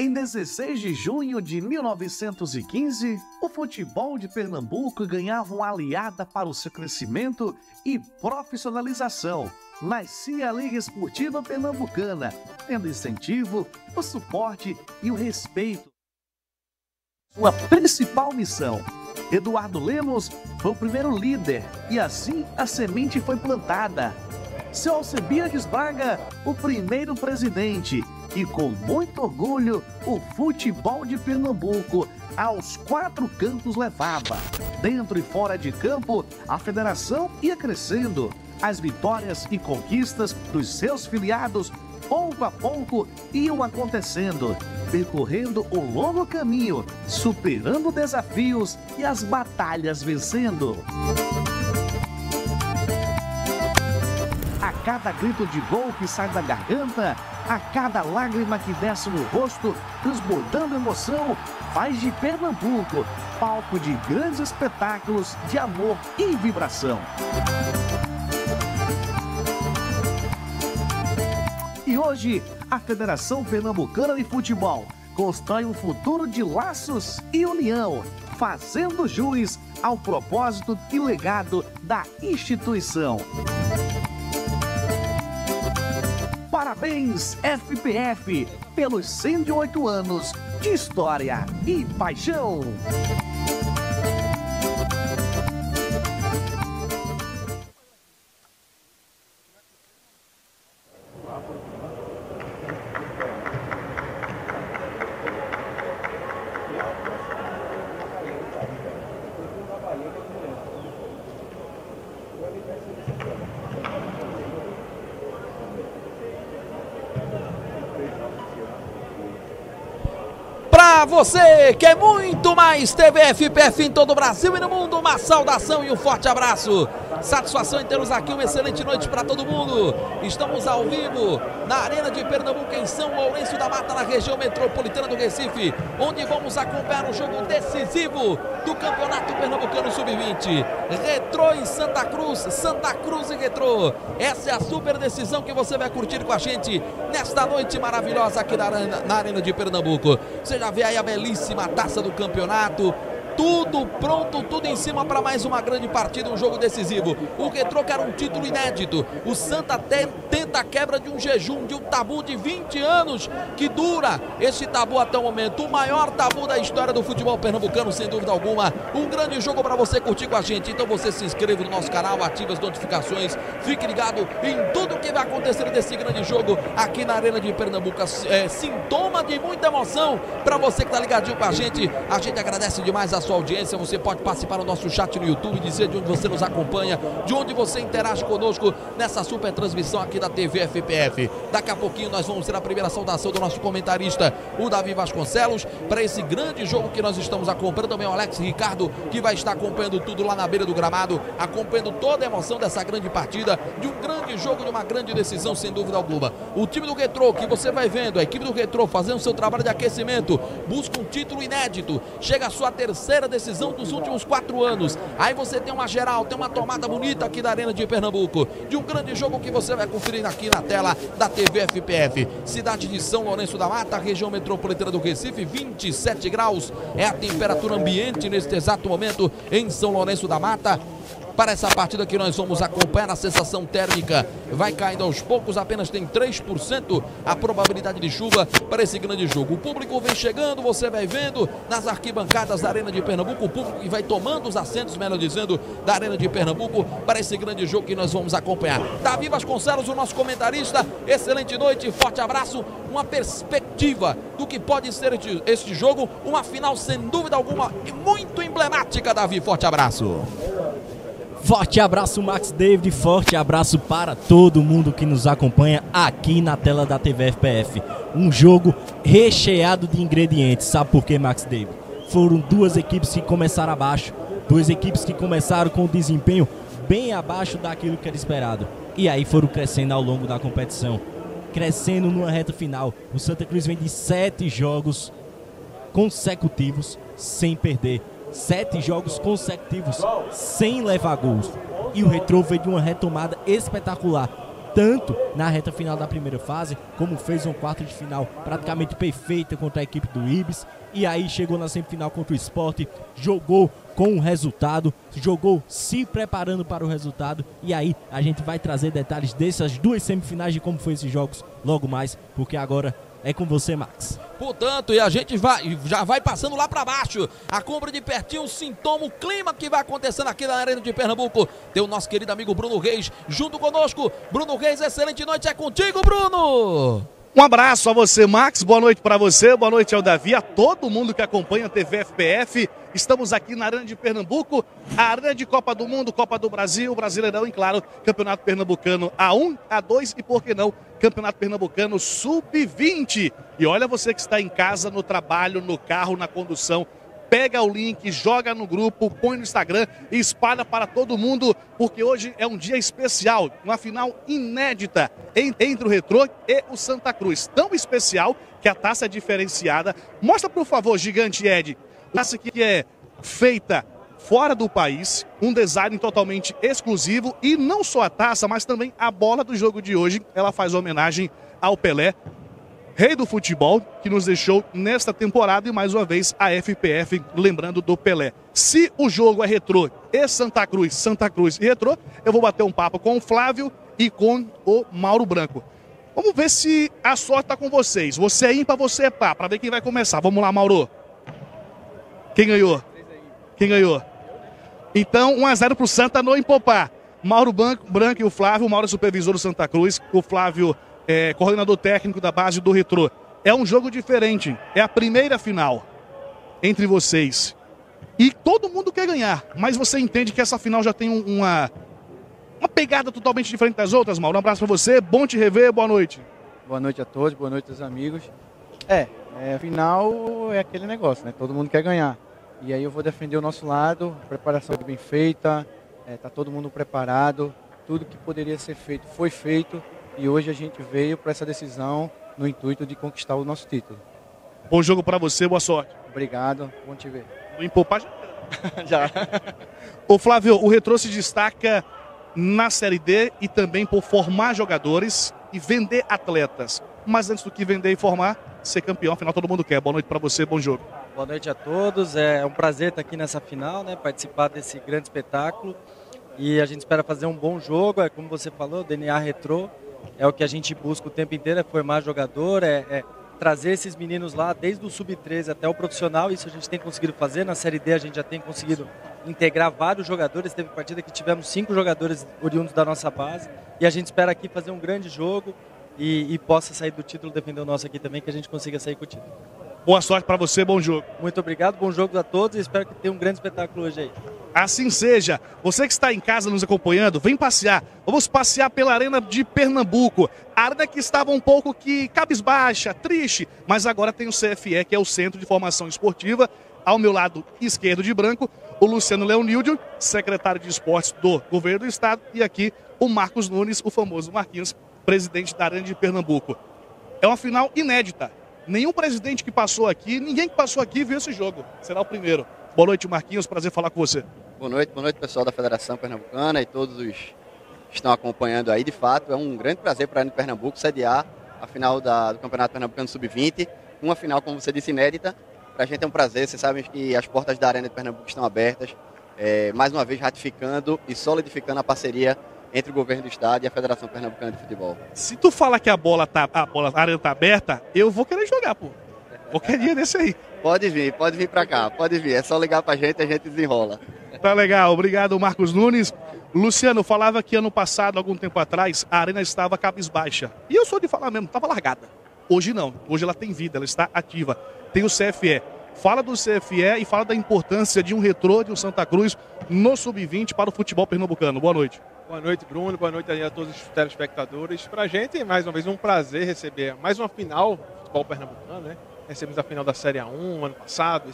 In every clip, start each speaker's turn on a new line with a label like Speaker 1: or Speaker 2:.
Speaker 1: Em 16 de junho de 1915, o futebol de Pernambuco ganhava uma aliada para o seu crescimento e profissionalização. Nascia a Liga Esportiva Pernambucana, tendo incentivo, o suporte e o respeito. Sua principal missão. Eduardo Lemos foi o primeiro líder e assim a semente foi plantada. Seu Alcebiades Braga, o primeiro presidente, e com muito orgulho o futebol de Pernambuco aos 4 cantos levava. Dentro e fora de campo, a federação ia crescendo. As vitórias e conquistas dos seus filiados, pouco a pouco, iam acontecendo, percorrendo um longo caminho, superando desafios e as batalhas vencendo. A cada grito de gol que sai da garganta, a cada lágrima que desce no rosto, transbordando emoção, faz de Pernambuco palco de grandes espetáculos de amor e vibração. E hoje, a Federação Pernambucana de Futebol constrói um futuro de laços e união, fazendo jus ao propósito e legado da instituição. Parabéns, FPF, pelos 108 anos de história e paixão.
Speaker 2: Para você que é muito mais TV FPF em todo o Brasil e no mundo, uma saudação e um forte abraço. Satisfação em termos aqui, uma excelente noite para todo mundo. Estamos ao vivo na Arena de Pernambuco, em São Lourenço da Mata, na região metropolitana do Recife, onde vamos acompanhar um jogo decisivo do Campeonato Pernambucano Sub-20. Retrô em Santa Cruz e Retrô. Essa é a super decisão que você vai curtir com a gente nesta noite maravilhosa aqui na Arena de Pernambuco. Você já vê aí a belíssima taça do campeonato. Tudo pronto, tudo em cima para mais uma grande partida, um jogo decisivo. O Retrô quer um título inédito. O Santa tenta a quebra de um jejum, de um tabu de 20 anos que dura este tabu até o momento. O maior tabu da história do futebol pernambucano, sem dúvida alguma. Um grande jogo para você curtir com a gente. Então você se inscreva no nosso canal, ative as notificações, fique ligado em tudo que vai acontecer desse grande jogo aqui na Arena de Pernambuco. Sintoma de muita emoção para você que está ligadinho com a gente. A gente agradece demais a sua audiência. Você pode participar do nosso chat no YouTube, dizer de onde você nos acompanha, de onde você interage conosco nessa super transmissão aqui da TV FPF. Daqui a pouquinho nós vamos ter a primeira saudação do nosso comentarista, o Davi Vasconcelos, para esse grande jogo que nós estamos acompanhando. Também o Alex Ricardo, que vai estar acompanhando tudo lá na beira do gramado, acompanhando toda a emoção dessa grande partida, de um grande jogo, de uma grande decisão, sem dúvida alguma. O time do Retrô, que você vai vendo, a equipe do Retrô fazendo seu trabalho de aquecimento, busca um título inédito, chega a sua terceira decisão dos últimos 4 anos. Aí você tem uma geral, tem uma tomada bonita aqui da Arena de Pernambuco, de um grande jogo que você vai conferir aqui na tela da TV FPF. Cidade de São Lourenço da Mata, região metropolitana do Recife, 27 graus é a temperatura ambiente neste exato momento em São Lourenço da Mata. Para essa partida que nós vamos acompanhar, a sensação térmica vai caindo aos poucos, apenas tem 3% a probabilidade de chuva para esse grande jogo. O público vem chegando, você vai vendo nas arquibancadas da Arena de Pernambuco, o público que vai tomando os assentos, melhor dizendo, da Arena de Pernambuco para esse grande jogo que nós vamos acompanhar. Davi Vasconcelos, o nosso comentarista, excelente noite, forte abraço, uma perspectiva do que pode ser este jogo, uma final sem dúvida alguma e muito emblemática. Davi, forte abraço.
Speaker 3: Forte abraço, Max David, forte abraço para todo mundo que nos acompanha aqui na tela da TV FPF. Um jogo recheado de ingredientes, sabe por quê, Max David? Foram duas equipes que começaram abaixo, duas equipes que começaram com o desempenho bem abaixo daquilo que era esperado. E aí foram crescendo ao longo da competição, crescendo numa reta final. O Santa Cruz vem de 7 jogos consecutivos sem perder. 7 jogos consecutivos sem levar gols. E o Retrô veio de uma retomada espetacular. tanto na reta final da primeira fase, como fez um quarto de final praticamente perfeita contra a equipe do Ibis, e aí chegou na semifinal contra o Sport, jogou com o resultado, jogou se preparando para o resultado, e aí a gente vai trazer detalhes dessas duas semifinais de como foi esses jogos logo mais, porque agora é com você, Max.
Speaker 2: Portanto, e a gente já vai passando lá para baixo, acompanha de pertinho o sintoma, o clima que vai acontecendo aqui na Arena de Pernambuco. Tem o nosso querido amigo Bruno Reis junto conosco. Bruno Reis, excelente noite, é contigo, Bruno!
Speaker 1: Um abraço a você, Max, boa noite para você, boa noite ao Davi, a todo mundo que acompanha a TV FPF. Estamos aqui na Arena de Pernambuco, a Arena de Copa do Mundo, Copa do Brasil, Brasileirão e, claro, Campeonato Pernambucano A1, A2 e, por que não, Campeonato Pernambucano Sub-20. E olha você que está em casa, no trabalho, no carro, na condução, pega o link, joga no grupo, põe no Instagram e espalha para todo mundo, porque hoje é um dia especial, uma final inédita entre o Retrô e o Santa Cruz. Tão especial que a taça é diferenciada. Mostra, por favor, Gigante Ed, a taça que é feita fora do país, um design totalmente exclusivo, e não só a taça, mas também a bola do jogo de hoje. Ela faz homenagem ao Pelé, rei do futebol, que nos deixou nesta temporada, e mais uma vez a FPF lembrando do Pelé. Se o jogo é Retrô e Santa Cruz e Retrô, eu vou bater um papo com o Flávio e com o Mauro Branco. Vamos ver se a sorte está com vocês. Você é ímpar, você é par, para ver quem vai começar. Vamos lá, Mauro. Quem ganhou? Quem ganhou? Então, 1-0 para o Santa no Empopar. Mauro Branco e o Flávio. O Mauro é supervisor do Santa Cruz, o Flávio coordenador técnico da base do Retrô. É um jogo diferente, é a primeira final entre vocês. E todo mundo quer ganhar, mas você entende que essa final já tem uma pegada totalmente diferente das outras, Mauro? Um abraço pra você, bom te rever, boa noite.
Speaker 4: Boa noite a todos, boa noite aos amigos. Final é aquele negócio, né? Todo mundo quer ganhar. E aí eu vou defender o nosso lado, a preparação bem feita, tá todo mundo preparado, tudo que poderia ser feito foi feito. E hoje a gente veio para essa decisão no intuito de conquistar o nosso título.
Speaker 1: Bom jogo para você, boa sorte.
Speaker 4: Obrigado, bom te ver.
Speaker 1: No Empopar
Speaker 4: já.
Speaker 1: Ô Flávio, o Retrô se destaca na Série D e também por formar jogadores e vender atletas. Mas antes do que vender e formar, ser campeão, afinal todo mundo quer. Boa noite para você, bom jogo.
Speaker 5: Boa noite a todos, é um prazer estar aqui nessa final, né, participar desse grande espetáculo. E a gente espera fazer um bom jogo, como você falou, DNA Retrô. É o que a gente busca o tempo inteiro, é formar jogador, trazer esses meninos lá desde o Sub-13 até o profissional. Isso a gente tem conseguido fazer. Na Série D a gente já tem conseguido integrar vários jogadores. Teve partida que tivemos 5 jogadores oriundos da nossa base. E a gente espera aqui fazer um grande jogo e possa sair do título, defender o nosso aqui também, que a gente consiga sair com o título.
Speaker 1: Boa sorte para você, bom jogo.
Speaker 5: Muito obrigado, bom jogo a todos e espero que tenha um grande espetáculo hoje aí.
Speaker 1: Assim seja. Você que está em casa nos acompanhando, vem passear. Vamos passear pela Arena de Pernambuco. A arena que estava um pouco cabisbaixa, triste, mas agora tem o CFE, que é o Centro de Formação Esportiva. Ao meu lado esquerdo de branco, o Luciano Leonildo, secretário de Esportes do Governo do Estado. E aqui o Marcos Nunes, o famoso Marquinhos, presidente da Arena de Pernambuco. É uma final inédita. Nenhum presidente que passou aqui, ninguém que passou aqui viu esse jogo. Será o primeiro. Boa noite, Marquinhos. Prazer falar com você.
Speaker 6: Boa noite, pessoal da Federação Pernambucana e todos os que estão acompanhando aí. De fato, é um grande prazer para a Arena de Pernambuco sediar a final do Campeonato Pernambucano Sub-20. Uma final, como você disse, inédita. Para a gente é um prazer. Vocês sabem que as portas da Arena de Pernambuco estão abertas. Mais uma vez, ratificando e solidificando a parceria entre o Governo do Estado e a Federação Pernambucana de Futebol.
Speaker 1: Se tu fala que a arena tá aberta, eu vou querer jogar, pô. Qualquer dia desse aí.
Speaker 6: Pode vir pra cá, pode vir. É só ligar pra gente e a gente desenrola.
Speaker 1: Tá legal, obrigado, Marcos Nunes. Luciano, falava que ano passado, algum tempo atrás, a arena estava cabisbaixa. E eu sou de falar mesmo, estava largada. Hoje não, hoje ela tem vida, ela está ativa. Tem o CFE. Fala do CFE e fala da importância de um Retrô, de um Santa Cruz, no Sub-20 para o futebol pernambucano. Boa noite.
Speaker 7: Boa noite, Bruno. Boa noite a todos os telespectadores. Para a gente, mais uma vez, um prazer receber mais uma final do futebol pernambucano, né? Recebemos a final da Série A1 ano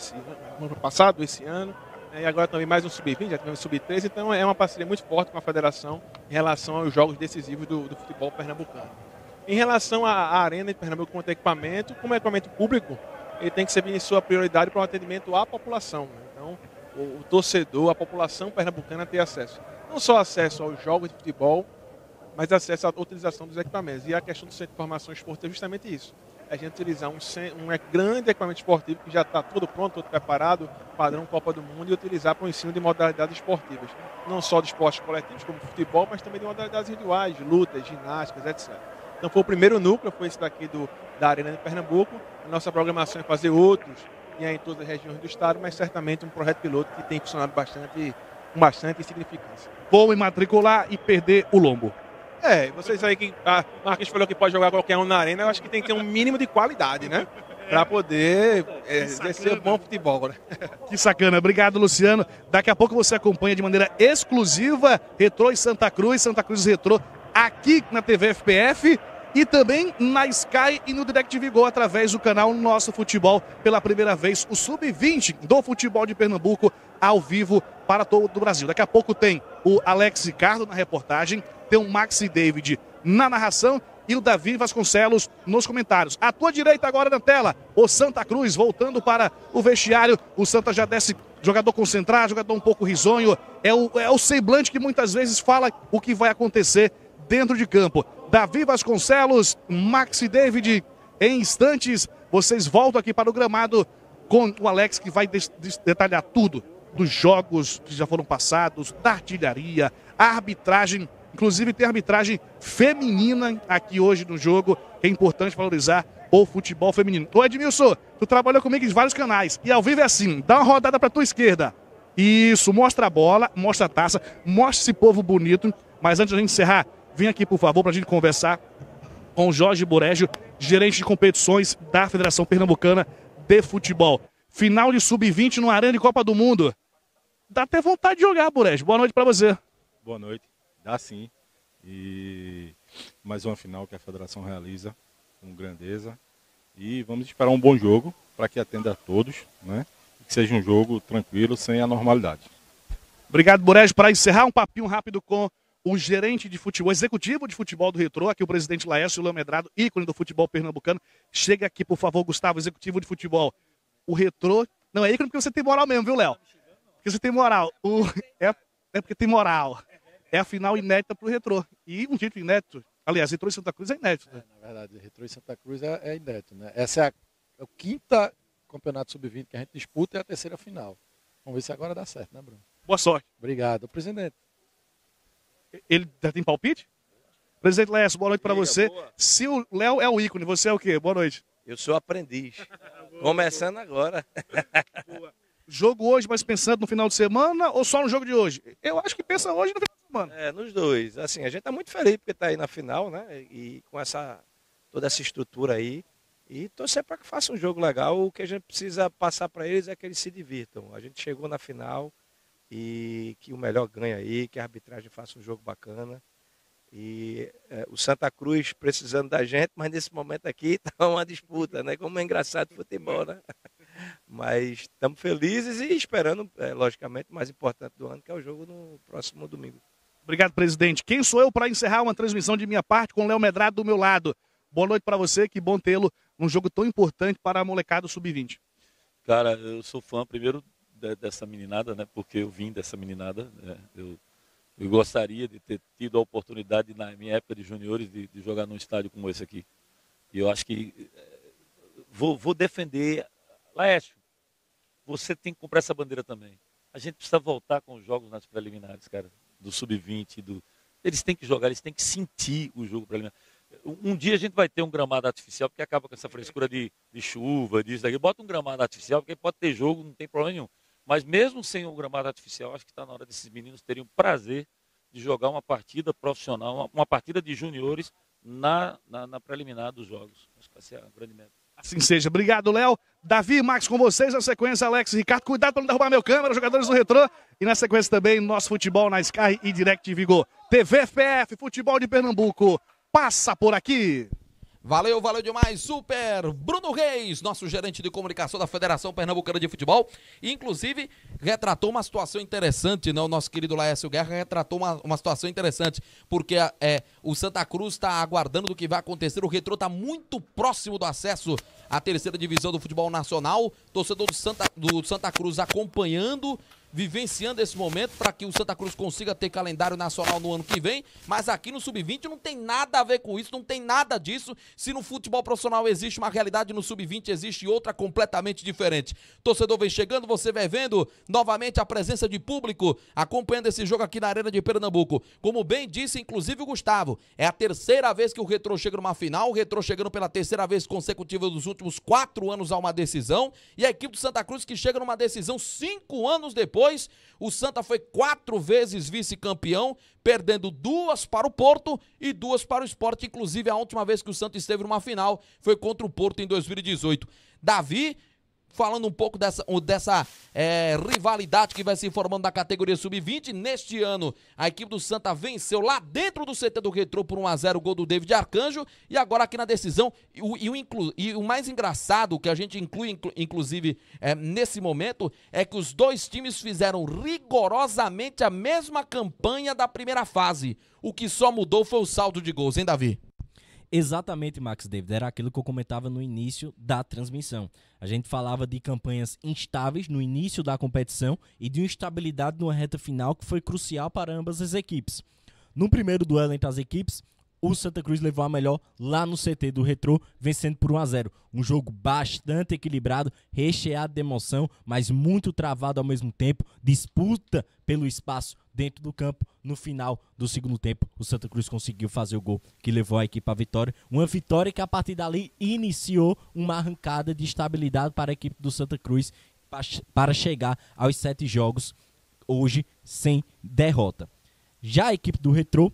Speaker 7: passado, esse ano. E agora também mais um Sub-20, já tivemos Sub-13. Então é uma parceria muito forte com a federação em relação aos jogos decisivos do futebol pernambucano. Em relação à Arena de Pernambuco quanto equipamento, como equipamento público, ele tem que servir em sua prioridade para o atendimento à população, né? Então, o torcedor, a população pernambucana ter acesso. Não só acesso aos jogos de futebol, mais acesso à utilização dos equipamentos. E a questão do Centro de Formação Esportiva é justamente isso. A gente utilizar um grande equipamento esportivo que já está todo pronto, todo preparado, padrão Copa do Mundo, e utilizar para o ensino de modalidades esportivas. Não só de esportes coletivos, como futebol, mas também de modalidades individuais, de lutas, ginásticas, etc. Então foi o primeiro núcleo, foi esse daqui da Arena de Pernambuco. A nossa programação é fazer outros, e aí em todas as regiões do estado, mas certamente um projeto piloto que tem funcionado com bastante significância.
Speaker 8: Vou me matricular e perder o lombo.
Speaker 7: Vocês aí que a Marquinhos falou que pode jogar qualquer um na arena, eu acho que tem que ter um mínimo de qualidade, né? Para poder exercer bom futebol, né?
Speaker 8: Que sacana. Obrigado, Luciano. Daqui a pouco você acompanha de maneira exclusiva Retrô e Santa Cruz e Retrô aqui na TV FPF e também na Sky e no DirecTV Go através do canal Nosso Futebol. Pela primeira vez, o Sub-20 do futebol de Pernambuco ao vivo para todo o Brasil. Daqui a pouco tem o Alex Ricardo na reportagem, tem o Maxi David na narração e o Davi Vasconcelos nos comentários. À tua direita agora na tela, o Santa Cruz voltando para o vestiário. O Santa já desce, jogador concentrado, jogador um pouco risonho. É o semblante que muitas vezes fala o que vai acontecer dentro de campo. Davi Vasconcelos, Maxi David, em instantes vocês voltam aqui para o gramado com o Alex, que vai detalhar tudo dos jogos que já foram passados, da artilharia, a arbitragem. Inclusive tem arbitragem feminina aqui hoje no jogo, que é importante valorizar o futebol feminino. Ô Edmilson, tu trabalhou comigo em vários canais, e ao vivo é assim, dá uma rodada pra tua esquerda. Isso, mostra a bola, mostra a taça, mostra esse povo bonito. Mas antes de a gente encerrar, vem aqui por favor pra gente conversar com o Jorge Burégio, gerente de competições da Federação Pernambucana de Futebol. Final de Sub-20 no Arena de Copa do Mundo. Dá até vontade de jogar, Burégio. Boa noite pra você.
Speaker 9: Boa noite. Dá sim, e mais uma final que a Federação realiza com grandeza, e vamos esperar um bom jogo para que atenda a todos, né? E que seja um jogo tranquilo, sem anormalidade.
Speaker 8: Obrigado, Burégio. Para encerrar, um papinho rápido com o gerente de futebol, executivo de futebol do Retrô, aqui o presidente Laércio Lamedrado, ícone do futebol pernambucano. Chega aqui, por favor, Gustavo, executivo de futebol. O Retrô, não é ícone porque você tem moral mesmo, viu, Léo? Porque você tem moral. É porque tem moral. É a final inédita para o Retrô. E um título inédito. Aliás, Retrô e Santa Cruz é inédito. Né?
Speaker 10: Na verdade, Retrô e Santa Cruz é inédito. Né? Essa é o quinta campeonato sub-20 que a gente disputa e a terceira final. Vamos ver se agora dá certo, né, Bruno?
Speaker 8: Boa sorte.
Speaker 10: Obrigado. Presidente.
Speaker 8: Ele já tem palpite? Presidente Léo, boa noite para você. Boa. Se o Léo é o ícone, você é o quê? Boa noite.
Speaker 11: Eu sou aprendiz. Começando agora.
Speaker 8: Boa. Jogo hoje, mas pensando no final de semana ou só no jogo de hoje? Eu acho que pensa hoje no final de semana.
Speaker 11: Nos dois. Assim, a gente tá muito feliz porque tá aí na final, né? E com toda essa estrutura aí. E torcer para que faça um jogo legal. O que a gente precisa passar para eles é que eles se divirtam. A gente chegou na final e que o melhor ganha aí, que a arbitragem faça um jogo bacana. E o Santa Cruz precisando da gente, mas nesse momento aqui tá uma disputa, né? Como é engraçado o futebol, né? Mas estamos felizes e esperando, logicamente, o mais importante do ano, que é o jogo no próximo domingo.
Speaker 8: Obrigado, presidente. Quem sou eu para encerrar uma transmissão de minha parte com o Léo Medrado do meu lado? Boa noite para você, que bom tê-lo num jogo tão importante para a molecada sub-20.
Speaker 12: Cara, eu sou fã primeiro dessa meninada, né? Porque eu vim dessa meninada. Né? Eu gostaria de ter tido a oportunidade, na minha época de juniores, de jogar num estádio como esse aqui. E eu acho que vou defender. Laércio, você tem que comprar essa bandeira também. A gente precisa voltar com os jogos nas preliminares, cara, do sub-20. Eles têm que jogar, eles têm que sentir o jogo preliminar. Um dia a gente vai ter um gramado artificial, porque acaba com essa frescura de chuva, disso, daqui. Bota um gramado artificial, porque pode ter jogo, não tem problema nenhum. Mas mesmo sem um gramado artificial, acho que está na hora desses meninos terem o prazer de jogar uma partida profissional, uma partida de juniores na preliminar dos jogos. Acho que vai ser a grande meta.
Speaker 8: Assim seja. Obrigado, Léo. Davi e Max com vocês. Na sequência, Alex e Ricardo. Cuidado para não derrubar meu câmera, jogadores do Retrô. E na sequência também, nosso futebol na Sky e DirecTV Go. TV FPF, futebol de Pernambuco. Passa por aqui.
Speaker 2: Valeu demais, super Bruno Reis, nosso gerente de comunicação da Federação Pernambucana de Futebol, inclusive retratou uma situação interessante, né? O nosso querido Laércio Guerra retratou uma situação interessante, porque o Santa Cruz está aguardando do que vai acontecer, o Retrô está muito próximo do acesso à terceira divisão do futebol nacional, torcedor do Santa Cruz acompanhando vivenciando esse momento para que o Santa Cruz consiga ter calendário nacional no ano que vem, mas aqui no Sub-20 não tem nada a ver com isso, não tem nada disso. Se no futebol profissional existe uma realidade, no Sub-20 existe outra completamente diferente. Torcedor vem chegando, você vai vendo novamente a presença de público acompanhando esse jogo aqui na Arena de Pernambuco. Como bem disse, inclusive, o Gustavo, é a terceira vez que o Retrô chega numa final, o Retrô chegando pela terceira vez consecutiva dos últimos 4 anos a uma decisão, e a equipe do Santa Cruz que chega numa decisão 5 anos depois. O Santa foi 4 vezes vice-campeão, perdendo 2 para o Porto e 2 para o Sport. Inclusive, a última vez que o Santa esteve numa final foi contra o Porto em 2018. Davi, falando um pouco dessa rivalidade que vai se formando na categoria Sub-20. Neste ano, a equipe do Santa venceu lá dentro do CT do Retrô por 1-0 o gol do David Arcanjo. E agora aqui na decisão, e o mais engraçado que a gente inclui, inclusive, nesse momento, é que os dois times fizeram rigorosamente a mesma campanha da primeira fase. O que só mudou foi o saldo de gols, hein, Davi?
Speaker 3: Exatamente, Max David, era aquilo que eu comentava no início da transmissão. A gente falava de campanhas instáveis no início da competição e de uma instabilidade numa reta final que foi crucial para ambas as equipes. No primeiro duelo entre as equipes, o Santa Cruz levou a melhor lá no CT do Retrô, vencendo por 1-0. Um jogo bastante equilibrado, recheado de emoção, mas muito travado ao mesmo tempo. Disputa pelo espaço dentro do campo. No final do segundo tempo, o Santa Cruz conseguiu fazer o gol que levou a equipe à vitória. Uma vitória que a partir dali iniciou uma arrancada de estabilidade para a equipe do Santa Cruz para chegar aos 7 jogos, hoje sem derrota. Já a equipe do Retrô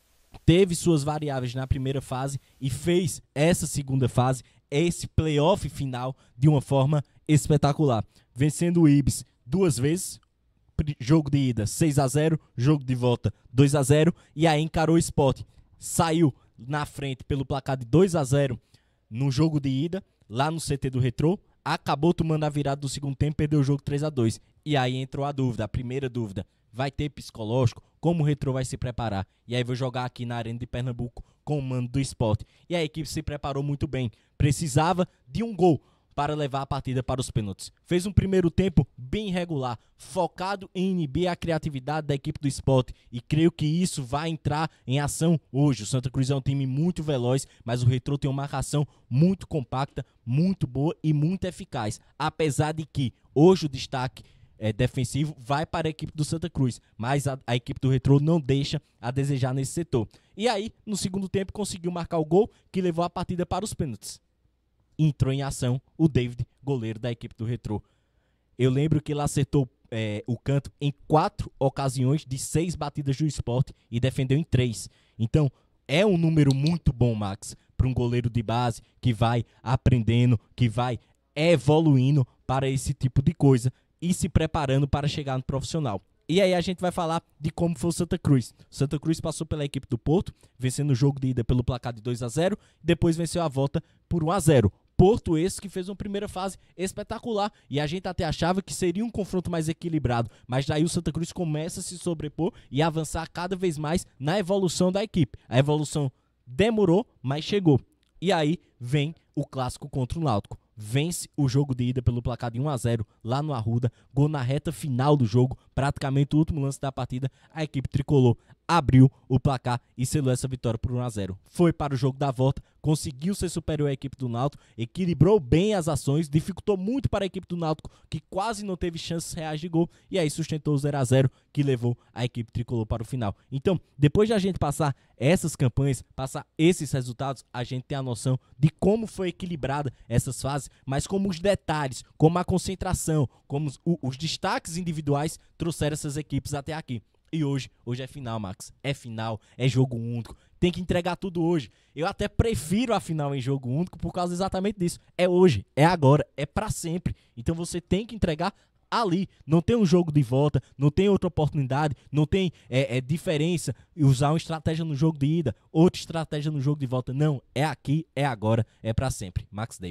Speaker 3: teve suas variáveis na primeira fase e fez essa segunda fase, esse playoff final, de uma forma espetacular. Vencendo o Ibis 2 vezes, jogo de ida 6-0, jogo de volta 2-0, e aí encarou o Sport. Saiu na frente pelo placar de 2-0 no jogo de ida, lá no CT do Retrô, acabou tomando a virada do segundo tempo, perdeu o jogo 3-2. E aí entrou a dúvida, a primeira dúvida. Vai ter psicológico? Como o Retrô vai se preparar? E aí vou jogar aqui na Arena de Pernambuco com o mando do Sport. E a equipe se preparou muito bem. Precisava de um gol para levar a partida para os pênaltis. Fez um primeiro tempo bem regular, focado em inibir a criatividade da equipe do Sport. E creio que isso vai entrar em ação hoje. O Santa Cruz é um time muito veloz, mas o Retrô tem uma marcação muito compacta, muito boa e muito eficaz. Apesar de que hoje o destaque defensivo vai para a equipe do Santa Cruz, mas a equipe do Retrô não deixa a desejar nesse setor. E aí, no segundo tempo, conseguiu marcar o gol que levou a partida para os pênaltis. Entrou em ação o David, goleiro da equipe do Retrô. Eu lembro que ele acertou o canto em 4 ocasiões de 6 batidas do Sport e defendeu em 3. Então, é um número muito bom, Max, para um goleiro de base que vai aprendendo, que vai evoluindo para esse tipo de coisa e se preparando para chegar no profissional. E aí a gente vai falar de como foi o Santa Cruz. Santa Cruz passou pela equipe do Porto, vencendo o jogo de ida pelo placar de 2-0, depois venceu a volta por 1-0. Porto esse que fez uma primeira fase espetacular, e a gente até achava que seria um confronto mais equilibrado, mas daí o Santa Cruz começa a se sobrepor e avançar cada vez mais na evolução da equipe. A evolução demorou, mas chegou. E aí vem o clássico contra o Náutico. Vence o jogo de ida pelo placar de 1-0 lá no Arruda, gol na reta final do jogo, praticamente o último lance da partida. A equipe tricolor abriu o placar e selou essa vitória por 1-0. Foi para o jogo da volta, conseguiu ser superior à equipe do Náutico, equilibrou bem as ações, dificultou muito para a equipe do Náutico, que quase não teve chances reais de gol, e aí sustentou o 0-0, que levou a equipe tricolor para o final. Então, depois de a gente passar essas campanhas, passar esses resultados, a gente tem a noção de como foi equilibrada essas fases, mas como os detalhes, como a concentração, como os destaques individuais trouxeram essas equipes até aqui. E hoje é final, Max. É final, é jogo único. Tem que entregar tudo hoje. Eu até prefiro a final em jogo único por causa exatamente disso. É hoje, é agora, é pra sempre. Então você tem que entregar ali. Não tem um jogo de volta, não tem outra oportunidade, não tem diferença e usar uma estratégia no jogo de ida, outra estratégia no jogo de volta. Não, é aqui, é agora, é pra sempre. Max David.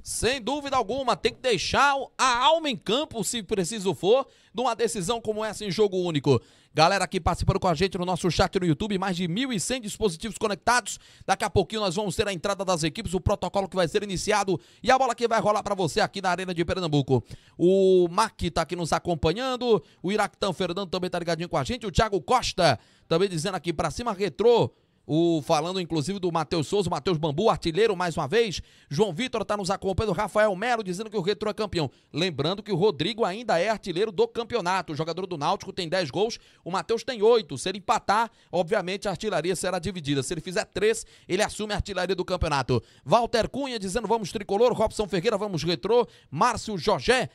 Speaker 2: Sem dúvida alguma, tem que deixar a alma em campo, se preciso for, numa decisão como essa em jogo único. Galera aqui participando com a gente no nosso chat no YouTube, mais de 1.100 dispositivos conectados. Daqui a pouquinho nós vamos ter a entrada das equipes, o protocolo que vai ser iniciado e a bola que vai rolar para você aqui na Arena de Pernambuco. O Mac tá aqui nos acompanhando, o Iractão Fernando também tá ligadinho com a gente, o Thiago Costa também dizendo aqui pra cima, Retrô. Falando inclusive do Matheus Souza, o Matheus Bambu, artilheiro mais uma vez. João Vitor está nos acompanhando, Rafael Melo dizendo que o Retrô é campeão. Lembrando que o Rodrigo ainda é artilheiro do campeonato. O jogador do Náutico tem 10 gols, o Matheus tem 8. Se ele empatar, obviamente a artilharia será dividida. Se ele fizer 3, ele assume a artilharia do campeonato. Walter Cunha dizendo vamos tricolor, Robson Ferreira, vamos Retrô. Márcio José,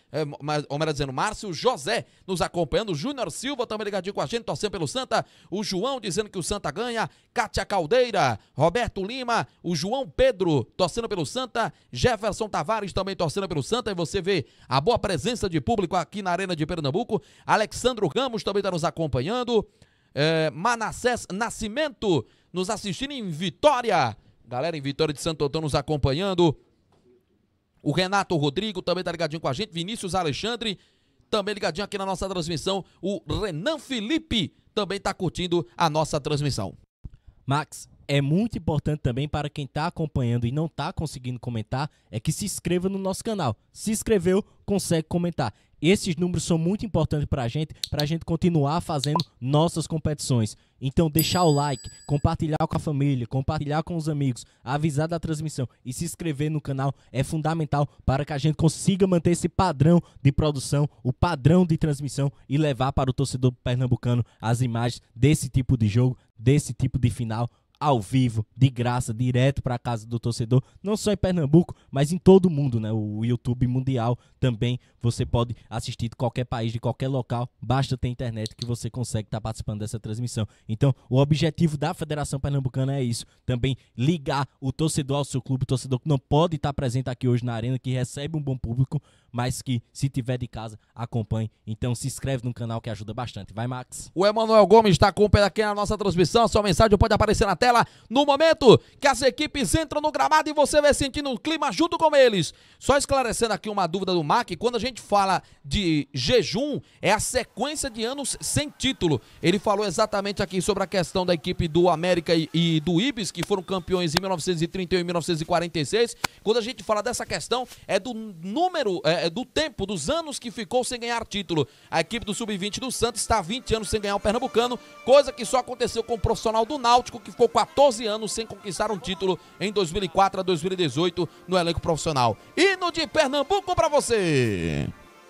Speaker 2: Márcio José nos acompanhando. Júnior Silva também ligadinho com a gente, torcendo pelo Santa. O João dizendo que o Santa ganha. Kátia Caldeira, Roberto Lima, o João Pedro torcendo pelo Santa, Jefferson Tavares também torcendo pelo Santa, e você vê a boa presença de público aqui na Arena de Pernambuco. Alexandro Ramos também está nos acompanhando, Manassés Nascimento nos assistindo em Vitória, galera em Vitória de Santo Antônio nos acompanhando, o Renato Rodrigo também está ligadinho com a gente, Vinícius Alexandre também ligadinho aqui na nossa transmissão, o Renan Felipe também está curtindo a nossa transmissão.
Speaker 3: Max, é muito importante também para quem está acompanhando e não está conseguindo comentar, é que se inscreva no nosso canal. Se inscreveu, consegue comentar. Esses números são muito importantes para a gente continuar fazendo nossas competições. Então, deixar o like, compartilhar com a família, compartilhar com os amigos, avisar da transmissão e se inscrever no canal é fundamental para que a gente consiga manter esse padrão de produção, o padrão de transmissão e levar para o torcedor pernambucano as imagens desse tipo de jogo, desse tipo de final, ao vivo, de graça, direto para a casa do torcedor, não só em Pernambuco, mas em todo o mundo, né? O YouTube mundial também, você pode assistir de qualquer país, de qualquer local, basta ter internet que você consegue estar participando dessa transmissão. Então, o objetivo da Federação Pernambucana é isso, também ligar o torcedor ao seu clube, o torcedor que não pode estar presente aqui hoje na arena, que recebe um bom público, mas que, se tiver de casa, acompanhe. Então, se inscreve no canal que ajuda bastante. Vai, Max.
Speaker 2: O Emanuel Gomes está acompanhando aqui na nossa transmissão. A sua mensagem pode aparecer na tela no momento que as equipes entram no gramado e você vai sentindo o clima junto com eles. Só esclarecendo aqui uma dúvida do Mac, quando a gente fala de jejum, é a sequência de anos sem título. Ele falou exatamente aqui sobre a questão da equipe do América e do Ibis, que foram campeões em 1931 e 1946. Quando a gente fala dessa questão, é do número... do tempo, dos anos que ficou sem ganhar título. A equipe do Sub-20 do Santos está há 20 anos sem ganhar o Pernambucano, coisa que só aconteceu com o profissional do Náutico, que ficou 14 anos sem conquistar um título em 2004 a 2018 no elenco profissional. Hino de Pernambuco para você!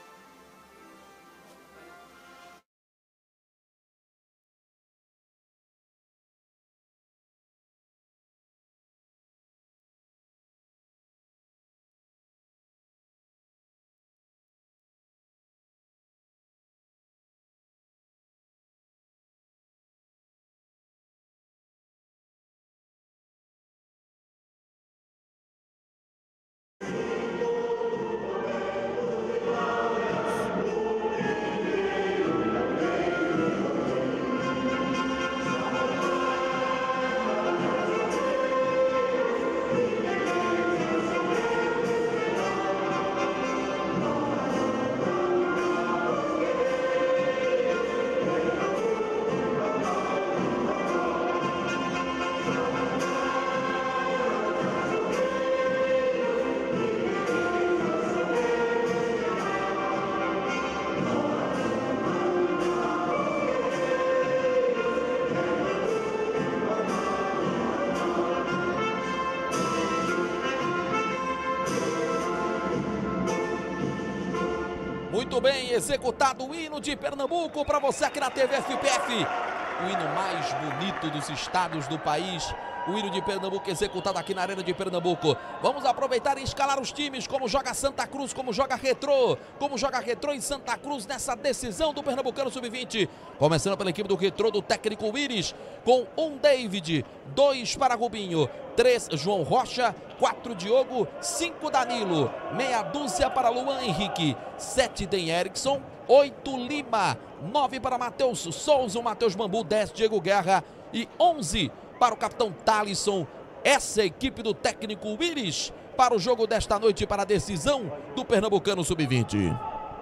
Speaker 2: Muito bem, executado o hino de Pernambuco para você aqui na TV FPF. O hino mais bonito dos estados do país. O hino de Pernambuco executado aqui na Arena de Pernambuco. Vamos aproveitar e escalar os times, como joga Santa Cruz, como joga Retrô em Santa Cruz nessa decisão do Pernambucano Sub-20. Começando pela equipe do Retrô, do técnico Iris, com 1 David, 2 para Rubinho, 3 João Rocha, 4 Diogo, 5 Danilo, meia dúzia para Luan Henrique, 7 Den Erickson, 8 Lima, 9 para Matheus Souza, o Matheus Bambu, 10 Diego Guerra e 11 para o capitão Thalisson. Essa é a equipe do técnico Iris para o jogo desta noite, para a decisão do Pernambucano Sub-20.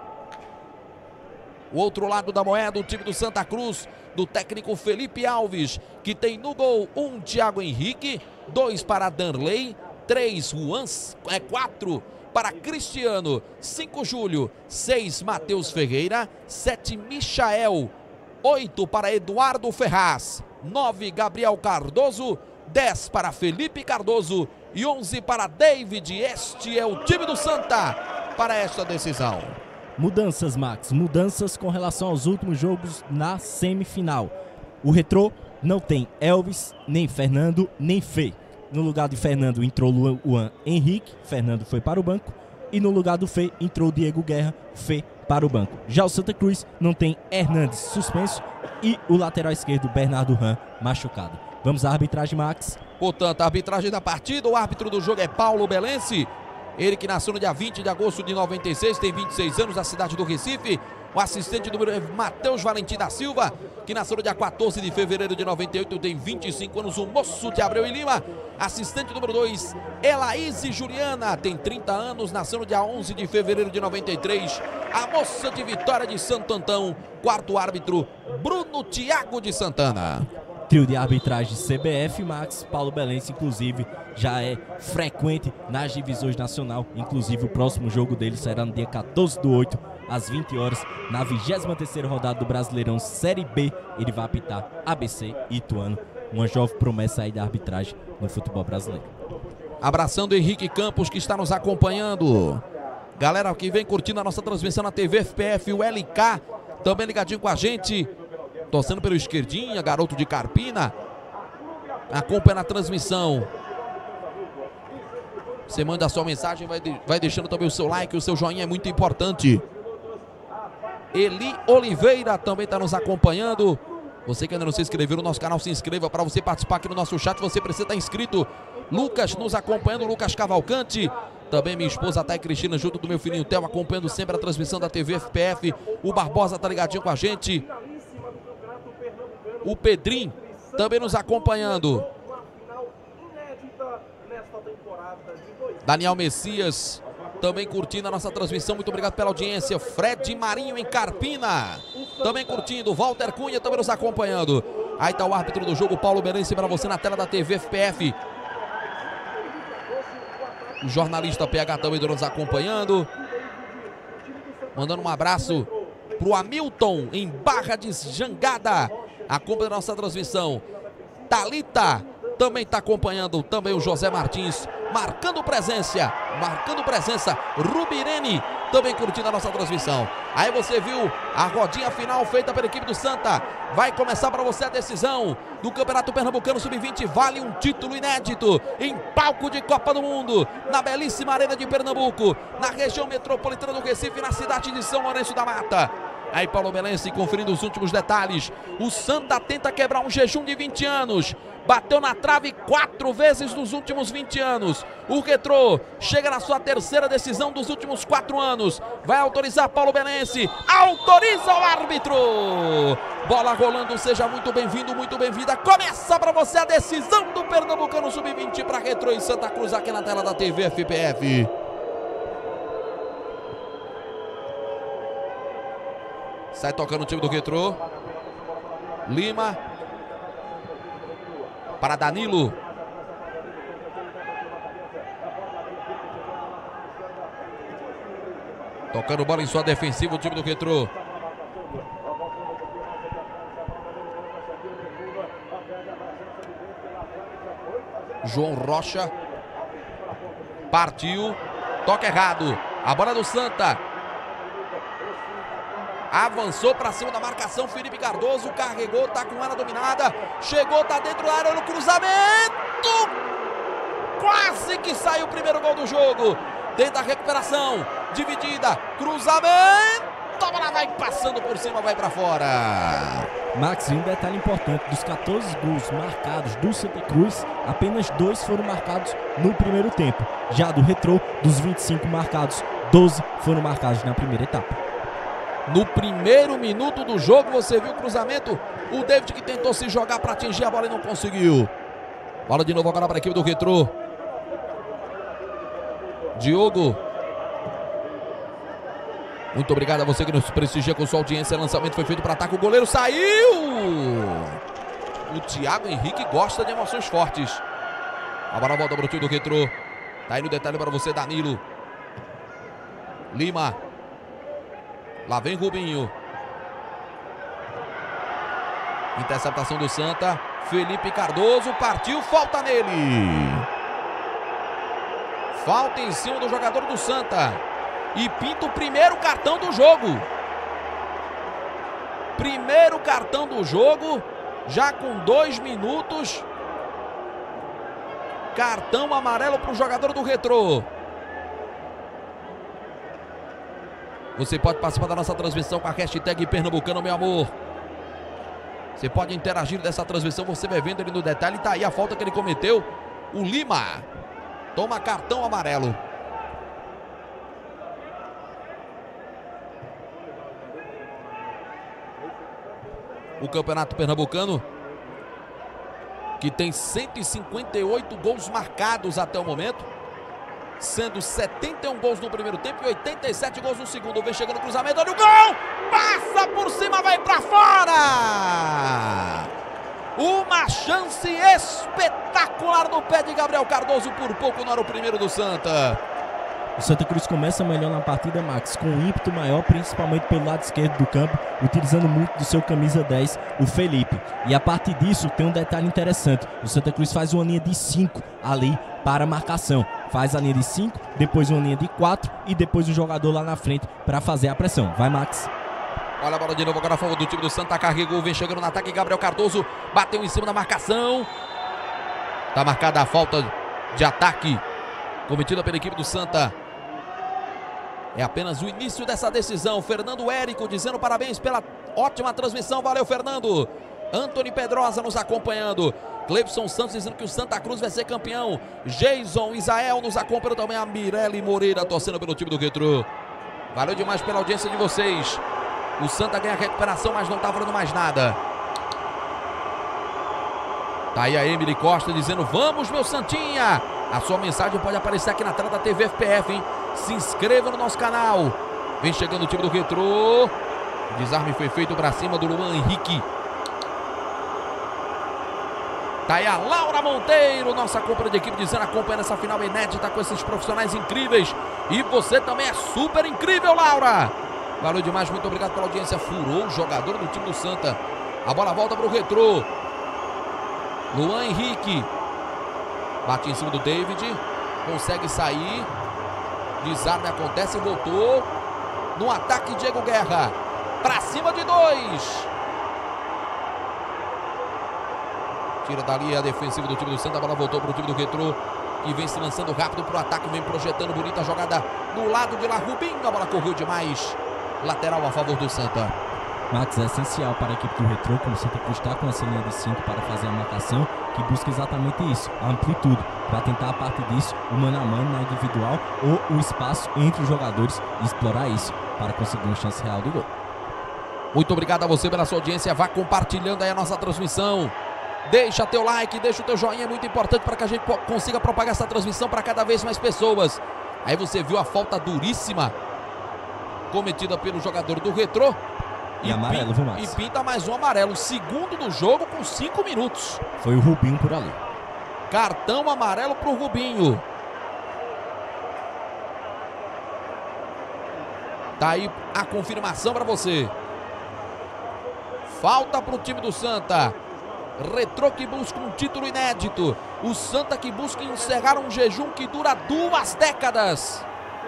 Speaker 2: O outro lado da moeda, o time do Santa Cruz, do técnico Felipe Alves, que tem no gol 1 Thiago Henrique, 2 para Danley, 3 Juan, 4 para Cristiano, 5 Júlio, 6 Matheus Ferreira, 7 Michael, 8 para Eduardo Ferraz, 9 Gabriel Cardoso, 10 para Felipe Cardoso e 11 para David. Este é o time do Santa para esta decisão.
Speaker 3: Mudanças, Max, mudanças com relação aos últimos jogos na semifinal. O Retrô não tem Elvis, nem Fernando, nem Fê. No lugar de Fernando entrou Luan Henrique, Fernando foi para o banco. E no lugar do Fê entrou Diego Guerra, Fê para o banco. Já o Santa Cruz não tem Hernandes suspenso e o lateral esquerdo Bernardo Ram machucado. Vamos à arbitragem, Max.
Speaker 2: Portanto, a arbitragem da partida, o árbitro do jogo é Paulo Belense. Ele que nasceu no dia 20 de agosto de 96, tem 26 anos, da cidade do Recife. O assistente número é Matheus Valentim da Silva, que nasceu no dia 14 de fevereiro de 98, tem 25 anos, o moço de Abreu e Lima. Assistente número 2, Elaíse Juliana, tem 30 anos, nasceu no dia 11 de fevereiro de 93. A moça de Vitória de Santo Antão. Quarto árbitro, Bruno Thiago de Santana.
Speaker 3: Trio de arbitragem CBF, Max. Paulo Belense, inclusive, já é frequente nas divisões nacional. Inclusive, o próximo jogo dele será no dia 14/8, às 20 horas, na 23ª rodada do Brasileirão Série B. Ele vai apitar ABC e Ituano. Uma jovem promessa aí da arbitragem no futebol brasileiro.
Speaker 2: Abraçando Henrique Campos, que está nos acompanhando. Galera que vem curtindo a nossa transmissão na TV FPF, o LK, também ligadinho com a gente. Torcendo pelo Esquerdinha, garoto de Carpina. Acompanha a transmissão. Você manda a sua mensagem, vai deixando também o seu like, o seu joinha é muito importante. Eli Oliveira também está nos acompanhando. Você que ainda não se inscreveu no nosso canal, se inscreva. Para você participar aqui no nosso chat, você precisa estar inscrito. Lucas nos acompanhando, Lucas Cavalcante. Também minha esposa Thay Cristina, junto do meu filhinho Theo, acompanhando sempre a transmissão da TV FPF. O Barbosa tá ligadinho com a gente. O Pedrinho também nos acompanhando. Daniel Messias também curtindo a nossa transmissão. Muito obrigado pela audiência. Fred Marinho em Carpina também curtindo. Walter Cunha também nos acompanhando. Aí tá o árbitro do jogo, Paulo Berense, para você na tela da TV FPF. O jornalista PH também nos acompanhando. Mandando um abraço pro Hamilton em Barra de Jangada. Acompanha a nossa transmissão. Thalita também está acompanhando. Também o José Martins marcando presença. Rubirene também curtindo a nossa transmissão. Aí você viu a rodinha final feita pela equipe do Santa. Vai começar para você a decisão do Campeonato Pernambucano Sub-20. Vale um título inédito em palco de Copa do Mundo, na belíssima Arena de Pernambuco, na região metropolitana do Recife, na cidade de São Lourenço da Mata. Aí Paulo Belense conferindo os últimos detalhes. O Santa tenta quebrar um jejum de 20 anos. Bateu na trave 4 vezes nos últimos 20 anos. O Retrô chega na sua terceira decisão dos últimos 4 anos. Vai autorizar Paulo Belense. Autoriza o árbitro. Bola rolando, seja muito bem-vindo, muito bem-vinda. Começa para você a decisão do Pernambucano Sub-20 para Retrô e Santa Cruz aqui na tela da TV FPF. Sai tocando o time do Retrô. Lima. Para Danilo. Tocando bola em sua defensiva o time do Retrô. João Rocha. Partiu. Toque errado. A bola do Santa. Avançou para cima da marcação, Felipe Cardoso carregou, tá com ela dominada, chegou, tá dentro da área no cruzamento, quase que sai o primeiro gol do jogo, dentro da recuperação, dividida, cruzamento, a bola vai passando por cima, vai para fora.
Speaker 3: Max, um detalhe importante, dos 14 gols marcados do Santa Cruz, apenas 2 foram marcados no primeiro tempo, já do Retrô, dos 25 marcados, 12 foram marcados na primeira etapa.
Speaker 2: No primeiro minuto do jogo, você viu o cruzamento. O David que tentou se jogar para atingir a bola e não conseguiu. Bola de novo agora para a equipe do Retrô. Diogo. Muito obrigado a você que nos prestigia com sua audiência. Lançamento foi feito para ataque. O goleiro saiu. O Thiago Henrique gosta de emoções fortes. A bola volta para o time do Retrô. Tá aí no detalhe para você, Danilo. Lima. Lá vem Rubinho. Interceptação do Santa. Felipe Cardoso partiu. Falta nele. Falta em cima do jogador do Santa. E pinta o primeiro cartão do jogo. Primeiro cartão do jogo. Já com 2 minutos. Cartão amarelo para o jogador do Retrô. Você pode participar da nossa transmissão com a hashtag Pernambucano, meu amor. Você pode interagir dessa transmissão. Você vai vendo ele no detalhe. Tá aí a falta que ele cometeu. O Lima toma cartão amarelo. O Campeonato Pernambucano, que tem 158 gols marcados até o momento, sendo 71 gols no primeiro tempo e 87 gols no segundo. Vem chegando o cruzamento, olha o gol! Passa por cima, vai pra fora! Uma chance espetacular no pé de Gabriel Cardoso, por pouco não era o primeiro do Santa.
Speaker 3: O Santa Cruz começa melhor na partida, Max, com um ímpeto maior, principalmente pelo lado esquerdo do campo, utilizando muito do seu camisa 10, o Felipe. E a partir disso tem um detalhe interessante. O Santa Cruz faz uma linha de 5 ali para a marcação. Faz a linha de 5, depois uma linha de 4 e depois o jogador lá na frente para fazer a pressão. Vai, Max.
Speaker 2: Olha a bola de novo agora a favor do time do Santa. Carregou, vem chegando no ataque. Gabriel Cardoso bateu em cima da marcação. Tá marcada a falta de ataque cometida pela equipe do Santa. É apenas o início dessa decisão. Fernando Érico dizendo parabéns pela ótima transmissão. Valeu, Fernando. Antony Pedrosa nos acompanhando. Cleibson Santos dizendo que o Santa Cruz vai ser campeão. Jason Isael nos acompanhando também. A Mirelle Moreira torcendo pelo time do Retrô. Valeu demais pela audiência de vocês. O Santa ganha a recuperação, mas não tá valendo mais nada. Tá aí a Emily Costa dizendo: vamos, meu Santinha. A sua mensagem pode aparecer aqui na tela da TV FPF, hein? Se inscreva no nosso canal. Vem chegando o time do Retrô. O desarme foi feito para cima do Luan Henrique. Tá aí a Laura Monteiro, nossa companheira de equipe, dizendo: acompanhando essa final inédita com esses profissionais incríveis. E você também é super incrível, Laura. Valeu demais, muito obrigado pela audiência. Furou o jogador do time do Santa. A bola volta para o Retrô. Luan Henrique. Bate em cima do David. Consegue sair. Desarme acontece, voltou. No ataque, Diego Guerra. Pra cima de 2. Tira dali a defensiva do time do Santa. A bola voltou pro time do Retrô, que vem se lançando rápido pro ataque. Vem projetando, bonita jogada no lado de lá. Rubinho, a bola correu demais. Lateral a favor do Santa.
Speaker 3: Max, é essencial para a equipe do Retrô, como o Santa Cruz está com essa linha de 5 para fazer a marcação, que busca exatamente isso, a amplitude, para tentar a partir disso, o mano a mano na individual ou o espaço entre os jogadores e explorar isso para conseguir uma chance real de gol.
Speaker 2: Muito obrigado a você pela sua audiência. Vá compartilhando aí a nossa transmissão. Deixa teu like, deixa o teu joinha, é muito importante para que a gente consiga propagar essa transmissão para cada vez mais pessoas. Aí você viu a falta duríssima cometida pelo jogador do Retrô.
Speaker 3: E amarelo, viu, Max?
Speaker 2: E pinta mais um amarelo. Segundo do jogo com 5 minutos.
Speaker 3: Foi o Rubinho por ali.
Speaker 2: Cartão amarelo pro Rubinho. Tá aí a confirmação para você. Falta pro time do Santa. Retrô que busca um título inédito. O Santa que busca encerrar um jejum que dura 2 décadas.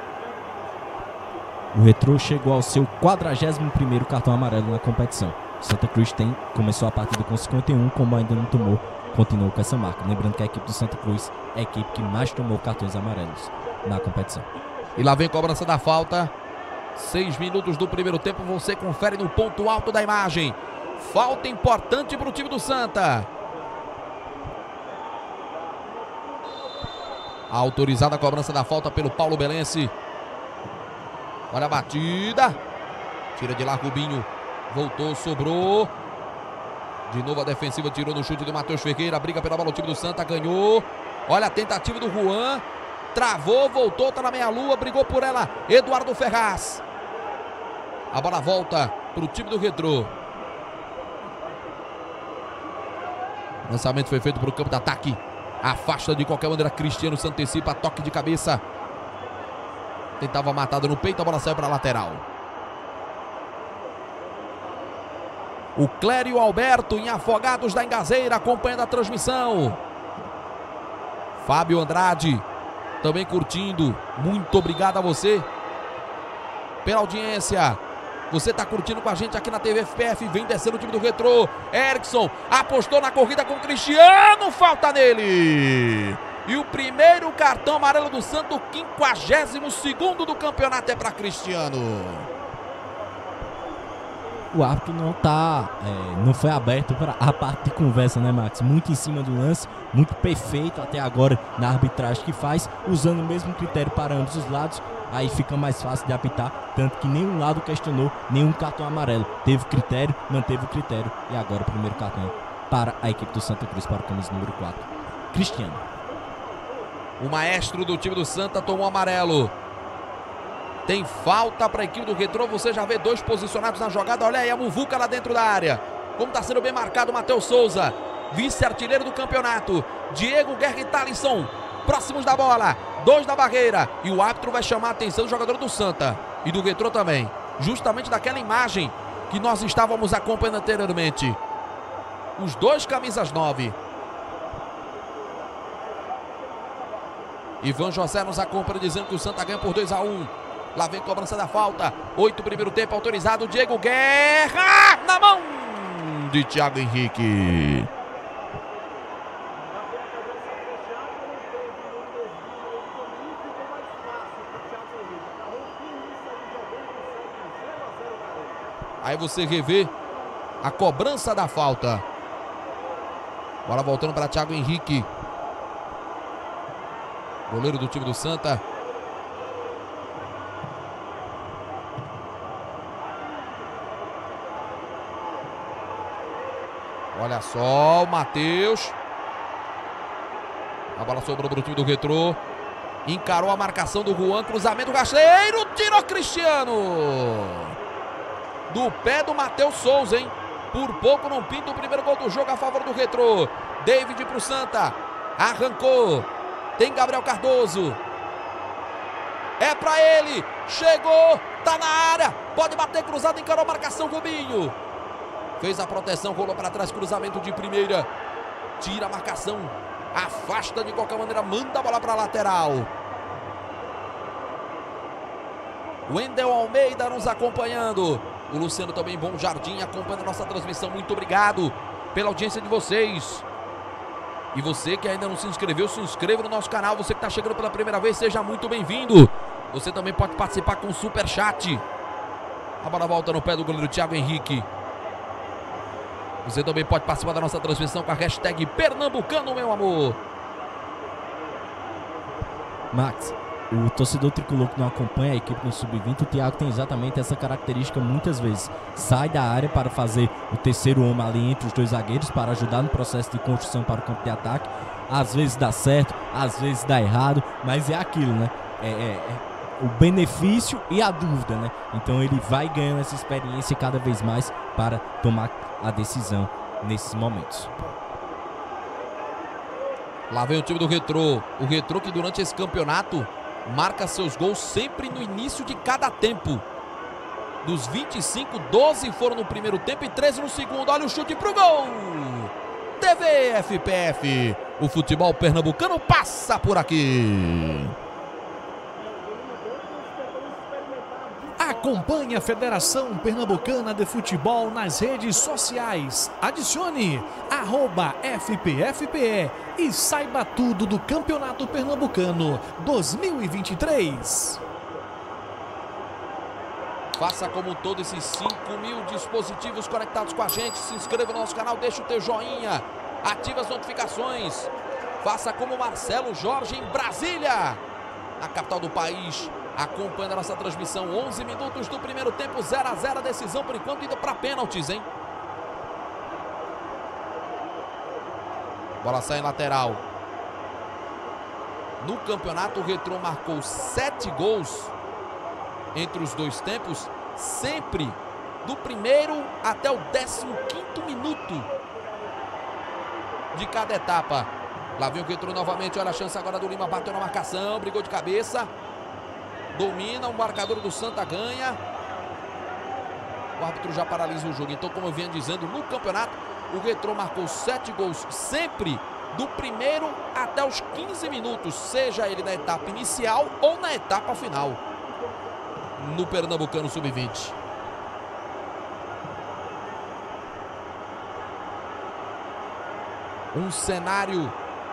Speaker 3: O Retrô chegou ao seu 41º cartão amarelo na competição. O Santa Cruz começou a partida com 51, como ainda não tomou, continuou com essa marca. Lembrando que a equipe do Santa Cruz é a equipe que mais tomou cartões amarelos na competição.
Speaker 2: E lá vem a cobrança da falta. 6 minutos do primeiro tempo, você confere no ponto alto da imagem. Falta importante para o time do Santa. Autorizada a cobrança da falta pelo Paulo Belense. Olha a batida. Tira de lá Rubinho. Voltou, sobrou. De novo a defensiva, tirou no chute do Matheus Ferreira. Briga pela bola o time do Santa, ganhou. Olha a tentativa do Juan. Travou, voltou, tá na meia-lua, brigou por ela Eduardo Ferraz. A bola volta pro time do Retrô. O lançamento foi feito pro campo de ataque. Afasta de qualquer maneira Cristiano, se antecipa, toque de cabeça. Tentava matada no peito, a bola saiu para a lateral. O Clério Alberto em Afogados da Engazeira, acompanhando a transmissão. Fábio Andrade também curtindo. Muito obrigado a você pela audiência. Você está curtindo com a gente aqui na TV FPF. Vem descendo o time do Retrô. Erickson apostou na corrida com o Cristiano. Falta nele. E o primeiro cartão amarelo do Santos, 52º do campeonato, é para Cristiano.
Speaker 3: O árbitro não foi aberto para a parte de conversa, né, Max? Muito em cima do lance, muito perfeito até agora na arbitragem que faz, usando o mesmo critério para ambos os lados. Aí fica mais fácil de apitar, tanto que nenhum lado questionou nenhum cartão amarelo. Teve critério, manteve o critério. E agora o primeiro cartão para a equipe do Santa Cruz, para o camisa número 4, Cristiano.
Speaker 2: O maestro do time do Santa tomou amarelo. Tem falta para a equipe do Retrô. Você já vê dois posicionados na jogada. Olha aí a muvuca lá dentro da área. Como está sendo bem marcado o Matheus Souza, vice-artilheiro do campeonato. Diego Guerra e Thalisson próximos da bola. 2 na barreira. E o árbitro vai chamar a atenção do jogador do Santa e do Retrô também. Justamente daquela imagem que nós estávamos acompanhando anteriormente. Os dois camisas 9. Ivan José nos acompanha dizendo que o Santa ganha por 2-1. Lá vem cobrança da falta. 8 primeiro tempo autorizado. Diego Guerra na mão de Thiago Henrique. Aí você revê a cobrança da falta. Bola voltando para Thiago Henrique. Goleiro do time do Santa. Olha só o Matheus. A bola sobrou para o time do Retrô. Encarou a marcação do Juan. Cruzamento rasteiro. Tirou Cristiano. Do pé do Matheus Souza, hein? Por pouco não pinta o primeiro gol do jogo a favor do Retrô. David para o Santa. Arrancou. Tem Gabriel Cardoso. É para ele. Chegou. Tá na área. Pode bater cruzado. Encarou a marcação Rubinho. Fez a proteção. Rolou para trás. Cruzamento de primeira. Tira a marcação. Afasta de qualquer maneira. Manda a bola para a lateral. Wendel Almeida nos acompanhando. O Luciano também, Bom Jardim, acompanha a nossa transmissão. Muito obrigado pela audiência de vocês. E você que ainda não se inscreveu, se inscreva no nosso canal. Você que está chegando pela primeira vez, seja muito bem-vindo. Você também pode participar com o superchat. A bola volta no pé do goleiro Thiago Henrique. Você também pode participar da nossa transmissão com a hashtag Pernambucano, meu amor.
Speaker 3: Max, o torcedor tricolor que não acompanha a equipe no Sub-20, o Thiago tem exatamente essa característica muitas vezes. Sai da área para fazer o terceiro homem ali entre os dois zagueiros para ajudar no processo de construção para o campo de ataque. Às vezes dá certo, às vezes dá errado, mas é aquilo, né? O benefício e a dúvida, né? Então ele vai ganhando essa experiência cada vez mais para tomar a decisão nesses momentos.
Speaker 2: Lá vem o time do Retrô. O Retrô que durante esse campeonato marca seus gols sempre no início de cada tempo. Dos 25, 12 foram no primeiro tempo e 13 no segundo. Olha o chute pro gol. TV FPF. O futebol pernambucano passa por aqui.
Speaker 1: Acompanhe a Federação Pernambucana de Futebol nas redes sociais. Adicione @FPFPE e saiba tudo do Campeonato Pernambucano 2023.
Speaker 2: Faça como todos esses 5.000 dispositivos conectados com a gente. Se inscreva no nosso canal, deixa o teu joinha, ative as notificações. Faça como Marcelo Jorge em Brasília, na capital do país. Acompanha a nossa transmissão. 11 minutos do primeiro tempo, 0-0 a decisão por enquanto, indo para pênaltis, hein? Bola sai em lateral. No campeonato, o Retrô marcou 7 gols entre os dois tempos, sempre do primeiro até o 15º minuto de cada etapa. Lá vem o Retrô novamente, olha a chance agora do Lima, bateu na marcação, brigou de cabeça, domina, o marcador do Santa ganha. O árbitro já paralisa o jogo. Então, como eu vinha dizendo, no campeonato, o Retrô marcou 7 gols sempre do primeiro até os 15 minutos, seja ele na etapa inicial ou na etapa final, no Pernambucano Sub-20. Um cenário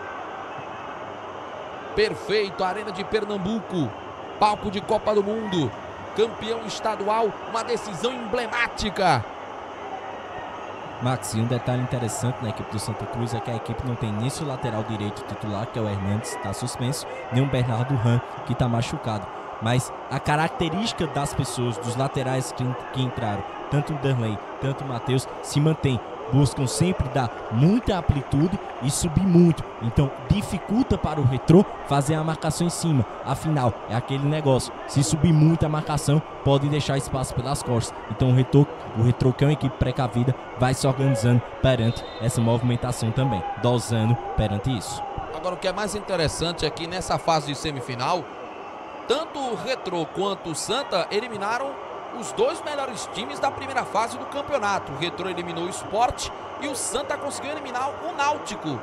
Speaker 2: perfeito, a Arena de Pernambuco, palco de Copa do Mundo, campeão estadual, uma decisão emblemática.
Speaker 3: Max, e um detalhe interessante na equipe do Santa Cruz é que a equipe não tem nem seu lateral direito titular, que é o Hernandes, está suspenso, nem o Bernardo Ram, que está machucado. Mas a característica das pessoas, dos laterais que entraram, tanto o Danley, tanto o Matheus, se mantém. Buscam sempre dar muita amplitude e subir muito. Então dificulta para o Retrô fazer a marcação em cima. Afinal, é aquele negócio. Se subir muito a marcação, pode deixar espaço pelas costas. Então o Retrô, que é uma equipe precavida, vai se organizando perante essa movimentação também. Dosando perante isso.
Speaker 2: Agora, o que é mais interessante é que nessa fase de semifinal, tanto o Retrô quanto o Santa eliminaram os dois melhores times da primeira fase do campeonato. O Retrô eliminou o Sport e o Santa conseguiu eliminar o Náutico.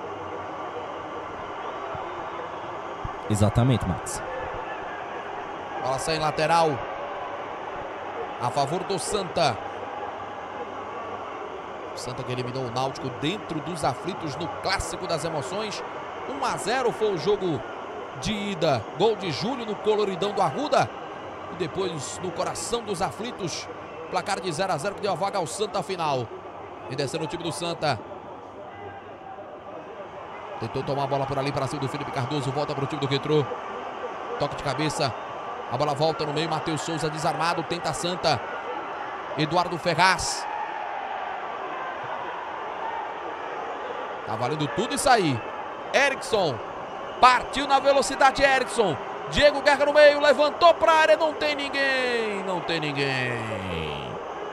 Speaker 3: Exatamente, Max.
Speaker 2: Bola sai em lateral a favor do Santa. O Santa que eliminou o Náutico dentro dos aflitos no Clássico das Emoções. 1-0 foi o jogo de ida. Gol de Júlio no Coloridão do Arruda. E depois, no coração dos aflitos, placar de 0-0 que deu a vaga ao Santa final. E descendo o time do Santa. Tentou tomar a bola por ali para cima do Felipe Cardoso. Volta para o time do Retrô. Toque de cabeça. A bola volta no meio. Matheus Souza desarmado. Tenta a Santa. Eduardo Ferraz. Tá valendo tudo isso aí. Erickson. Partiu na velocidade Erickson. Diego Guerra no meio, levantou para a área, não tem ninguém, não tem ninguém.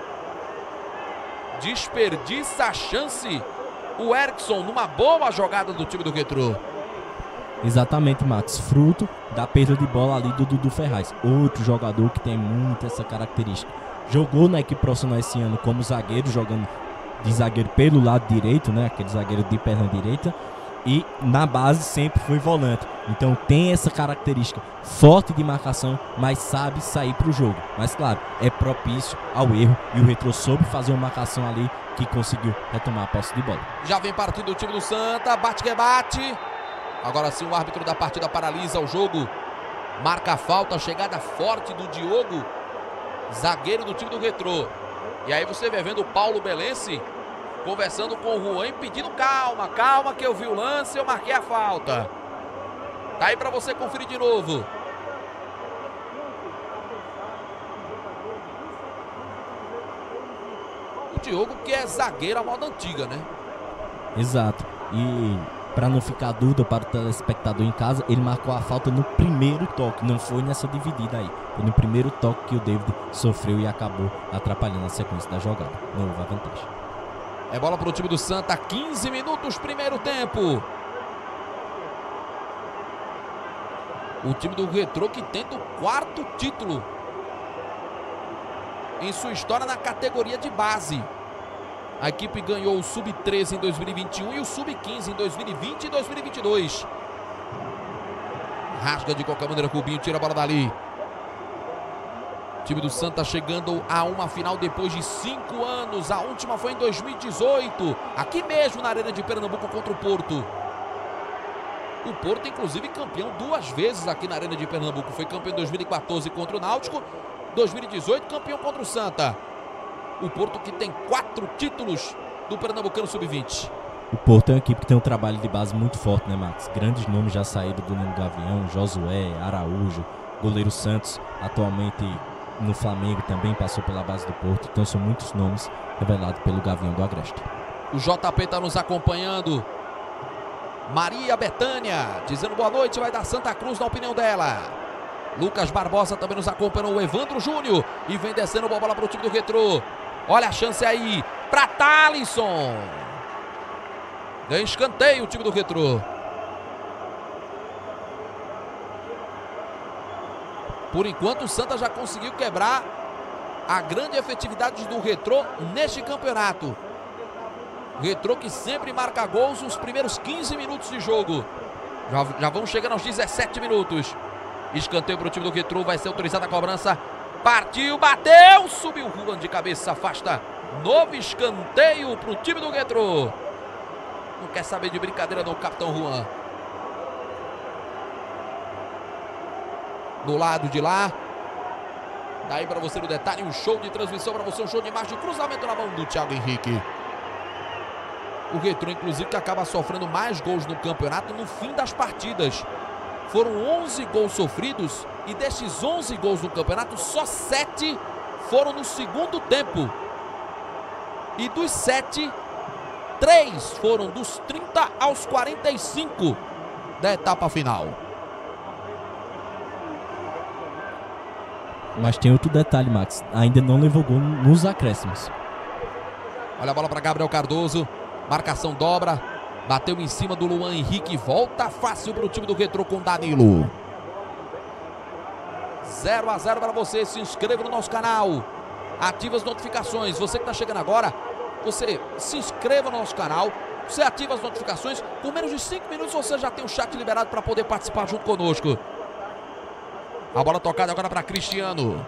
Speaker 2: Desperdiça a chance o Erickson numa boa jogada do time do Retrô.
Speaker 3: Exatamente, Max, fruto da perda de bola ali do Dudu Ferraz, outro jogador que tem muito essa característica. Jogou na equipe profissional esse ano como zagueiro, jogando de zagueiro pelo lado direito, né, aquele zagueiro de perna direita. E na base sempre foi volante. Então tem essa característica forte de marcação, mas sabe sair para o jogo. Mas claro, é propício ao erro. E o Retrô soube fazer uma marcação ali que conseguiu retomar a posse de bola.
Speaker 2: Já vem partindo o time do Santa. Bate que bate. Agora sim o árbitro da partida paralisa o jogo. Marca a falta, chegada forte do Diogo, zagueiro do time do Retrô. E aí você vai vendo o Paulo Belense conversando com o Juan, pedindo calma, calma que eu vi o lance, eu marquei a falta. Tá aí pra você conferir de novo. O Diogo que é zagueiro à moda antiga, né?
Speaker 3: Exato. E para não ficar dúvida para o telespectador em casa, ele marcou a falta no primeiro toque, não foi nessa dividida aí. Foi no primeiro toque que o David sofreu e acabou atrapalhando a sequência da jogada. Não houve a vantagem.
Speaker 2: É bola para o time do Santa, 15 minutos, primeiro tempo. O time do Retrô que tenta o 4º título em sua história na categoria de base. A equipe ganhou o Sub-13 em 2021 e o Sub-15 em 2020 e 2022. Rasga de qualquer maneira, Cubinho tira a bola dali. O time do Santa chegando a uma final depois de 5 anos. A última foi em 2018, aqui mesmo na Arena de Pernambuco contra o Porto. O Porto, inclusive, campeão 2 vezes aqui na Arena de Pernambuco. Foi campeão em 2014 contra o Náutico, 2018 campeão contra o Santa. O Porto que tem 4 títulos do Pernambucano Sub-20.
Speaker 3: O Porto é uma equipe que tem um trabalho de base muito forte, né, Max? Grandes nomes já saíram do Nino Gavião, Josué, Araújo, goleiro Santos, atualmente no Flamengo, também passou pela base do Porto. Então são muitos nomes revelados pelo Gavião do Agreste.
Speaker 2: O JP está nos acompanhando Maria Bethânia, dizendo boa noite, vai dar Santa Cruz na opinião dela. Lucas Barbosa também nos acompanhou, o Evandro Júnior, e vem descendo a bola para o time do Retrô. Olha a chance aí, para Thalisson. Ganha escanteio o time do Retrô. Por enquanto o Santa já conseguiu quebrar a grande efetividade do Retrô neste campeonato. Retrô que sempre marca gols nos primeiros 15 minutos de jogo. Já vão chegando aos 17 minutos. Escanteio para o time do Retrô, vai ser autorizada a cobrança. Partiu, bateu, subiu Juan de cabeça, afasta. Novo escanteio para o time do Retrô. Não quer saber de brincadeira não, capitão Juan. Do lado de lá. Daí para você no detalhe, um show de transmissão para você, um show de imagem, cruzamento na mão do Thiago Henrique. O Retrô, inclusive, que acaba sofrendo mais gols no campeonato no fim das partidas. Foram 11 gols sofridos e destes 11 gols no campeonato, só 7 foram no segundo tempo. E dos 7, 3 foram dos 30 aos 45 da etapa final.
Speaker 3: Mas tem outro detalhe, Max. Ainda não levou gol nos acréscimos.
Speaker 2: Olha a bola para Gabriel Cardoso. Marcação dobra. Bateu em cima do Luan Henrique. Volta fácil para o time do Retrô com Danilo. 0 a 0 para você. Se inscreva no nosso canal. Ative as notificações. Você que está chegando agora, você se inscreva no nosso canal. Você ativa as notificações. Com menos de 5 minutos você já tem o chat liberado para poder participar junto conosco. A bola tocada agora para Cristiano.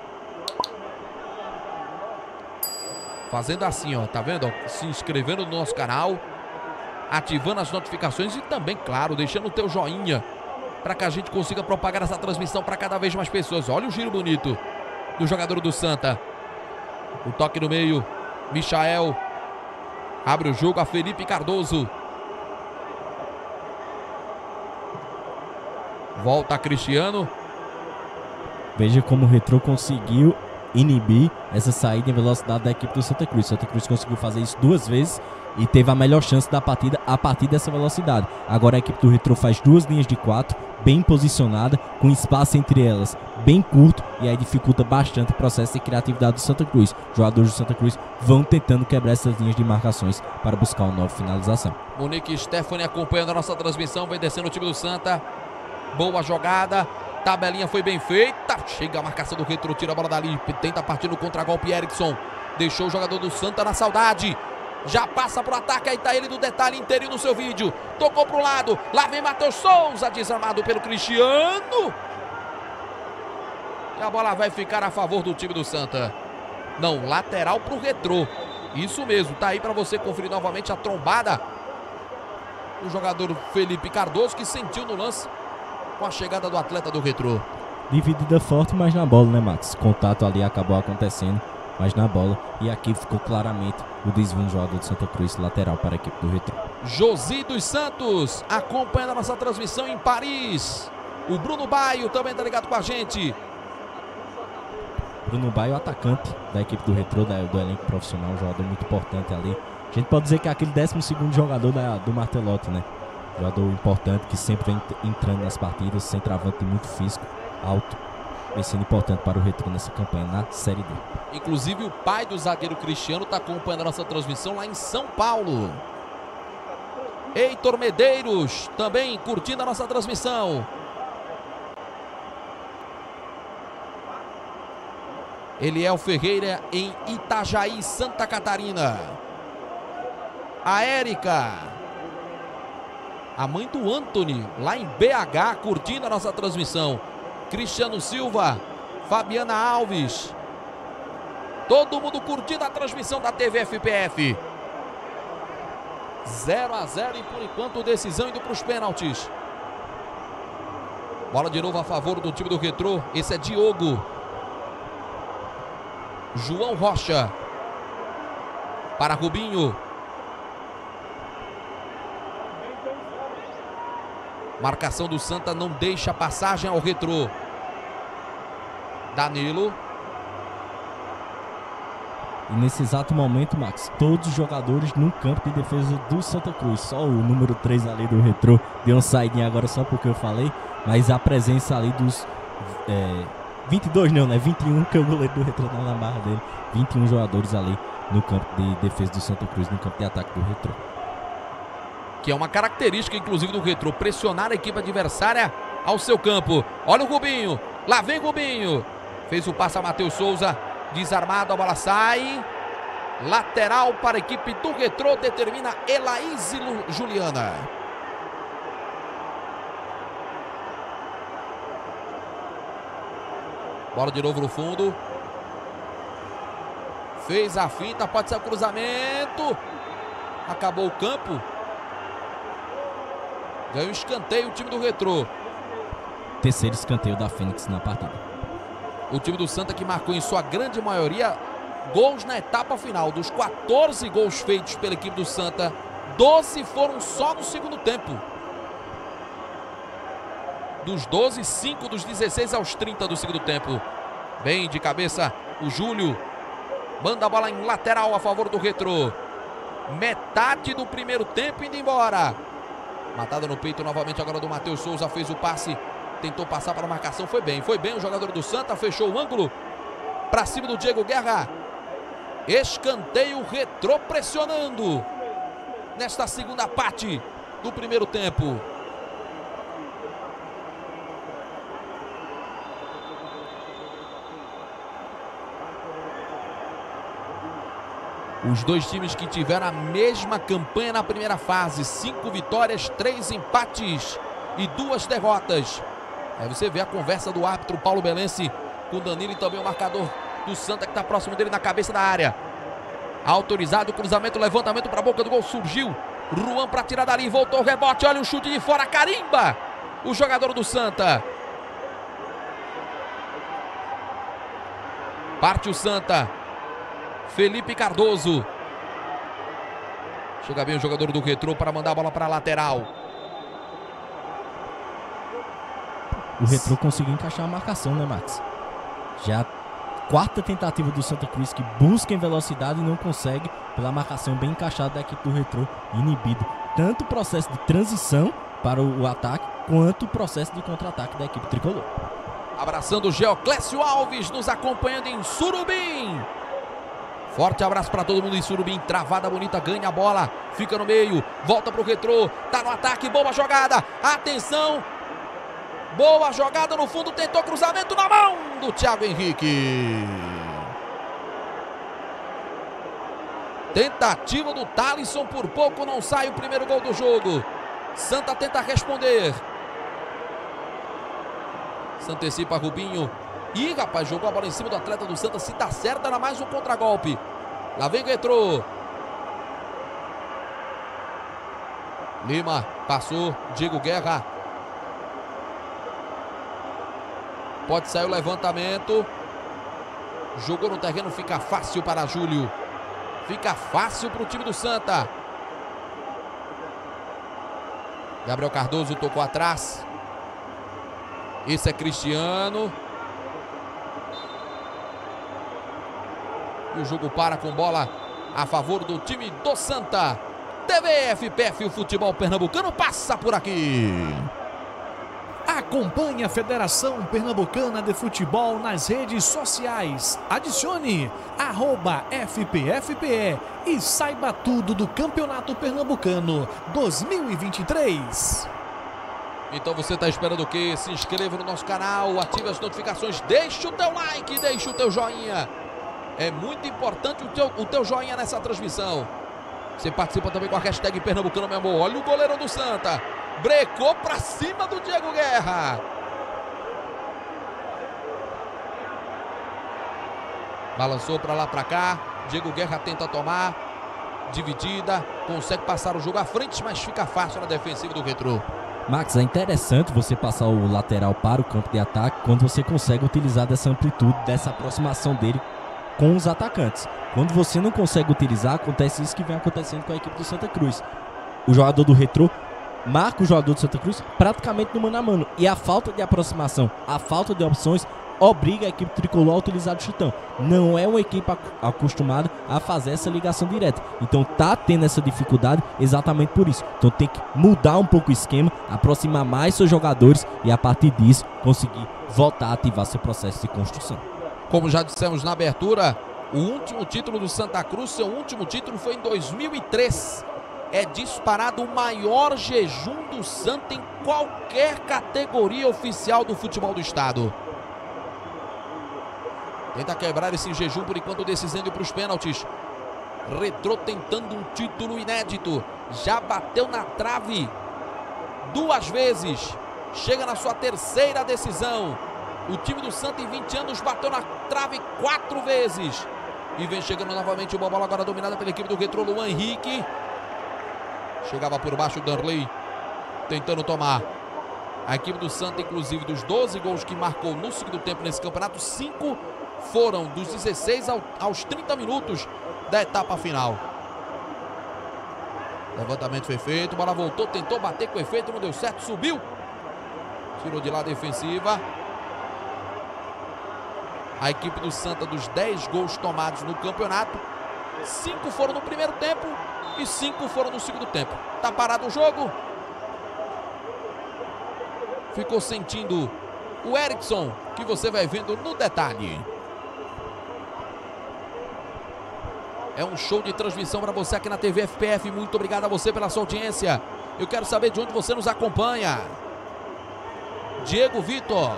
Speaker 2: Fazendo assim, ó, tá vendo? Ó, se inscrevendo no nosso canal, ativando as notificações e também, claro, deixando o teu joinha para que a gente consiga propagar essa transmissão para cada vez mais pessoas. Olha o giro bonito do jogador do Santa. O toque no meio, Michael. Abre o jogo a Felipe Cardoso. Volta Cristiano.
Speaker 3: Veja como o Retrô conseguiu inibir essa saída em velocidade da equipe do Santa Cruz. Santa Cruz conseguiu fazer isso 2 vezes e teve a melhor chance da partida a partir dessa velocidade. Agora a equipe do Retrô faz 2 linhas de 4, bem posicionada, com espaço entre elas bem curto, e aí dificulta bastante o processo de criatividade do Santa Cruz. Os jogadores do Santa Cruz vão tentando quebrar essas linhas de marcações para buscar uma nova finalização.
Speaker 2: Monique Stephanie acompanhando a nossa transmissão, vem descendo o time do Santa. Boa jogada. Tabelinha foi bem feita. Chega a marcação do Retrô, tira a bola dali. Tenta partir no contra-golpe. Erickson deixou o jogador do Santa na saudade. Já passa pro ataque. Aí tá ele do detalhe inteiro no seu vídeo. Tocou pro lado. Lá vem Matheus Souza, desarmado pelo Cristiano. E a bola vai ficar a favor do time do Santa. Não, lateral pro Retrô. Isso mesmo. Tá aí pra você conferir novamente a trombada do jogador Felipe Cardoso, que sentiu no lance com a chegada do atleta do Retrô.
Speaker 3: Dividida forte, mas na bola, né, Max? Contato ali acabou acontecendo, mas na bola. E aqui ficou claramente o desvio do jogador de Santa Cruz, lateral para a equipe do Retrô.
Speaker 2: Josi dos Santos acompanhando a nossa transmissão em Paris. O Bruno Baio também tá ligado com a gente.
Speaker 3: Bruno Baio, atacante da equipe do Retrô, do elenco profissional, um jogador muito importante ali. A gente pode dizer que é aquele 12º jogador do Martelotti, né? Jogador importante que sempre vem entrando nas partidas, centroavante muito físico, alto, vem sendo importante para o Retrô nessa campanha na Série D.
Speaker 2: Inclusive o pai do zagueiro Cristiano está acompanhando a nossa transmissão lá em São Paulo. Heitor Medeiros também curtindo a nossa transmissão. Eliel Ferreira em Itajaí, Santa Catarina. A Érica, a mãe do Anthony, lá em BH, curtindo a nossa transmissão. Cristiano Silva, Fabiana Alves. Todo mundo curtindo a transmissão da TV FPF. 0 a 0 e por enquanto decisão indo para os pênaltis. Bola de novo a favor do time do Retrô. Esse é Diogo. João Rocha. Para Rubinho. Marcação do Santa não deixa passagem ao Retrô. Danilo.
Speaker 3: E nesse exato momento, Max, todos os jogadores no campo de defesa do Santa Cruz. Só o número 3 ali do Retrô deu uma saidinha agora só porque eu falei. Mas a presença ali dos 22 não, né? 21, que é o goleiro do Retrô na barra dele. 21 jogadores ali no campo de defesa do Santa Cruz, no campo de ataque do Retrô.
Speaker 2: Que é uma característica, inclusive, do Retrô, pressionar a equipe adversária ao seu campo. Olha o Rubinho, lá vem Rubinho. Fez o passe a Matheus Souza, desarmado, a bola sai. Lateral para a equipe do Retrô, determina Elaíse Juliana. Bola de novo no fundo. Fez a finta, pode ser o cruzamento. Acabou o campo. Ganhou um escanteio o time do Retrô.
Speaker 3: Terceiro escanteio da Fênix na partida.
Speaker 2: O time do Santa que marcou em sua grande maioria gols na etapa final. Dos 14 gols feitos pela equipe do Santa, 12 foram só no segundo tempo. Dos 12, 5 dos 16 aos 30 do segundo tempo. Bem de cabeça o Júlio. Manda a bola em lateral a favor do Retrô. Metade do primeiro tempo indo embora. Matada no peito novamente agora do Matheus Souza. Fez o passe, tentou passar para a marcação. Foi bem o jogador do Santa. Fechou o ângulo para cima do Diego Guerra. Escanteio, Retrô pressionando nesta segunda parte do primeiro tempo. Os dois times que tiveram a mesma campanha na primeira fase. 5 vitórias, 3 empates e 2 derrotas. Aí você vê a conversa do árbitro Paulo Belense com o Danilo e também o marcador do Santa que está próximo dele na cabeça da área. Autorizado o cruzamento, levantamento para a boca do gol. Surgiu Ruan para tirar dali. Voltou o rebote, olha o chute de fora. Carimba o jogador do Santa. Parte o Santa. Felipe Cardoso. Chega bem o jogador do Retrô para mandar a bola para a lateral.
Speaker 3: O Retrô conseguiu encaixar a marcação, né, Max? Já a quarta tentativa do Santa Cruz que busca em velocidade e não consegue pela marcação bem encaixada da equipe do Retrô, inibido. Tanto o processo de transição para o ataque, quanto o processo de contra-ataque da equipe tricolor.
Speaker 2: Abraçando o Geoclésio Alves, nos acompanhando em Surubim. Forte abraço para todo mundo em Surubim. Travada bonita, ganha a bola, fica no meio, volta para o Retrô, tá no ataque, boa jogada, atenção, boa jogada no fundo, tentou cruzamento na mão do Thiago Henrique. Tentativa do Thalisson, por pouco não sai o primeiro gol do jogo. Santa tenta responder. Se antecipa Rubinho. Ih, rapaz, jogou a bola em cima do atleta do Santa. Se tá certo, era mais um contragolpe. Lá vem o Retrô. Lima passou. Diego Guerra. Pode sair o levantamento. Jogou no terreno, fica fácil para Júlio. Fica fácil para o time do Santa. Gabriel Cardoso tocou atrás. Esse é Cristiano. E o jogo para com bola a favor do time do Santa. TVFPF, o futebol pernambucano passa por aqui.
Speaker 1: Acompanhe a Federação Pernambucana de Futebol nas redes sociais. Adicione @FPFPE e saiba tudo do Campeonato Pernambucano 2023.
Speaker 2: Então você está esperando o quê? Se inscreva no nosso canal, ative as notificações, deixe o teu like, deixe o teu joinha. É muito importante o teu joinha nessa transmissão. Você participa também com a hashtag Pernambucano, meu amor. Olha o goleirão do Santa. Brecou pra cima do Diego Guerra. Balançou pra lá, pra cá. Diego Guerra tenta tomar. Dividida. Consegue passar o jogo à frente, mas fica fácil na defensiva do Retrô.
Speaker 3: Max, é interessante você passar o lateral para o campo de ataque quando você consegue utilizar dessa amplitude, dessa aproximação dele com os atacantes. Quando você não consegue utilizar, acontece isso que vem acontecendo com a equipe do Santa Cruz. O jogador do Retrô marca o jogador do Santa Cruz praticamente no mano a mano. E a falta de aproximação, a falta de opções obriga a equipe tricolor a utilizar o chutão. Não é uma equipe acostumada a fazer essa ligação direta. Então tá tendo essa dificuldade exatamente por isso. Então tem que mudar um pouco o esquema, aproximar mais seus jogadores e a partir disso conseguir voltar a ativar seu processo de construção.
Speaker 2: Como já dissemos na abertura, o último título do Santa Cruz, seu último título foi em 2003. É disparado o maior jejum do Santa em qualquer categoria oficial do futebol do estado. Tenta quebrar esse jejum por enquanto, decisão para os pênaltis. Retrô tentando um título inédito. Já bateu na trave 2 vezes. Chega na sua 3ª decisão. O time do Santa em 20 anos bateu na trave 4 vezes. E vem chegando novamente uma bola agora dominada pela equipe do Retrô, Luan Henrique. Chegava por baixo o Darley, tentando tomar. A equipe do Santa, inclusive, dos 12 gols que marcou no segundo tempo nesse campeonato, 5 foram dos 16 aos 30 minutos da etapa final. Levantamento foi feito, bola voltou, tentou bater com efeito, não deu certo, subiu. Tirou de lá a defensiva. A equipe do Santa, dos 10 gols tomados no campeonato, 5 foram no primeiro tempo e 5 foram no segundo tempo. Tá parado o jogo. Ficou sentindo o Erickson, que você vai vendo no detalhe. É um show de transmissão para você aqui na TV FPF. Muito obrigado a você pela sua audiência. Eu quero saber de onde você nos acompanha. Diego Vitor,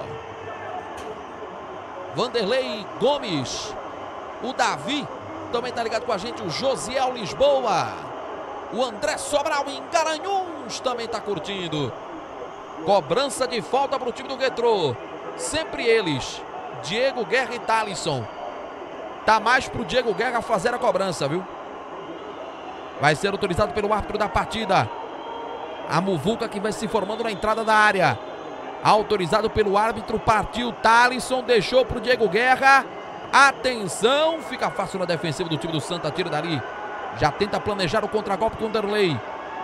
Speaker 2: Vanderlei Gomes, o Davi também tá ligado com a gente, o Josiel Lisboa, o André Sobral em Garanhuns também tá curtindo. Cobrança de falta para o time do Retrô. Sempre eles, Diego Guerra e Thalisson. Tá mais pro Diego Guerra fazer a cobrança, viu? Vai ser autorizado pelo árbitro da partida. A muvuca que vai se formando na entrada da área. Autorizado pelo árbitro, partiu Thalisson, deixou pro Diego Guerra. Atenção, fica fácil na defensiva do time do Santa, tira dali. Já tenta planejar o contragolpe com o Derlei.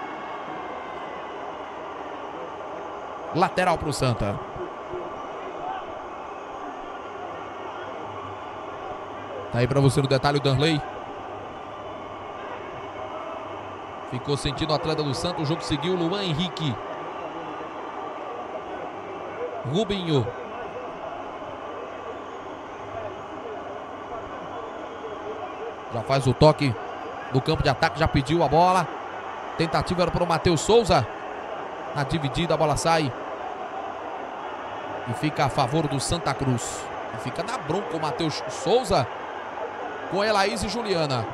Speaker 2: Lateral pro Santa. Tá aí pra você no detalhe o Derlei. Ficou sentindo o atleta do Santa, o jogo seguiu, Luan Henrique. Rubinho. Já faz o toque no campo de ataque, já pediu a bola. Tentativa era para o Matheus Souza. Na dividida a bola sai. E fica a favor do Santa Cruz. E fica na bronca o Matheus Souza com Elaís e Juliana.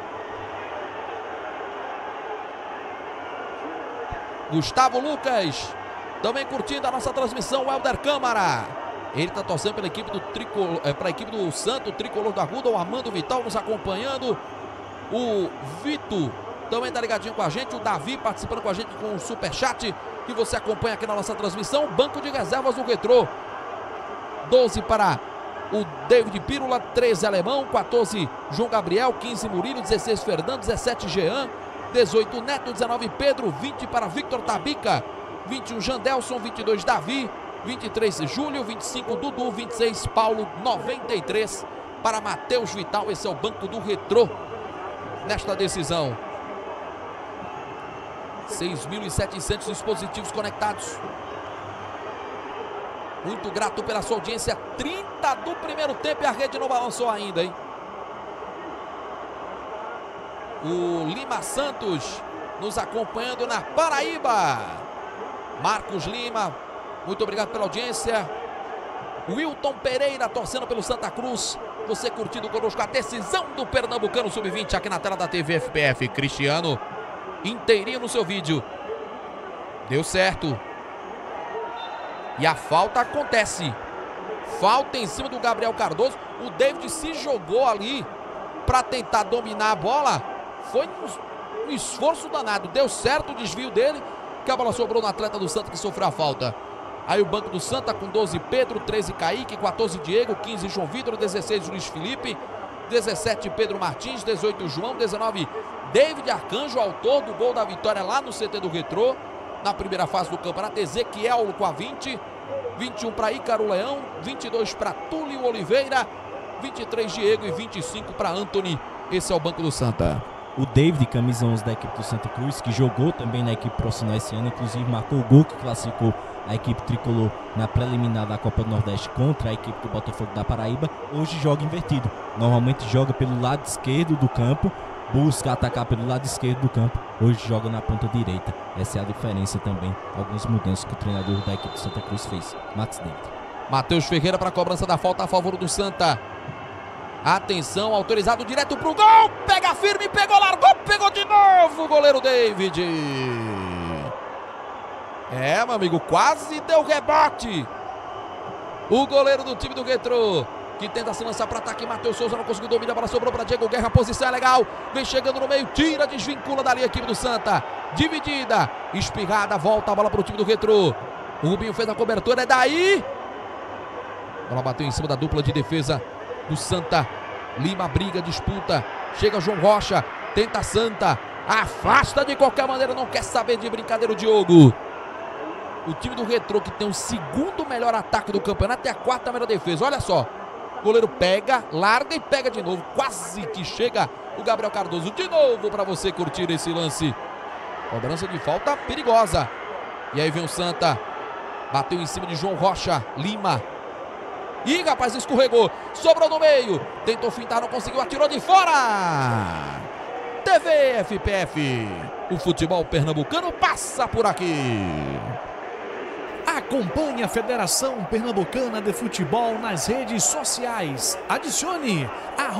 Speaker 2: Gustavo Lucas também curtindo a nossa transmissão, o Helder Câmara. Ele está torcendo pela equipe do tricolor, para a equipe do Santo, o tricolor da Ruda, o Armando Vital nos acompanhando. O Vito também está ligadinho com a gente, o Davi participando com a gente com o superchat que você acompanha aqui na nossa transmissão. Banco de reservas do Retrô. 12 para o David Pírola, 13 Alemão, 14 João Gabriel, 15 Murilo, 16 Fernando, 17 Jean, 18 Neto, 19 Pedro, 20 para Victor Tabica, 21 Jandelson, 22 Davi, 23 Júlio, 25 Dudu, 26 Paulo, 93 para Matheus Vital. Esse é o banco do Retrô nesta decisão. 6.700 dispositivos conectados. Muito grato pela sua audiência. 30 do primeiro tempo e a rede não balançou ainda, hein? O Lima Santos nos acompanhando na Paraíba. Marcos Lima, muito obrigado pela audiência. Wilton Pereira torcendo pelo Santa Cruz. Você curtindo conosco a decisão do Pernambucano Sub-20 aqui na tela da TV FPF. Cristiano, inteirinho no seu vídeo. Deu certo. E a falta acontece. Falta em cima do Gabriel Cardoso. O David se jogou ali para tentar dominar a bola. Foi um esforço danado. Deu certo o desvio dele, que a bola sobrou no atleta do Santa que sofreu a falta. Aí o banco do Santa com 12 Pedro, 13 Kaique, 14 Diego, 15 João Vitor, 16 Luiz Felipe, 17 Pedro Martins, 18 João, 19 David Arcanjo, autor do gol da vitória lá no CT do Retrô, na primeira fase do campeonato. Ezequiel com a 20, 21 para Ícaro Leão, 22 para Túlio Oliveira, 23 Diego e 25 para Anthony. Esse é o banco do Santa.
Speaker 3: O David, camisa 11 da equipe do Santa Cruz, que jogou também na equipe profissional esse ano, inclusive marcou o gol que classificou a equipe tricolor na preliminar da Copa do Nordeste contra a equipe do Botafogo da Paraíba, hoje joga invertido. Normalmente joga pelo lado esquerdo do campo, busca atacar pelo lado esquerdo do campo, hoje joga na ponta direita. Essa é a diferença também, algumas mudanças que o treinador da equipe do Santa Cruz fez. Max David.
Speaker 2: Matheus Ferreira para a cobrança da falta a favor do Santa. Atenção, autorizado direto pro gol. Pega firme, pegou, largou, pegou de novo o goleiro David. É, meu amigo, quase deu rebote. O goleiro do time do Retrô, que tenta se lançar para ataque. Matheus Souza não conseguiu dominar, a bola sobrou para Diego Guerra. A posição é legal, vem chegando no meio, tira, desvincula dali a equipe do Santa. Dividida, espirrada, volta a bola para o time do Retrô. O Rubinho fez a cobertura, é daí. A bola bateu em cima da dupla de defesa do Santa. Lima briga, disputa, chega João Rocha, tenta Santa, afasta de qualquer maneira, não quer saber de brincadeira o Diogo. O time do Retrô, que tem o segundo melhor ataque do campeonato, e a quarta melhor defesa. Olha só, o goleiro pega, larga e pega de novo, quase que chega o Gabriel Cardoso de novo para você curtir esse lance. Cobrança de falta perigosa. E aí vem o Santa, bateu em cima de João Rocha, Lima. Ih, rapaz, escorregou, sobrou no meio, tentou fintar, não conseguiu, atirou de fora. TV FPF, o futebol pernambucano passa por aqui.
Speaker 1: Acompanhe a Federação Pernambucana de Futebol nas redes sociais. Adicione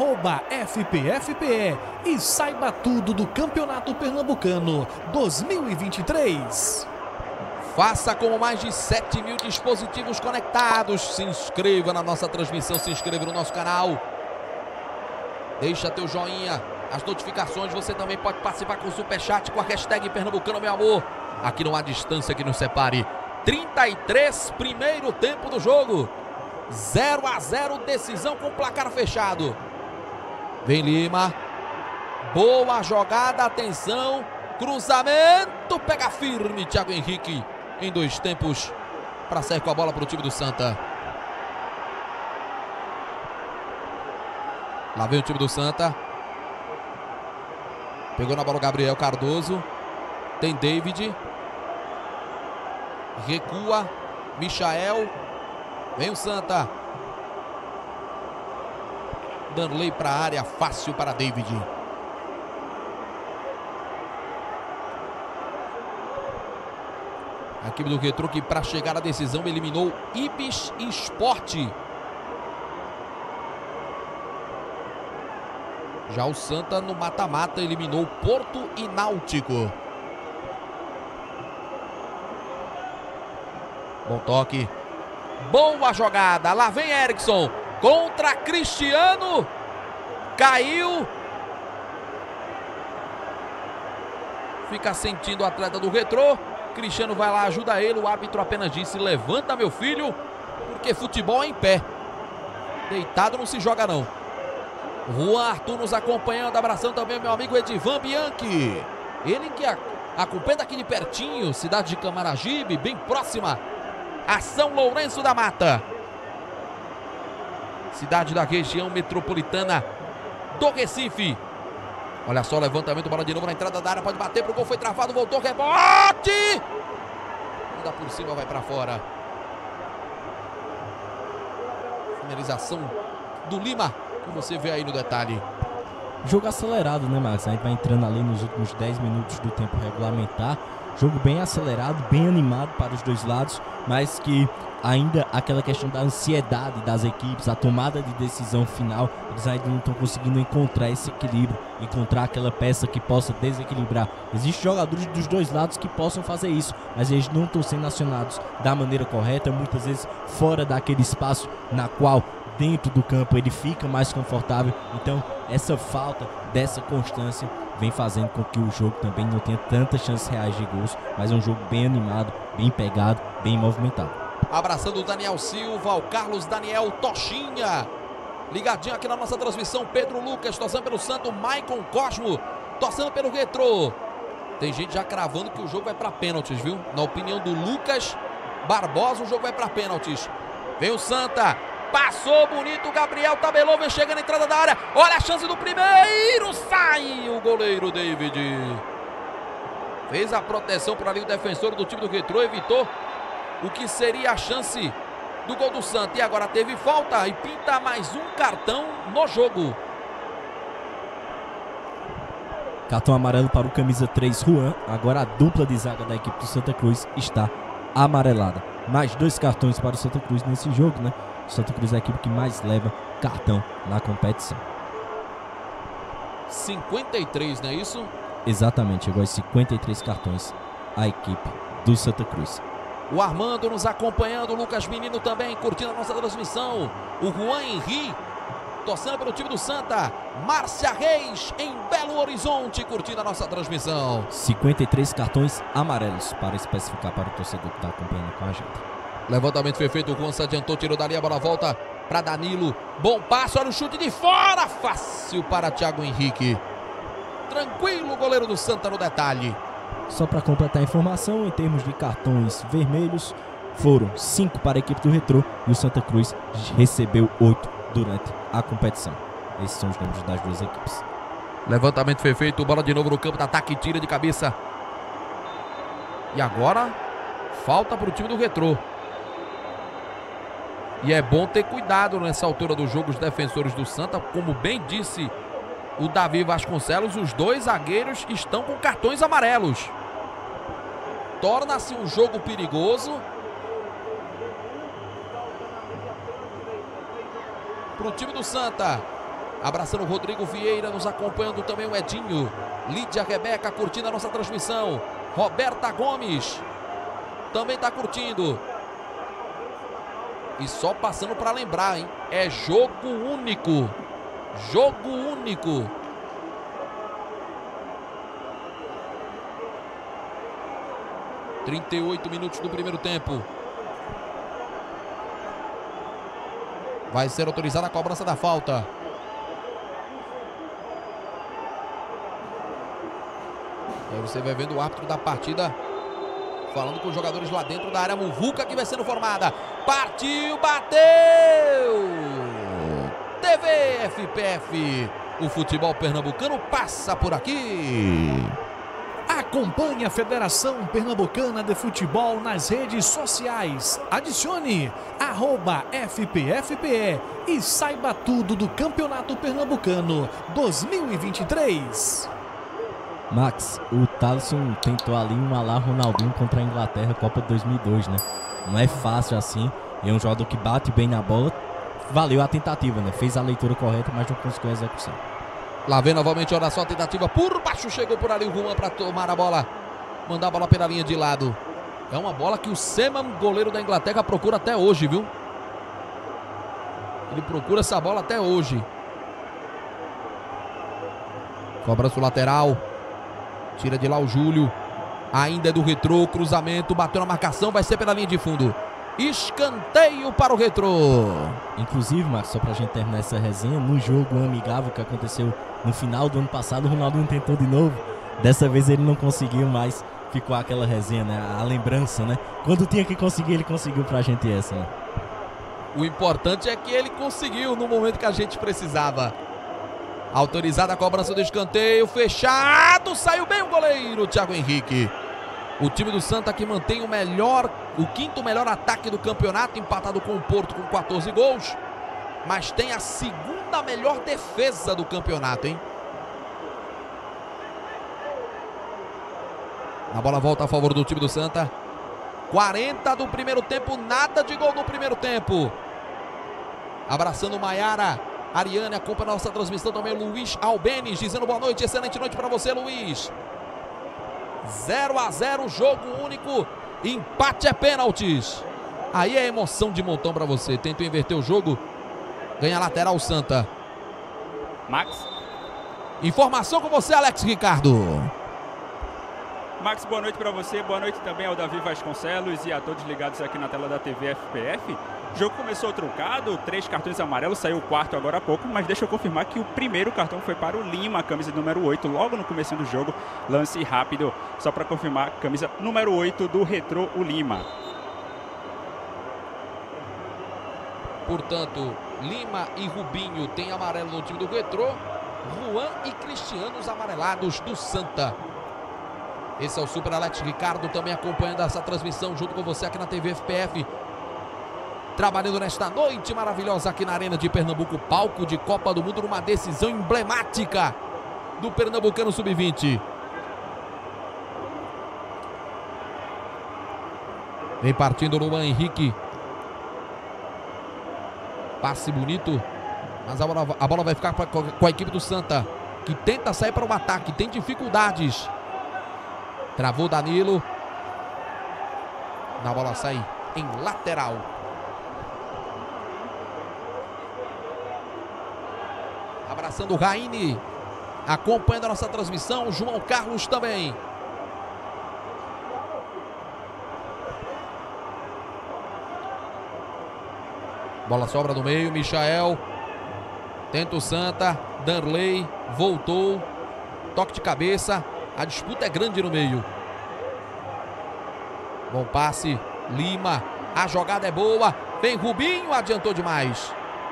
Speaker 1: @FPFPE e saiba tudo do Campeonato Pernambucano 2023.
Speaker 2: Faça como mais de 7.000 dispositivos conectados. Se inscreva na nossa transmissão, se inscreva no nosso canal. Deixa teu joinha, as notificações. Você também pode participar com o Superchat com a hashtag Pernambucano Meu Amor. Aqui não há distância que nos separe. 33, primeiro tempo do jogo. 0-0, decisão com placar fechado. Vem Lima. Boa jogada, atenção. Cruzamento, pega firme Thiago Henrique. Em dois tempos, para sair com a bola para o time do Santa. Lá vem o time do Santa. Pegou na bola o Gabriel Cardoso. Tem David. Recua. Michael. Vem o Santa. Danley para a área, fácil para David. A equipe do Retrô, que para chegar à decisão eliminou Ibis Esporte. Já o Santa no mata-mata eliminou Porto e Náutico. Bom toque. Boa jogada. Lá vem Erickson contra Cristiano. Caiu. Fica sentindo o atleta do Retrô. Cristiano vai lá, ajuda ele. O árbitro apenas disse: levanta, meu filho, porque futebol é em pé. Deitado não se joga, não. Juan Arthur nos acompanhando, abraçando também meu amigo Edivan Bianchi. Ele que acompanha daqui de pertinho, cidade de Camaragibe, bem próxima a São Lourenço da Mata. Cidade da região metropolitana do Recife. Olha só, levantamento, bola de novo na entrada da área, pode bater pro gol, foi travado, voltou, rebote! Anda por cima, vai pra fora. Finalização do Lima, que você vê aí no detalhe.
Speaker 3: Jogo acelerado, né, Max? A gente vai entrando ali nos últimos 10 minutos do tempo regulamentar. Jogo bem acelerado, bem animado para os dois lados, mas que ainda aquela questão da ansiedade das equipes, a tomada de decisão final, eles ainda não estão conseguindo encontrar esse equilíbrio, encontrar aquela peça que possa desequilibrar. Existem jogadores dos dois lados que possam fazer isso, mas eles não estão sendo acionados da maneira correta, muitas vezes fora daquele espaço na qual dentro do campo ele fica mais confortável. Então essa falta dessa constância vem fazendo com que o jogo também não tenha tantas chances reais de gols, mas é um jogo bem animado, bem pegado, bem movimentado.
Speaker 2: Abraçando o Daniel Silva, o Carlos Daniel Tochinha, ligadinho aqui na nossa transmissão. Pedro Lucas torcendo pelo Santo, Maicon Cosmo torcendo pelo Retrô. Tem gente já cravando que o jogo vai para pênaltis, viu? Na opinião do Lucas, Barbosa, o jogo vai para pênaltis. Vem o Santa. Passou bonito, o Gabriel tabelou, vem chegando na entrada da área. Olha a chance do primeiro, sai o goleiro David. Fez a proteção por ali o defensor do time do Retrô, evitou o que seria a chance do gol do Santa. E agora teve falta e pinta mais um cartão no jogo.
Speaker 3: Cartão amarelo para o camisa 3, Juan. Agora a dupla de zaga da equipe do Santa Cruz está amarelada. Mais 2 cartões para o Santa Cruz nesse jogo, né? O Santa Cruz é a equipe que mais leva cartão na competição.
Speaker 2: 53, não é isso?
Speaker 3: Exatamente, chegou aos 53 cartões a equipe do Santa Cruz.
Speaker 2: O Armando nos acompanhando, o Lucas Menino também curtindo a nossa transmissão. O Juan Henri torcendo pelo time do Santa. Márcia Reis em Belo Horizonte curtindo a nossa transmissão.
Speaker 3: 53 cartões amarelos para especificar para o torcedor que está acompanhando com a gente.
Speaker 2: Levantamento foi feito, o Juan se adiantou, tirou dali, a bola volta para Danilo. Bom passo, olha o chute de fora, fácil para Thiago Henrique. Tranquilo o goleiro do Santa no detalhe.
Speaker 3: Só para completar a informação, em termos de cartões vermelhos, foram 5 para a equipe do Retrô e o Santa Cruz recebeu 8 durante a competição. Esses são os números das duas equipes.
Speaker 2: Levantamento foi feito, bola de novo no campo de ataque, tira de cabeça. E agora, falta para o time do Retrô. E é bom ter cuidado nessa altura do jogo os defensores do Santa. Como bem disse o Davi Vasconcelos, os 2 zagueiros estão com cartões amarelos. Torna-se um jogo perigoso para o time do Santa. Abraçando o Rodrigo Vieira, nos acompanhando também o Edinho. Lídia Rebeca curtindo a nossa transmissão. Roberta Gomes também está curtindo. E só passando para lembrar, hein? É jogo único. Jogo único. (38 minutos do primeiro tempo. Vai ser autorizada a cobrança da falta. Aí você vai vendo o árbitro da partida falando com os jogadores lá dentro da área. Muvuca que vai sendo formada. Partiu, bateu! TV FPF. O futebol pernambucano passa por aqui.
Speaker 1: Acompanhe a Federação Pernambucana de Futebol nas redes sociais. Adicione @FPFPE e saiba tudo do Campeonato Pernambucano 2023.
Speaker 3: Max, o Thalisson tentou ali um alá Ronaldinho contra a Inglaterra, Copa de 2002, né? Não é fácil assim. É um jogador que bate bem na bola. Valeu a tentativa, né? Fez a leitura correta, mas não conseguiu a execução.
Speaker 2: Lá vem novamente, olha só a tentativa por baixo. Chegou por ali o Juan para tomar a bola. Mandar a bola pela linha de lado. É uma bola que o Seaman, goleiro da Inglaterra, procura até hoje, viu? Ele procura essa bola até hoje. Cobrança o lateral. Tira de lá o Júlio. Ainda é do Retrô. Cruzamento. Bateu na marcação. Vai ser pela linha de fundo. Escanteio para o Retrô.
Speaker 3: Inclusive, Marcos, só pra gente terminar essa resenha, no jogo amigável que aconteceu no final do ano passado, o Ronaldinho tentou de novo. Dessa vez ele não conseguiu, mas ficou aquela resenha, né? A lembrança, né? Quando tinha que conseguir, ele conseguiu pra gente essa, né?
Speaker 2: O importante é que ele conseguiu no momento que a gente precisava. Autorizada a cobrança do escanteio. Fechado. Saiu bem o goleiro, Thiago Henrique. O time do Santa que mantém o 5º melhor ataque do campeonato, empatado com o Porto com 14 gols. Mas tem a 2ª melhor defesa do campeonato, hein? A bola volta a favor do time do Santa. 40 do primeiro tempo, nada de gol no primeiro tempo. Abraçando Maiara. Ariane acompanha a nossa transmissão também. Luiz Albenes dizendo boa noite, excelente noite para você, Luiz. 0-0, jogo único, empate é pênaltis. Aí é emoção de montão para você. Tentou inverter o jogo, ganha lateral o Santa.
Speaker 13: Max.
Speaker 2: Informação com você, Alex Ricardo.
Speaker 13: Max, boa noite para você, boa noite também ao Davi Vasconcelos e a todos ligados aqui na tela da TV FPF. O jogo começou truncado, 3 cartões amarelos, saiu o 4º agora há pouco, mas deixa eu confirmar que o primeiro cartão foi para o Lima, camisa número 8, logo no começo do jogo, lance rápido, só para confirmar, camisa número 8 do Retrô, o Lima.
Speaker 2: Portanto, Lima e Rubinho tem amarelo no time do Retrô. Juan e Cristiano, os amarelados do Santa. Esse é o Super Alex Ricardo, também acompanhando essa transmissão junto com você aqui na TV FPF. Trabalhando nesta noite maravilhosa aqui na Arena de Pernambuco, palco de Copa do Mundo, numa decisão emblemática do Pernambucano Sub-20. Vem partindo o Luan Henrique. Passe bonito, mas a bola vai ficar com a equipe do Santa, que tenta sair para um ataque, tem dificuldades. Travou Danilo. A bola sai em lateral. Abraçando o Raine, acompanhando a nossa transmissão, João Carlos também. Bola sobra no meio, Michael. Tenta o Santa, Danley, voltou. Toque de cabeça, a disputa é grande no meio. Bom passe, Lima, a jogada é boa. Vem Rubinho, adiantou demais.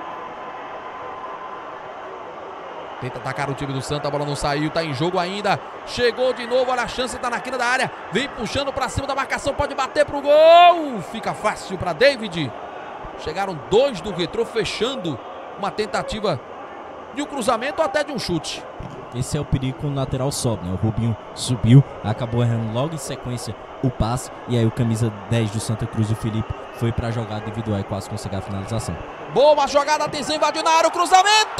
Speaker 2: Tenta atacar o time do Santa, a bola não saiu, tá em jogo ainda. Chegou de novo, olha a chance, tá na quina da área. Vem puxando pra cima da marcação, pode bater pro gol. Fica fácil pra David. Chegaram dois do Retrô fechando uma tentativa de um cruzamento ou até de um chute.
Speaker 3: Esse é o perigo quando o lateral sobe, né? O Rubinho subiu, acabou errando logo em sequência o passe. E aí o camisa 10 do Santa Cruz, o Felipe, foi pra jogada individual e quase conseguiu a finalização.
Speaker 2: Boa jogada, atenção, invadiu na área, o cruzamento!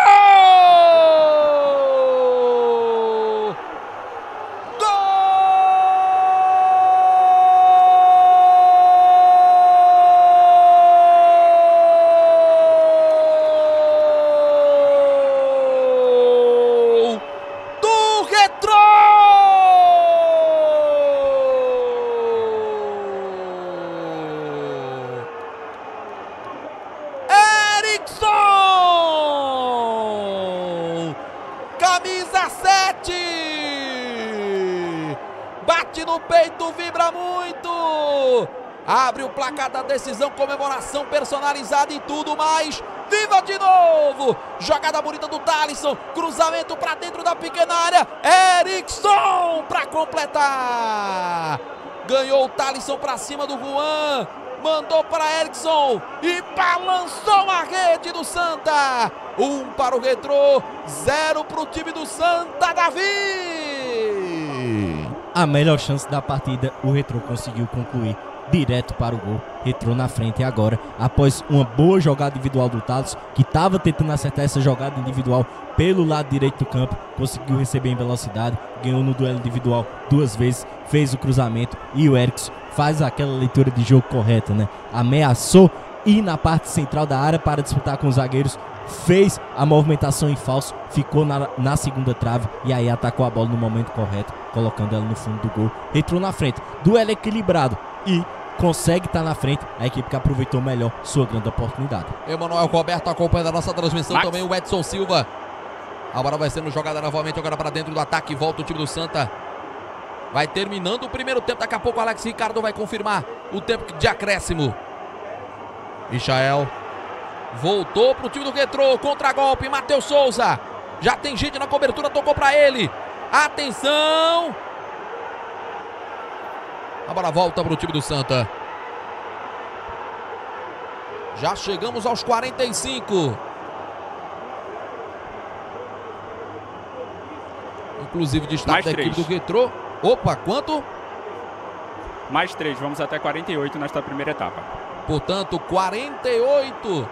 Speaker 2: Camisa 7, bate no peito, vibra muito, abre o placar da decisão, comemoração personalizada e tudo mais. Viva de novo, jogada bonita do Thalisson, cruzamento para dentro da pequena área, Erickson para completar, ganhou o Thalisson para cima do Juan, mandou para Erickson e balançou a rede do Santa. 1 para o Retrô, 0 para o time do Santa, Davi.
Speaker 3: A melhor chance da partida, o Retrô conseguiu concluir direto para o gol. Retrô na frente agora, após uma boa jogada individual do Thales, que estava tentando acertar essa jogada individual pelo lado direito do campo, conseguiu receber em velocidade, ganhou no duelo individual 2 vezes, fez o cruzamento e o Erickson faz aquela leitura de jogo correta, né? Ameaçou ir na parte central da área para disputar com os zagueiros, fez a movimentação em falso, ficou na segunda trave e aí atacou a bola no momento correto, colocando ela no fundo do gol. Entrou na frente, duelo equilibrado e consegue estar na frente, a equipe que aproveitou melhor sua grande oportunidade.
Speaker 2: Emanuel Roberto acompanhando a nossa transmissão,
Speaker 13: Max.
Speaker 2: também o Edson Silva. A bola vai sendo jogada novamente agora para dentro do ataque, volta o time do Santa. Vai terminando o primeiro tempo, daqui a pouco o Alex Ricardo vai confirmar o tempo de acréscimo. Michael voltou para o time do Retrô, contra-golpe, Matheus Souza. Já tem gente na cobertura, tocou para ele. Atenção! A bola volta para o time do Santa. Já chegamos aos 45. Inclusive destaque da equipe do Retrô. Opa, quanto?
Speaker 13: Mais 3, vamos até 48 nesta primeira etapa.
Speaker 2: Portanto, 48.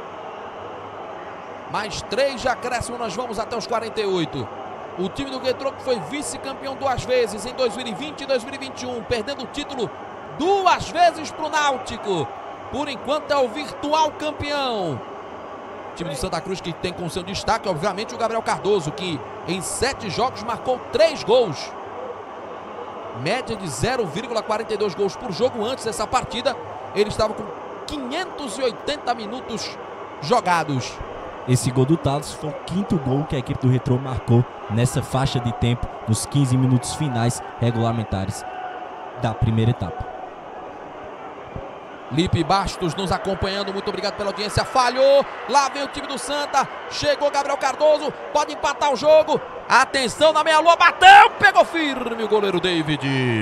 Speaker 2: Mais 3 de acréscimo, nós vamos até os 48. O time do Retrô, que foi vice-campeão 2 vezes em 2020 e 2021, perdendo o título 2 vezes para o Náutico. Por enquanto é o virtual campeão. O time do Santa Cruz que tem com seu destaque, obviamente, o Gabriel Cardoso, que em 7 jogos marcou 3 gols. Média de 0,42 gols por jogo. Antes dessa partida, ele estava com 580 minutos jogados.
Speaker 3: Esse gol do Thales foi o 5º gol que a equipe do Retrô marcou nessa faixa de tempo, nos 15 minutos finais regulamentares da primeira etapa.
Speaker 2: Lipe Bastos nos acompanhando, muito obrigado pela audiência. Falhou, lá vem o time do Santa. Chegou Gabriel Cardoso, pode empatar o jogo. Atenção na meia-lua, bateu, pegou firme o goleiro David.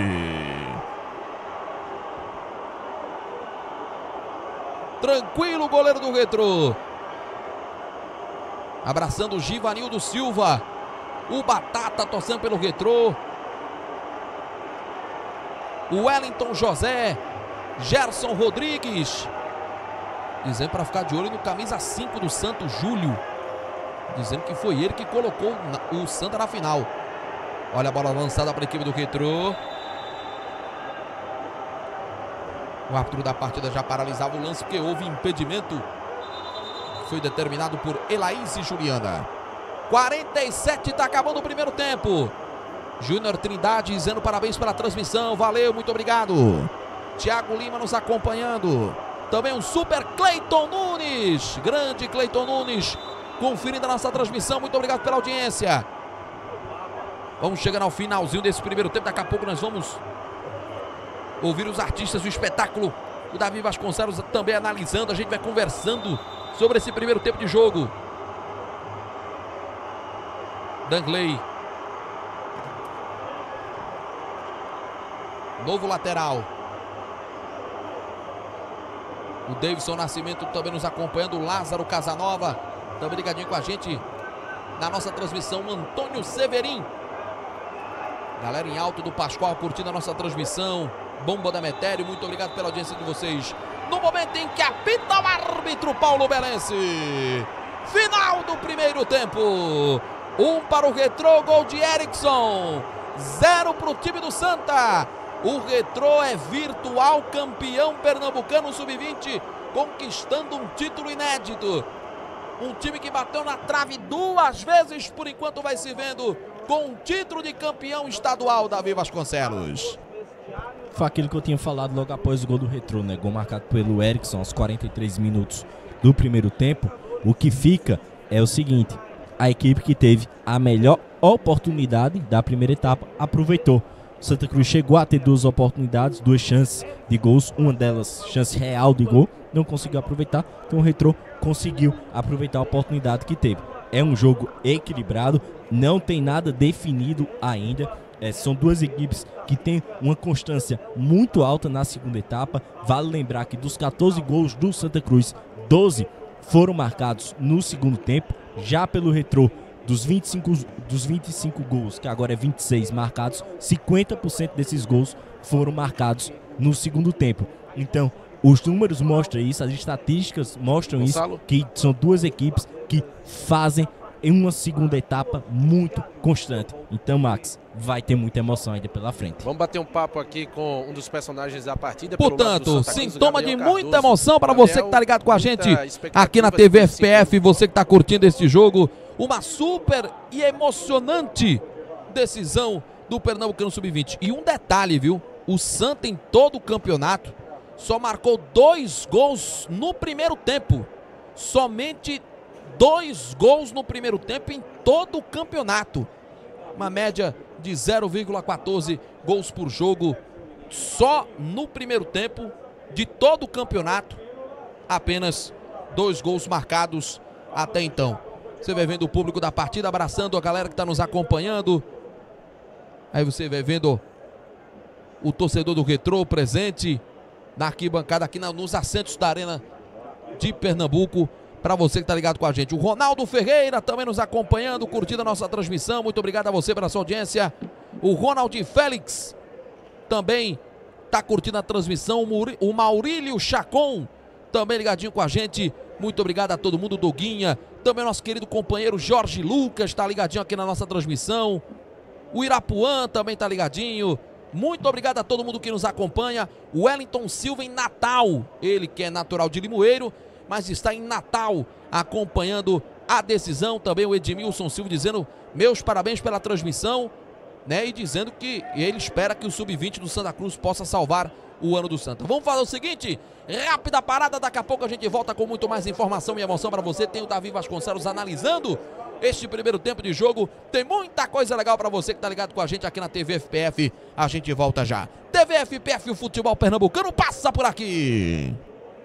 Speaker 2: Tranquilo o goleiro do Retrô. Abraçando o Givanildo Silva. O Batata torcendo pelo Retrô. O Wellington José. Gerson Rodrigues. Dizendo para ficar de olho no camisa 5 do Santos, Júlio. Dizendo que foi ele que colocou o Santa na final. Olha a bola lançada para a equipe do Retrô. O árbitro da partida já paralisava o lance porque houve impedimento. Foi determinado por Elaís e Juliana. 47, está acabando o primeiro tempo. Júnior Trindade dizendo parabéns pela transmissão. Valeu, muito obrigado. Thiago Lima nos acompanhando. Também um super Cleiton Nunes. Grande Cleiton Nunes conferindo a nossa transmissão. Muito obrigado pela audiência. Vamos chegando ao finalzinho desse primeiro tempo. Daqui a pouco nós vamos ouvir os artistas do espetáculo. O Davi Vasconcelos também analisando. A gente vai conversando sobre esse primeiro tempo de jogo. Dangley. Novo lateral. O Davidson Nascimento também nos acompanhando. O Lázaro Casanova também ligadinho com a gente na nossa transmissão. O Antônio Severin. Galera em alto do Pascoal curtindo a nossa transmissão. Bomba da Metério, muito obrigado pela audiência de vocês. No momento em que apita o árbitro Paulo Belense. Final do primeiro tempo. 1 para o Retrô, gol de Erickson. 0 para o time do Santa. O Retrô é virtual campeão pernambucano sub-20, conquistando um título inédito. Um time que bateu na trave 2 vezes, por enquanto vai se vendo com um título de campeão estadual, Davi Vasconcelos.
Speaker 3: Foi aquilo que eu tinha falado logo após o gol do Retrô, né? Gol marcado pelo Erickson aos 43 minutos do primeiro tempo. O que fica é o seguinte: a equipe que teve a melhor oportunidade da primeira etapa aproveitou. Santa Cruz chegou a ter 2 oportunidades, 2 chances de gols, uma delas chance real de gol, não conseguiu aproveitar, então o Retrô conseguiu aproveitar a oportunidade que teve. É um jogo equilibrado, não tem nada definido ainda, são 2 equipes que têm uma constância muito alta na segunda etapa. Vale lembrar que dos 14 gols do Santa Cruz, 12 foram marcados no segundo tempo. Já pelo Retrô, dos 25 gols, que agora é 26 marcados, 50% desses gols foram marcados no segundo tempo. Então, os números mostram isso, as estatísticas mostram Gonçalo, isso, que são 2 equipes que fazem em uma segunda etapa muito constante. Então, Max, vai ter muita emoção ainda pela frente.
Speaker 14: Vamos bater um papo aqui com um dos personagens da partida.
Speaker 2: Portanto, sintoma de muita emoção para você que está ligado com a gente aqui na TV FPF, você que está curtindo esse jogo. Uma super e emocionante decisão do Pernambucano Sub-20. E um detalhe, viu? O Santa em todo o campeonato só marcou 2 gols no primeiro tempo. Somente 2 gols no primeiro tempo em todo o campeonato. Uma média de 0,14 gols por jogo só no primeiro tempo de todo o campeonato. Apenas 2 gols marcados até então. Você vai vendo o público da partida abraçando a galera que está nos acompanhando. Aí você vai vendo o torcedor do Retrô presente na arquibancada aqui nos assentos da Arena de Pernambuco. Para você que está ligado com a gente. O Ronaldo Ferreira também nos acompanhando, curtindo a nossa transmissão. Muito obrigado a você pela sua audiência. O Ronald Félix também está curtindo a transmissão. O Maurílio Chacon também ligadinho com a gente. Muito obrigado a todo mundo. Doguinha. Também nosso querido companheiro Jorge Lucas está ligadinho aqui na nossa transmissão. O Irapuã também está ligadinho. Muito obrigado a todo mundo que nos acompanha. O Wellington Silva em Natal. Ele que é natural de Limoeiro, mas está em Natal acompanhando a decisão. Também o Edmilson Silva dizendo meus parabéns pela transmissão, né? E dizendo que ele espera que o Sub-20 do Santa Cruz possa salvar o ano do Santa. Vamos fazer o seguinte, rápida parada, daqui a pouco a gente volta com muito mais informação e emoção para você. Tem o Davi Vasconcelos analisando este primeiro tempo de jogo. Tem muita coisa legal para você que tá ligado com a gente aqui na TV FPF. A gente volta já. TV FPF, o futebol pernambucano passa por aqui.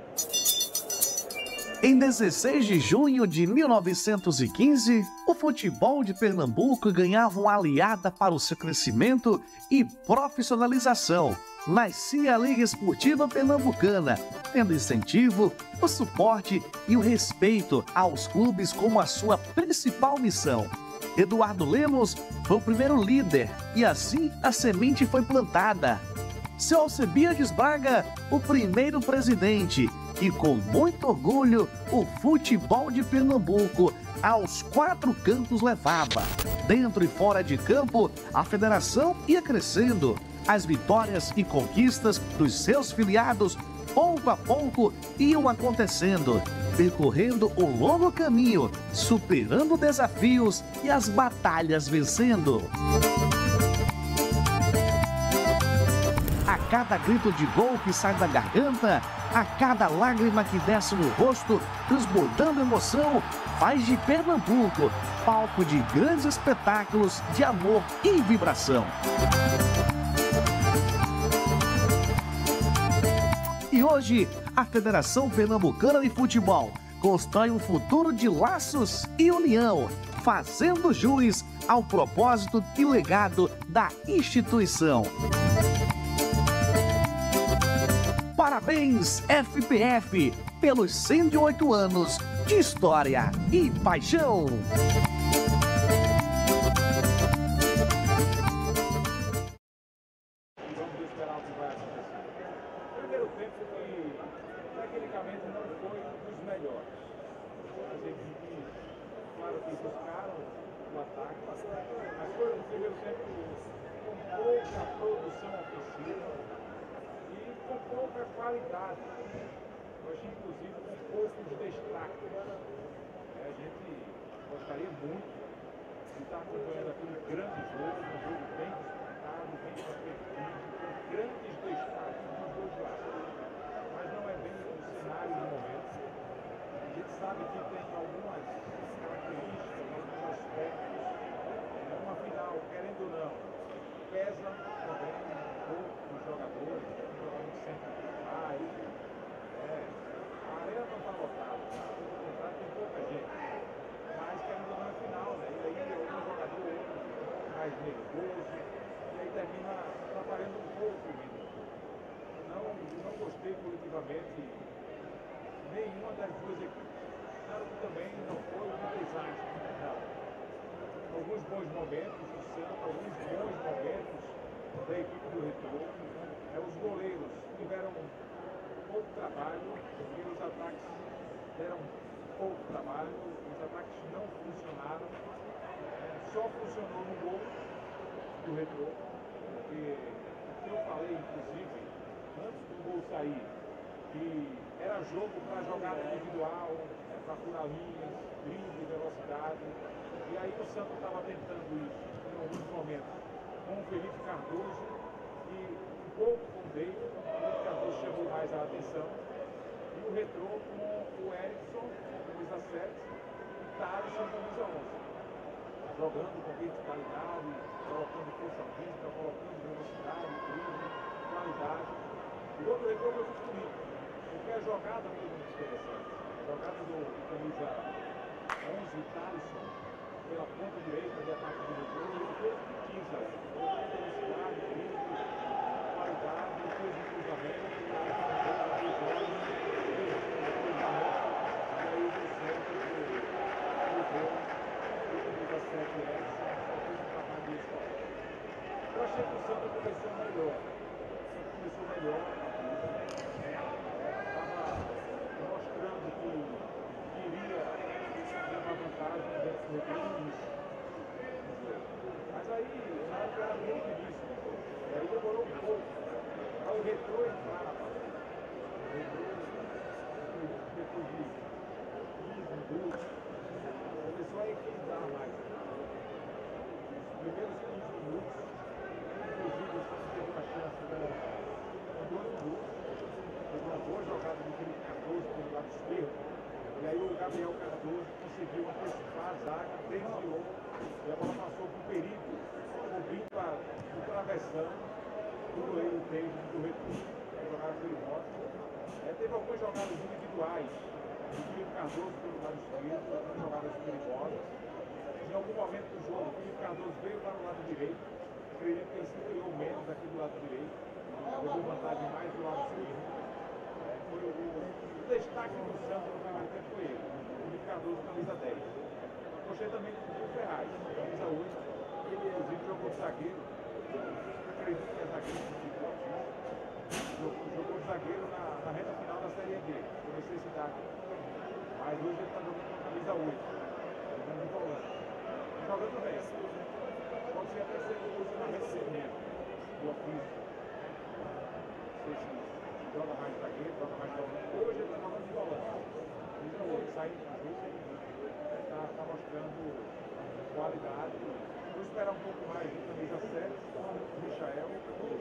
Speaker 1: Em 16 de junho de 1915, o futebol de Pernambuco ganhava uma aliada para o seu crescimento e profissionalização. Nascia a Liga Esportiva Pernambucana, tendo incentivo, o suporte e o respeito aos clubes como a sua principal missão. Eduardo Lemos foi o primeiro líder e assim a semente foi plantada. Seu Alcebiades Braga, o primeiro presidente. E com muito orgulho, o futebol de Pernambuco aos 4 cantos levava. Dentro e fora de campo, a federação ia crescendo. As vitórias e conquistas dos seus filiados, pouco a pouco, iam acontecendo, percorrendo o longo caminho, superando desafios e as batalhas vencendo. A cada grito de gol que sai da garganta, a cada lágrima que desce no rosto, transbordando emoção, faz de Pernambuco palco de grandes espetáculos de amor e vibração. E hoje, a Federação Pernambucana de Futebol constrói um futuro de laços e união, fazendo jus ao propósito e legado da instituição. Parabéns, FPF, pelos 108 anos de história e paixão.
Speaker 15: Qualidade, hoje inclusive com poucos destaques. A gente gostaria muito de estar acompanhando aqui um grande jogo, um jogo bem disputado, bem competitivo, com grandes destaques dos dois lados. Mas não é bem o cenário do momento. A gente sabe que tem algumas características, alguns aspectos. Uma final, querendo ou não, pesa também um pouco os jogadores, sempre. A arena não está lotada, tem pouca gente, mas querendo ou não é final, né? E aí algum jogador mais nervoso, e aí termina atrapalhando um pouco o ritmo. Não gostei positivamente nenhuma das duas equipes. Claro que também não foi um desastre, não. Alguns bons momentos do Santos, alguns bons momentos da equipe do Retrô. Os goleiros tiveram pouco trabalho, porque os ataques deram pouco trabalho, os ataques não funcionaram, só funcionou no gol do Retrô, porque o que eu falei, inclusive, antes do gol sair, que era jogo para jogada individual, para furar linhas, drible, velocidade, e aí o Santos estava tentando isso em alguns momentos com o Felipe Cardoso e pouco com o David, o Cardoso chamou mais a atenção, e o Retrô com o Erickson, camisa 7, e Thaleson, camisa 11, jogando com verticalidade, colocando força física, colocando velocidade, drible, qualidade. O outro Retrô foi muito bonito, porque a jogada foi muito interessante. A jogada do camisa 11, Thaleson, pela ponta direita de ataque do Retrô, ele fez o que quis, colocando velocidade, drible, qualidade, fez um cruzamento, e aí o centro do 17 fez um trabalho de escola. Eu achei que o Santos começou melhor. Estava mostrando que queria ter uma vantagem dentro do início. Mas aí, na época era muito início. E aí demorou um pouco para o Retrô entrar na partida. O Retrô, depois de 15 minutos, começou a equilibrar mais. Os primeiros 15 minutos, inclusive o Santos teve uma chance com 2 gols. Teve uma boa jogada do Felipe Cardoso pelo lado esquerdo. E aí o Gabriel Cardoso conseguiu antecipar a zaga bem pressão do goleiro David do Retrô. Jogadas perigosas. Teve algumas jogadas individuais do Felipe Cardoso pelo lado esquerdo, algumas jogadas perigosas. Em algum momento do jogo, o Felipe Cardoso veio para o lado direito. Acredito que ele se criou menos aqui do lado direito. Levou vantagem mais do lado esquerdo. O destaque do Santa no primeiro tempo foi ele. O Felipe Cardoso, camisa 10. Gostei também do Ferraz, camisa 8. Ele, inclusive, jogou de zagueiro. Acredito que é zagueiro jogou de zagueiro na reta final da Série D, por necessidade. Mas hoje ele está jogando com a camisa 8. Jogando de volante. Jogando bem. Pode ser até ser o posicionamento dele do ofício. Não sei se joga mais zagueiro, joga mais volante. Hoje ele está jogando de volante. Camisa 8, saindo do jogo. Está mostrando qualidade. Vou esperar um pouco mais de camisa 7, o Michael,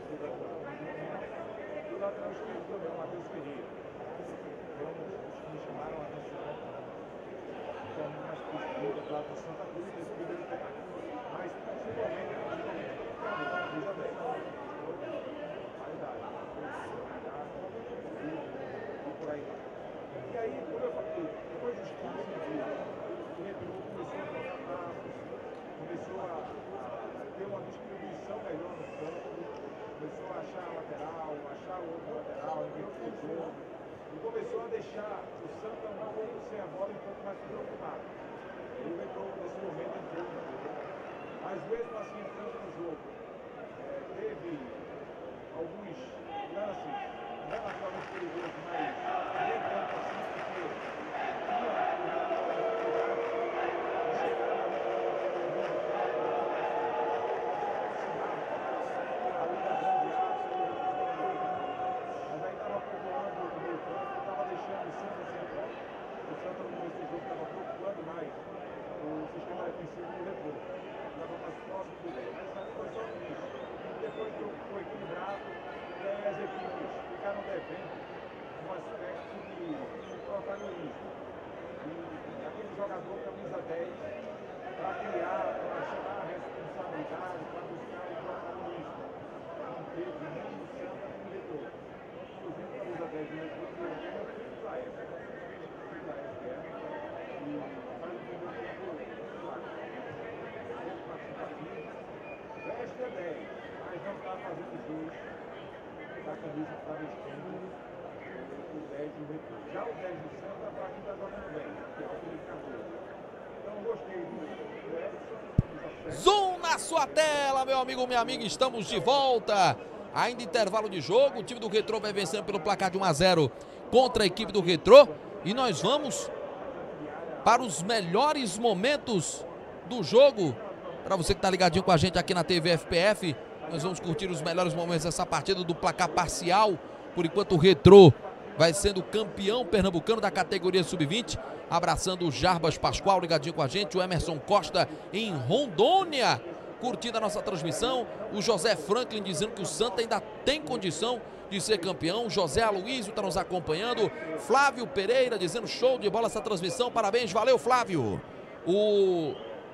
Speaker 15: e o lateral esquerdo também, o Matheus Ferreira. Então, os que me chamaram a atenção, como mais postura do lado do Santa Cruz, nesse primeiro tempo. Mas, principalmente, camisa 10. Qualidade. E por aí vai. E aí, como eu falei, depois dos 15 dias, o Retrô começou a ter uma distribuição melhor no campo, começou a achar a lateral, achar o outro lateral, inverter o jogo, e começou a deixar o Santa um pouco sem a bola e um pouco mais preocupado. Ele entrou nesse momento entrou no jogo. Mas mesmo assim entrando no jogo, teve alguns lances relativamente perigosos, mas nem tanto assim, porque jogador camisa 10 para criar, para chamar a responsabilidade, para buscar o protagonismo. Não teve nem o Santa nem o Retrô. Inclusive, camisa 10 do Retrô, que é o filho da época, e faz o primeiro tempo participativo. Veste é 10, mas não está fazendo jus da camisa que está vestindo o 10 do Retrô. Já o 10 do Santa, para mim, está jogando bem, que é o Felipe Cardoso. Então, gostei do Edson.
Speaker 2: Zoom na sua tela, meu amigo, minha amiga, estamos de volta. Ainda intervalo de jogo, o time do Retrô vai vencendo pelo placar de 1-0 contra a equipe do Retrô. E nós vamos para os melhores momentos do jogo. Para você que está ligadinho com a gente aqui na TV FPF, nós vamos curtir os melhores momentos dessa partida do placar parcial. Por enquanto o Retrô vai sendo campeão pernambucano da categoria Sub-20. Abraçando o Jarbas Pascoal, ligadinho com a gente. O Emerson Costa em Rondônia, curtindo a nossa transmissão. O José Franklin dizendo que o Santa ainda tem condição de ser campeão. O José Aloysio está nos acompanhando. Flávio Pereira dizendo show de bola essa transmissão. Parabéns, valeu Flávio. O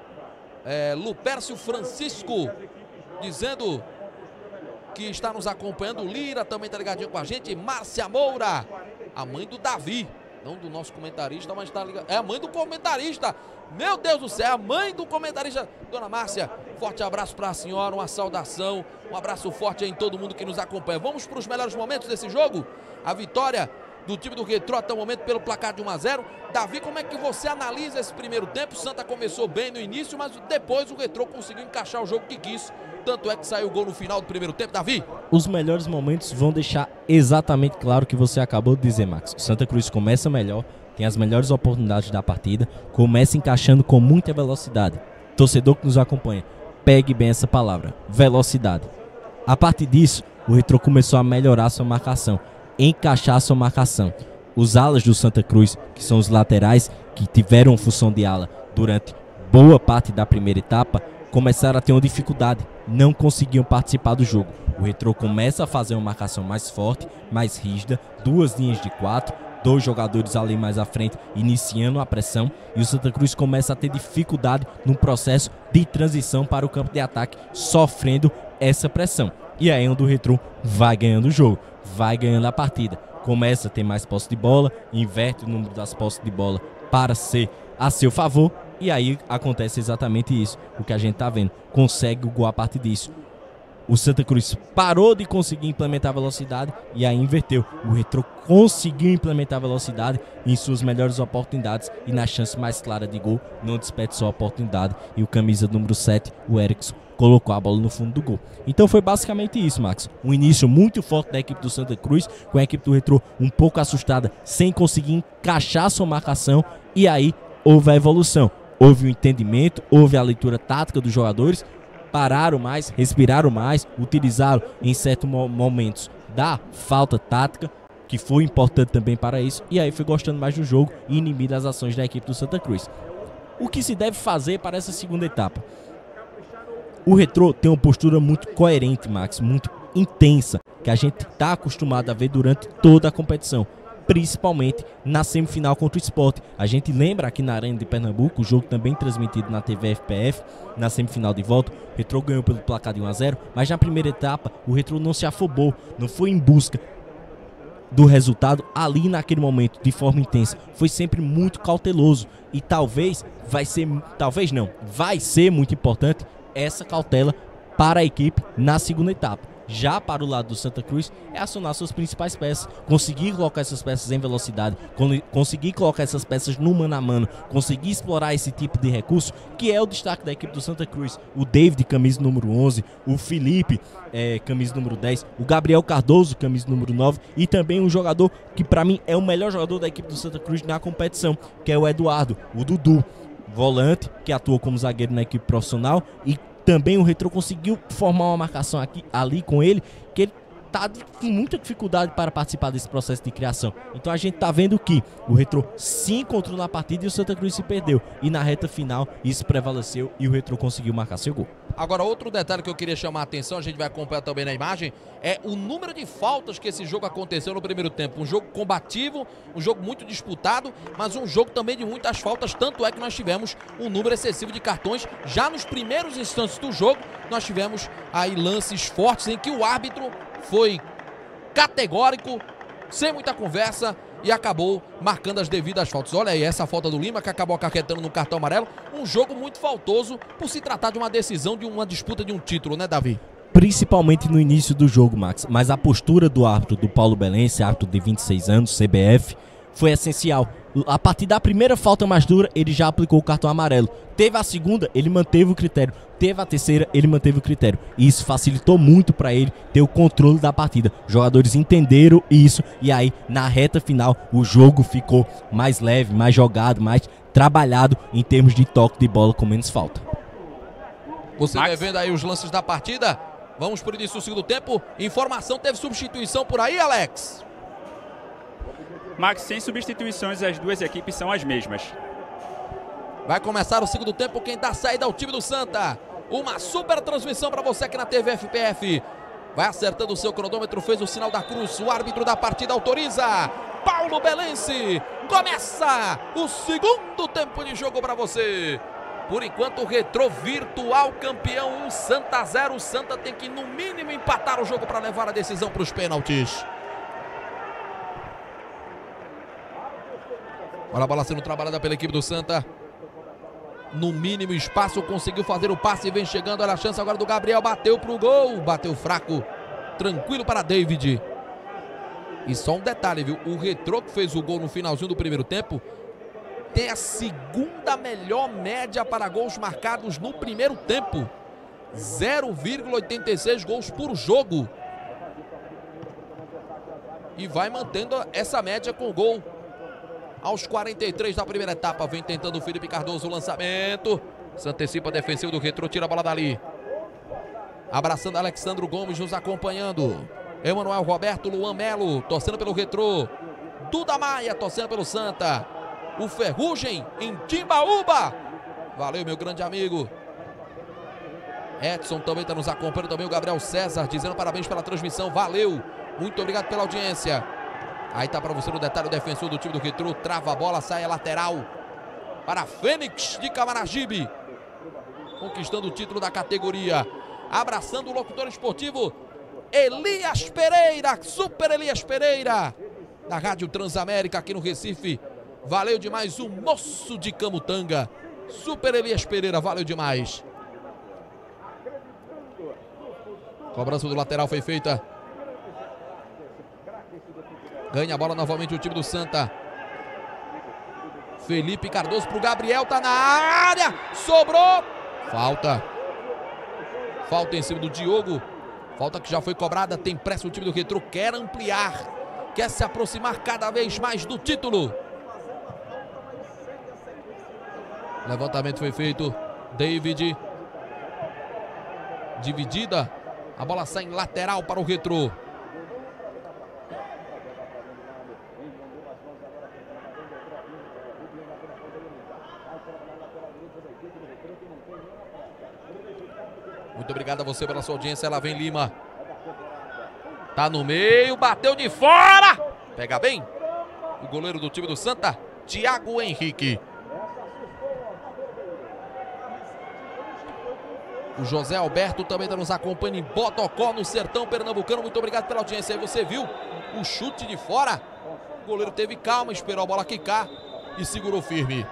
Speaker 2: Lupércio Francisco dizendo que está nos acompanhando. O Lira também está ligadinho com a gente. Márcia Moura, a mãe do Davi. Não do nosso comentarista, mas está ligado. É a mãe do comentarista. Meu Deus do céu, a mãe do comentarista. Dona Márcia, forte abraço para a senhora, uma saudação. Um abraço forte aí em todo mundo que nos acompanha. Vamos para os melhores momentos desse jogo. A vitória do time do Retrô até o momento pelo placar de 1-0. Davi, como é que você analisa esse primeiro tempo? O Santa começou bem no início, mas depois o Retrô conseguiu encaixar o jogo que quis. Tanto é que saiu o gol no final do primeiro tempo, Davi.
Speaker 3: Os melhores momentos vão deixar exatamente claro o que você acabou de dizer, Max. O Santa Cruz começa melhor, tem as melhores oportunidades da partida, começa encaixando com muita velocidade. Torcedor que nos acompanha, pegue bem essa palavra, velocidade. A partir disso, o Retrô começou a melhorar sua marcação, encaixar sua marcação. Os alas do Santa Cruz, que são os laterais, que tiveram função de ala durante boa parte da primeira etapa, começaram a ter uma dificuldade, não conseguiam participar do jogo. O Retrô começa a fazer uma marcação mais forte, mais rígida, 2 linhas de 4, 2 jogadores ali mais à frente iniciando a pressão, e o Santa Cruz começa a ter dificuldade no processo de transição para o campo de ataque, sofrendo essa pressão. E aí é onde o Retrô vai ganhando o jogo, vai ganhando a partida. Começa a ter mais posse de bola, inverte o número das posses de bola para ser a seu favor. E aí acontece exatamente isso, o que a gente tá vendo. Consegue o gol a partir disso. O Santa Cruz parou de conseguir implementar a velocidade e aí inverteu. O Retrô conseguiu implementar a velocidade em suas melhores oportunidades e na chance mais clara de gol não desperdiçou a oportunidade. E o camisa número 7, o Erickson, colocou a bola no fundo do gol. Então foi basicamente isso, Max. Um início muito forte da equipe do Santa Cruz, com a equipe do Retrô um pouco assustada, sem conseguir encaixar sua marcação. E aí houve a evolução. Houve o entendimento, houve a leitura tática dos jogadores, pararam mais, respiraram mais, utilizaram em certos momentos da falta tática, que foi importante também para isso, e aí foi gostando mais do jogo e inibindo as ações da equipe do Santa Cruz. O que se deve fazer para essa segunda etapa? O Retrô tem uma postura muito coerente, Max, muito intensa, que a gente está acostumado a ver durante toda a competição. Principalmente na semifinal contra o Sport. A gente lembra aqui na Arena de Pernambuco, o jogo também transmitido na TV FPF, na semifinal de volta, o Retrô ganhou pelo placar de 1-0, mas na primeira etapa o Retrô não se afobou, não foi em busca do resultado ali naquele momento de forma intensa, foi sempre muito cauteloso e vai ser muito importante essa cautela para a equipe na segunda etapa. Já para o lado do Santa Cruz, é acionar suas principais peças, conseguir colocar essas peças em velocidade, conseguir colocar essas peças no mano a mano, conseguir explorar esse tipo de recurso, que é o destaque da equipe do Santa Cruz. O David, camisa número 11, o Felipe, camisa número 10, o Gabriel Cardoso, camisa número 9, e também um jogador que para mim é o melhor jogador da equipe do Santa Cruz na competição, que é o Eduardo, o Dudu, volante, que atua como zagueiro na equipe profissional, e também o Retrô conseguiu formar uma marcação ali com ele, que ele está com muita dificuldade para participar desse processo de criação. Então a gente está vendo que o Retrô se encontrou na partida e o Santa Cruz se perdeu. E na reta final isso prevaleceu e o Retrô conseguiu marcar seu gol.
Speaker 2: Agora, outro detalhe que eu queria chamar a atenção, a gente vai acompanhar também na imagem, é o número de faltas que esse jogo aconteceu no primeiro tempo. Um jogo combativo, um jogo muito disputado, mas um jogo também de muitas faltas, tanto é que nós tivemos um número excessivo de cartões. Já nos primeiros instantes do jogo, nós tivemos aí lances fortes em que o árbitro foi categórico, sem muita conversa, e acabou marcando as devidas faltas. Olha aí, essa falta do Lima que acabou acarretando no cartão amarelo. Um jogo muito faltoso por se tratar de uma decisão, de uma disputa de um título, né, Davi?
Speaker 3: Principalmente no início do jogo, Max. Mas a postura do árbitro, do Paulo Belense, árbitro de 26 anos, CBF, foi essencial. A partir da primeira falta mais dura, ele já aplicou o cartão amarelo. Teve a segunda, ele manteve o critério. Teve a terceira, ele manteve o critério. E isso facilitou muito para ele ter o controle da partida. Os jogadores entenderam isso e aí, na reta final, o jogo ficou mais leve, mais jogado, mais trabalhado em termos de toque de bola com menos falta.
Speaker 2: Você vai vendo aí os lances da partida. Vamos por início do segundo tempo. Informação, teve substituição por aí, Alex?
Speaker 13: Max, sem substituições, as duas equipes são as mesmas.
Speaker 2: Vai começar o segundo tempo, quem dá saída é o time do Santa. Uma super transmissão para você aqui na TV FPF. Vai acertando o seu cronômetro, fez o sinal da cruz, o árbitro da partida autoriza. Paulo Belense, começa o segundo tempo de jogo para você. Por enquanto o Retrô virtual campeão, 1 Santa 0. O Santa tem que no mínimo empatar o jogo para levar a decisão para os pênaltis. Olha a bola sendo trabalhada pela equipe do Santa. No mínimo espaço, conseguiu fazer o passe e vem chegando. Olha a chance agora do Gabriel, bateu pro gol. Bateu fraco, tranquilo para David. E só um detalhe, viu? O Retrô que fez o gol no finalzinho do primeiro tempo tem a segunda melhor média para gols marcados no primeiro tempo. 0,86 gols por jogo. E vai mantendo essa média com o gol. Aos 43 da primeira etapa, vem tentando o Felipe Cardoso o lançamento. Se antecipa a defensiva do Retrô, tira a bola dali. Abraçando Alexandro Gomes, nos acompanhando. Emanuel Roberto, Luan Melo, torcendo pelo Retrô. Duda Maia, torcendo pelo Santa. O Ferrugem, em Timbaúba. Valeu, meu grande amigo. Edson também está nos acompanhando, também o Gabriel César, dizendo parabéns pela transmissão. Valeu, muito obrigado pela audiência. Aí tá para você no detalhe o defensor do time do Retrô, trava a bola, sai a lateral para Fênix de Camaragibe, conquistando o título da categoria. abraçando o locutor esportivo Elias Pereira, Super Elias Pereira, da Rádio Transamérica aqui no Recife. Valeu demais o moço de Camutanga, Super Elias Pereira, valeu demais. Cobrança do lateral foi feita. Ganha a bola novamente o time do Santa. Felipe Cardoso pro Gabriel, tá na área, sobrou. Falta. Falta em cima do Diogo. Falta que já foi cobrada, tem pressa o time do Retrô, quer ampliar, quer se aproximar cada vez mais do título. Levantamento foi feito, David. Dividida, a bola sai em lateral para o Retrô. Muito obrigado a você pela sua audiência. Ela vem Lima. Tá no meio, bateu de fora. Pega bem o goleiro do time do Santa, Thiago Henrique. O José Alberto também está nos acompanhando em Bodocó, no sertão pernambucano. Muito obrigado pela audiência. Aí você viu o chute de fora. O goleiro teve calma, esperou a bola quicar e segurou firme.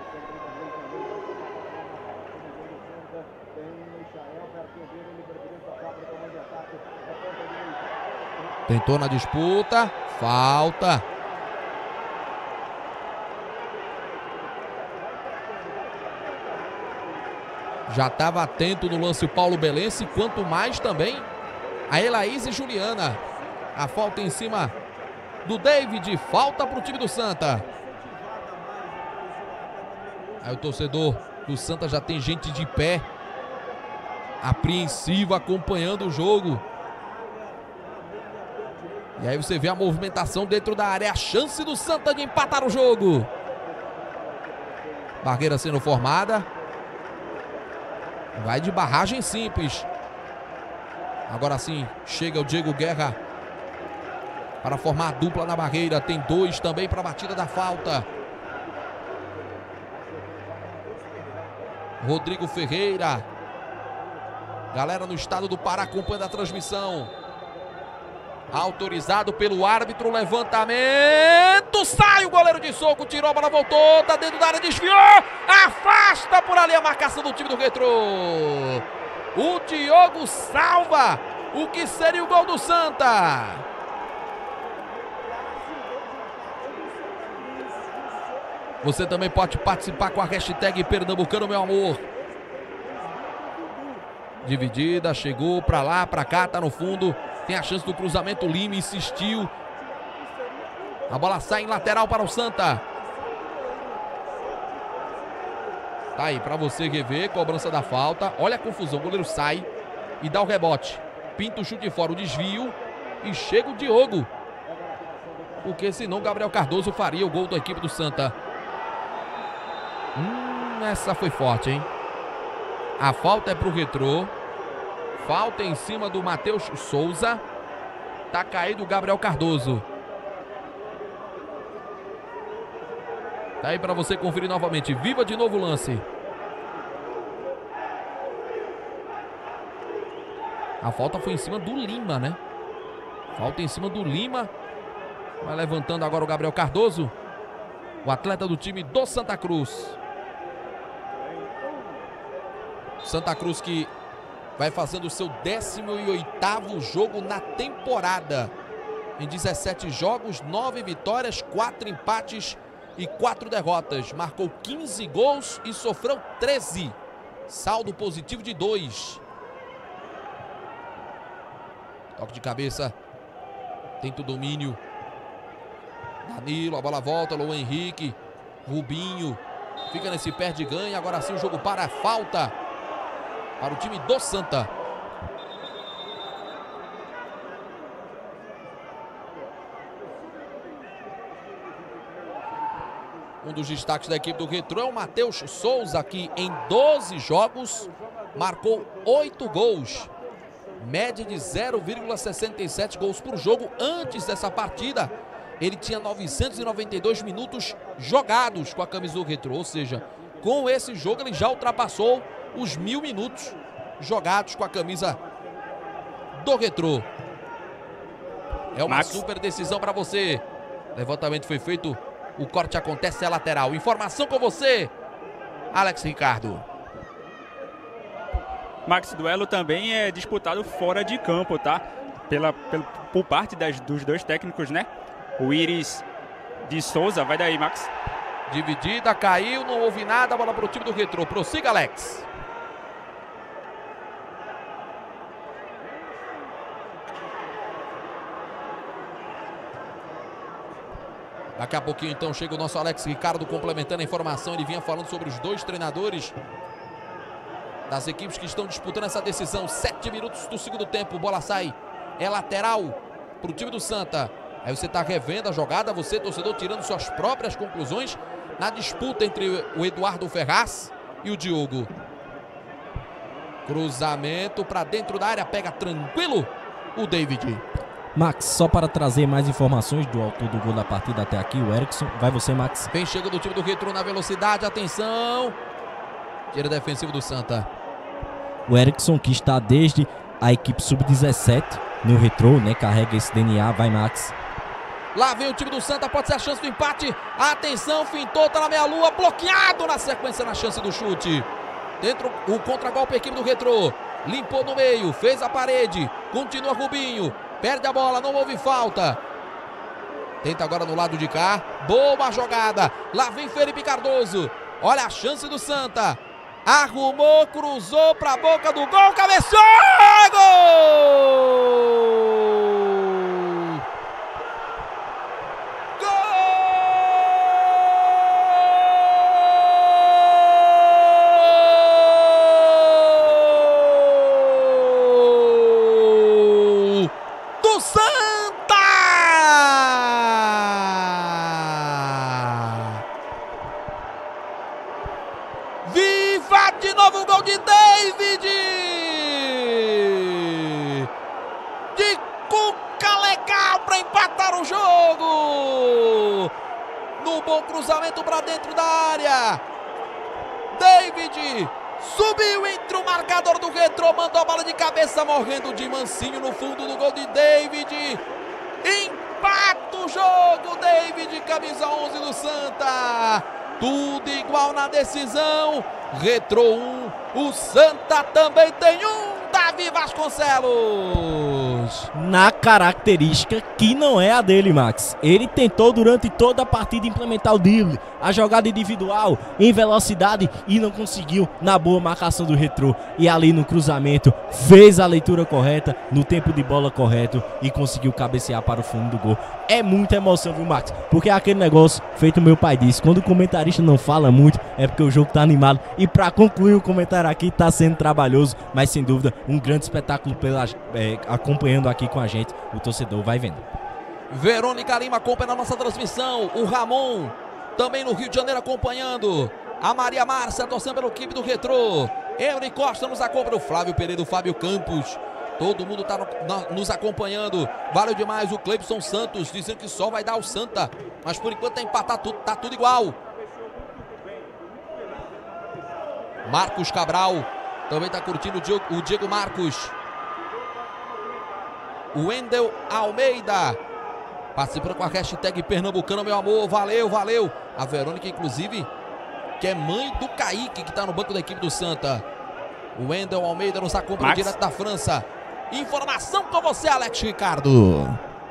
Speaker 2: Tentou na disputa, falta. Já estava atento no lance o Paulo Belense, quanto mais também a Elaís e Juliana. A falta em cima do David, falta para o time do Santa. Aí o torcedor do Santa já tem gente de pé, apreensivo, acompanhando o jogo. E aí você vê a movimentação dentro da área, a chance do Santa de empatar o jogo. Barreira sendo formada. Vai de barragem simples. Agora sim, chega o Diego Guerra para formar a dupla na barreira. Tem dois também para a batida da falta. Rodrigo Ferreira. Galera no estado do Pará acompanhando a transmissão. Autorizado pelo árbitro, levantamento, sai o goleiro de soco, tirou a bola, voltou, tá dentro da área, desviou, afasta por ali a marcação do time do Retrô. O Diogo salva o que seria o gol do Santa. Você também pode participar com a hashtag Pernambucano, meu amor. Dividida, chegou pra lá, pra cá, tá no fundo. Tem a chance do cruzamento, Lima insistiu. A bola sai em lateral para o Santa. Tá aí para você rever, cobrança da falta. Olha a confusão, o goleiro sai e dá o rebote. Pinta o chute fora, o desvio e chega o Diogo. Porque senão Gabriel Cardoso faria o gol da equipe do Santa. Essa foi forte, hein? A falta é para o Retrô. Falta em cima do Matheus Souza. Tá caído o Gabriel Cardoso. Tá aí para você conferir novamente. Viva de novo o lance. A falta foi em cima do Lima, né? Falta em cima do Lima. Vai levantando agora o Gabriel Cardoso. O atleta do time do Santa Cruz. Santa Cruz que vai fazendo o seu 18º jogo na temporada. Em 17 jogos, 9 vitórias, 4 empates e 4 derrotas. Marcou 15 gols e sofreu 13. Saldo positivo de 2. Toque de cabeça. Tenta o domínio. Danilo, a bola volta, Luan Henrique. Rubinho. Fica nesse perde e ganha. Agora sim o jogo para a falta. Para o time do Santa. Um dos destaques da equipe do Retrô é o Matheus Souza, que em 12 jogos marcou 8 gols. Média de 0,67 gols por jogo. Antes dessa partida, ele tinha 992 minutos jogados com a camisa do Retrô. Ou seja, com esse jogo ele já ultrapassou os 1000 minutos jogados com a camisa do Retrô. É uma super decisão para você. Levantamento foi feito, o corte acontece, é lateral. Informação com você, Alex Ricardo.
Speaker 13: Max, duelo também é disputado fora de campo, tá? Por parte dos dois técnicos, né? O Iris de Souza, vai daí, Max.
Speaker 2: Dividida, caiu, não houve nada, bola para o time do Retrô. Prossiga, Alex. Daqui a pouquinho, então, chega o nosso Alex Ricardo complementando a informação. Ele vinha falando sobre os dois treinadores das equipes que estão disputando essa decisão. 7 minutos do segundo tempo, bola sai. É lateral para o time do Santa. Aí você está revendo a jogada, você, torcedor, tirando suas próprias conclusões na disputa entre o Eduardo Ferraz e o Diogo. Cruzamento para dentro da área, pega tranquilo o David.
Speaker 3: Max, só para trazer mais informações do autor do gol da partida até aqui, o Erickson. Vai você, Max.
Speaker 2: Vem chegando o time do Retrô na velocidade, atenção. Tira defensivo do Santa.
Speaker 3: O Erickson, que está desde a equipe sub-17 no Retrô, né? Carrega esse DNA, vai, Max.
Speaker 2: Lá vem o time do Santa, pode ser a chance do empate. Atenção, fintou, tá na meia-lua, bloqueado na sequência na chance do chute. Dentro o contragolpe, a equipe do Retrô. Limpou no meio, fez a parede. Continua Rubinho. Perde a bola, não houve falta. Tenta agora no lado de cá. Boa jogada. Lá vem Felipe Cardoso. Olha a chance do Santa. Arrumou, cruzou para a boca do gol. Cabeçou! Gol! De novo o gol de David! De cuca legal para empatar o jogo! No bom cruzamento para dentro da área. David subiu entre o marcador do Retrô, mandou a bola de cabeça, morrendo de mansinho no fundo do gol de David. Empata o jogo, David, camisa 11 do Santa. Tudo igual na decisão. Retrô 1, o Santa também tem um, Davi Vasconcelos.
Speaker 3: Na característica que não é a dele, Max. Ele tentou durante toda a partida implementar o drible, a jogada individual, em velocidade e não conseguiu na boa marcação do Retrô. E ali no cruzamento fez a leitura correta, no tempo de bola correto e conseguiu cabecear para o fundo do gol. É muita emoção, viu, Max? Porque é aquele negócio feito meu pai disse, quando o comentarista não fala muito é porque o jogo tá animado. E para concluir o comentário aqui, tá sendo trabalhoso, mas sem dúvida um grande espetáculo acompanhando aqui com a gente. O torcedor vai vendo.
Speaker 2: Verônica Lima acompanha a nossa transmissão. O Ramon também no Rio de Janeiro acompanhando. A Maria Márcia torcendo pelo equipe do Retrô. Henry Costa nos acompanha. O Flávio Pereira, o Fábio Campos. Todo mundo tá nos acompanhando. Valeu demais o Cleibson Santos, dizendo que só vai dar o Santa. Mas por enquanto tá empatado, tá tudo igual. Marcos Cabral também está curtindo o Diego Marcos. O Wendel Almeida participando com a hashtag Pernambucano, meu amor. Valeu, valeu. A Verônica, inclusive, que é mãe do Kaique, que está no banco da equipe do Santa. O Wendel Almeida nos acompanha direto da França. Informação com você, Alex Ricardo.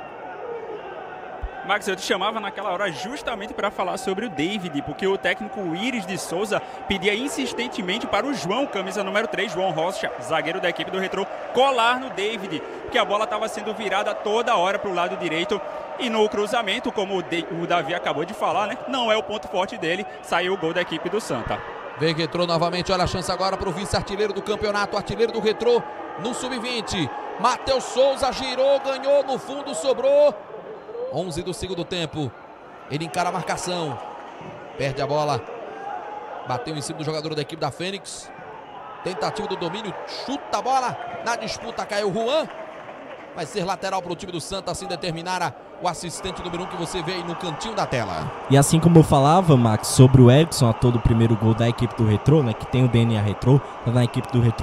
Speaker 13: Max, eu te chamava naquela hora justamente para falar sobre o David, porque o técnico Iris de Souza pedia insistentemente para o João, camisa número 3, João Rocha, zagueiro da equipe do Retrô, colar no David, porque a bola estava sendo virada toda hora para o lado direito e no cruzamento, como o Davi acabou de falar, né, não é o ponto forte dele, saiu o gol da equipe do Santa.
Speaker 2: Vem Retrô novamente, olha a chance agora para o vice-artilheiro do campeonato, artilheiro do Retrô no sub-20. Matheus Souza girou, ganhou, no fundo sobrou. 11 do segundo tempo. Ele encara a marcação. Perde a bola. Bateu em cima do jogador da equipe da Fênix. Tentativa do domínio. Chuta a bola. Na disputa caiu o Juan. Vai ser lateral para o time do Santa, assim determinara o assistente número 1 que você vê aí no cantinho da tela.
Speaker 3: E assim como eu falava, Max, sobre o Erickson, ator do primeiro gol da equipe do Retrô, né, que tem o DNA Retrô, tá na equipe do Retrô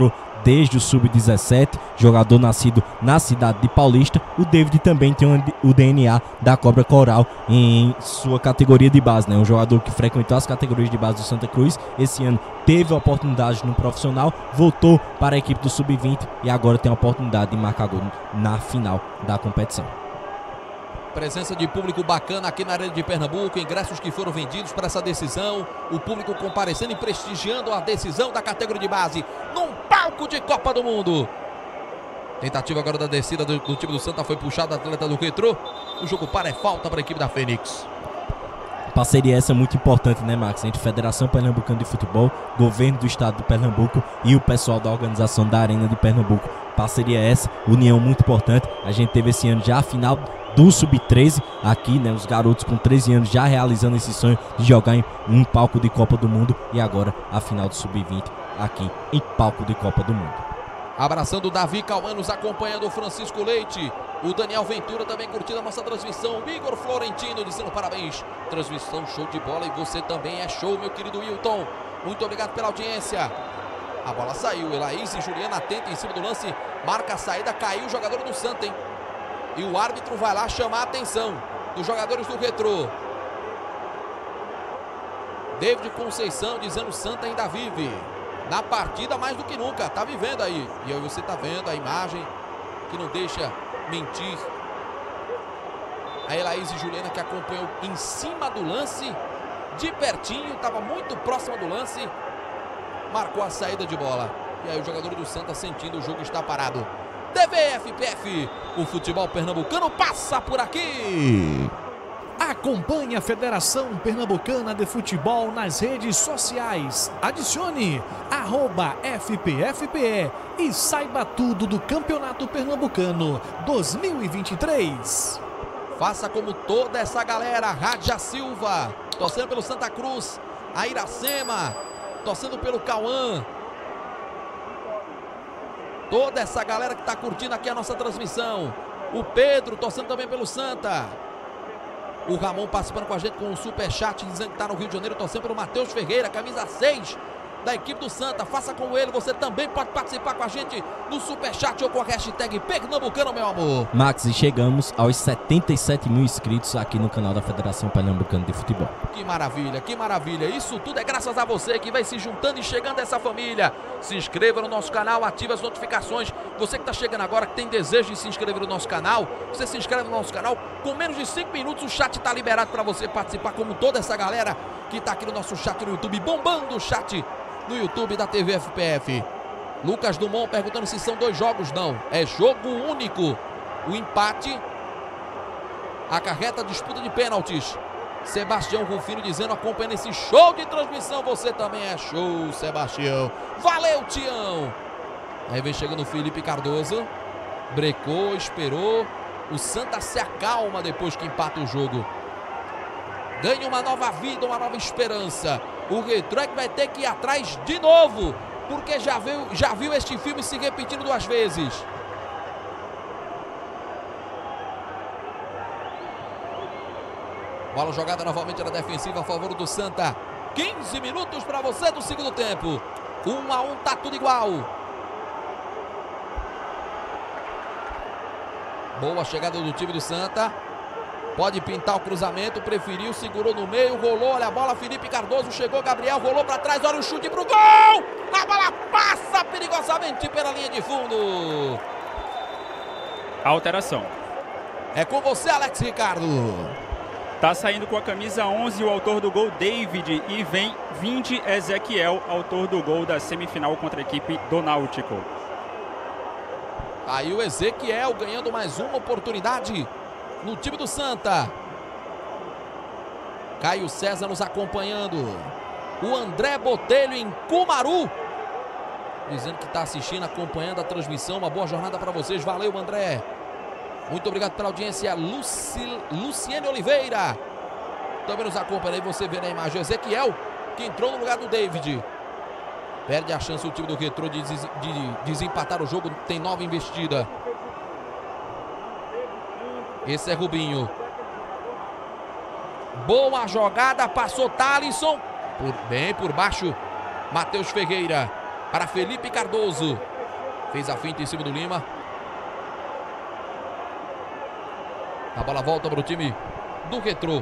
Speaker 3: desde o Sub-17, jogador nascido na cidade de Paulista. O David também tem o DNA da Cobra Coral em sua categoria de base, né? Um jogador que frequentou as categorias de base do Santa Cruz. Esse ano teve a oportunidade no profissional, voltou para a equipe do Sub-20 e agora tem a oportunidade de marcar gol na final da competição.
Speaker 2: Presença de público bacana aqui na Arena de Pernambuco, ingressos que foram vendidos para essa decisão, o público comparecendo e prestigiando a decisão da categoria de base num palco de Copa do Mundo. Tentativa agora da descida do time do Santa, foi puxado o atleta do Retrô. O jogo para, é falta para a equipe da Fênix.
Speaker 3: Parceria essa muito importante, né, Max? Entre Federação Pernambucana de Futebol, Governo do Estado de Pernambuco e o pessoal da organização da Arena de Pernambuco. Parceria essa, união muito importante. A gente teve esse ano já a final do Sub-13 aqui, né? Os garotos com 13 anos já realizando esse sonho de jogar em um palco de Copa do Mundo. E agora a final do Sub-20 aqui em palco de Copa do Mundo.
Speaker 2: Abraçando o Davi Cauã, nos acompanhando o Francisco Leite. O Daniel Ventura também curtindo a nossa transmissão. O Igor Florentino dizendo parabéns. Transmissão show de bola e você também é show, meu querido Wilton. Muito obrigado pela audiência. A bola saiu. Elaís e Juliana atenta em cima do lance. Marca a saída, caiu o jogador do Santa, hein? E o árbitro vai lá chamar a atenção dos jogadores do Retrô. David Conceição dizendo: Santa ainda vive na partida mais do que nunca, tá vivendo aí. E aí você tá vendo a imagem que não deixa mentir. A Elaís e Juliana, que acompanhou em cima do lance, de pertinho, estava muito próxima do lance, marcou a saída de bola. E aí o jogador do Santa sentindo o jogo está parado. TVFPF, o futebol pernambucano passa por aqui.
Speaker 1: Acompanhe a Federação Pernambucana de Futebol nas redes sociais. Adicione @FPFPE e saiba tudo do Campeonato Pernambucano 2023.
Speaker 2: Faça como toda essa galera. Rádia Silva, torcendo pelo Santa Cruz. A Iracema, torcendo pelo Cauã. Toda essa galera que está curtindo aqui a nossa transmissão. O Pedro, torcendo também pelo Santa. O Ramon participando com a gente com o superchat, dizendo que está no Rio de Janeiro, torcendo pelo Matheus Ferreira, camisa 6 da equipe do Santa. Faça com ele, você também pode participar com a gente no superchat ou com a hashtag Pernambucano, meu amor.
Speaker 3: Max, e chegamos aos 77 mil inscritos aqui no canal da Federação Pernambucana de Futebol.
Speaker 2: Que maravilha, que maravilha. Isso tudo é graças a você que vai se juntando e chegando a essa família. Se inscreva no nosso canal, ative as notificações. Você que está chegando agora, que tem desejo de se inscrever no nosso canal, você se inscreve no nosso canal. Com menos de 5 minutos o chat está liberado para você participar, como toda essa galera que está aqui no nosso chat no YouTube, bombando o chat no YouTube da TV FPF. Lucas Dumont perguntando se são 2 jogos. Não, é jogo único. O empate acarreta a disputa de pênaltis. Sebastião Rufino dizendo: acompanhando esse show de transmissão, você também é show, Sebastião. Valeu, Tião. Aí vem chegando o Felipe Cardoso. Brecou, esperou. O Santa se acalma depois que empata o jogo. Ganha uma nova vida, uma nova esperança. O Retrô é que vai ter que ir atrás de novo, porque já viu este filme se repetindo 2 vezes. Bola jogada novamente na defensiva a favor do Santa. 15 minutos para você do segundo tempo. 1-1, tá tudo igual. Boa chegada do time do Santa. Pode pintar o cruzamento, preferiu, segurou no meio, rolou, olha a bola, Felipe Cardoso, chegou, Gabriel, rolou para trás, olha o chute pro gol! A bola passa perigosamente pela linha de fundo.
Speaker 13: Alteração.
Speaker 2: É com você, Alex Ricardo.
Speaker 13: Tá saindo com a camisa 11 o autor do gol, David, e vem Vinde Ezequiel, autor do gol da semifinal contra a equipe do Náutico.
Speaker 2: Aí o Ezequiel ganhando mais uma oportunidade no time do Santa. Caio César nos acompanhando. O André Botelho em Cumaru, dizendo que está assistindo, acompanhando a transmissão. Uma boa jornada para vocês. Valeu, André. Muito obrigado pela audiência. Luciene Oliveira também nos acompanha. Aí você vê na imagem o Ezequiel, que entrou no lugar do David. Perde a chance o time do Retrô de desempatar o jogo. Tem nova investida. Esse é Rubinho. Boa jogada, passou Thalisson. Bem por baixo, Matheus Ferreira. Para Felipe Cardoso. Fez a finta em cima do Lima. A bola volta para o time do Retrô.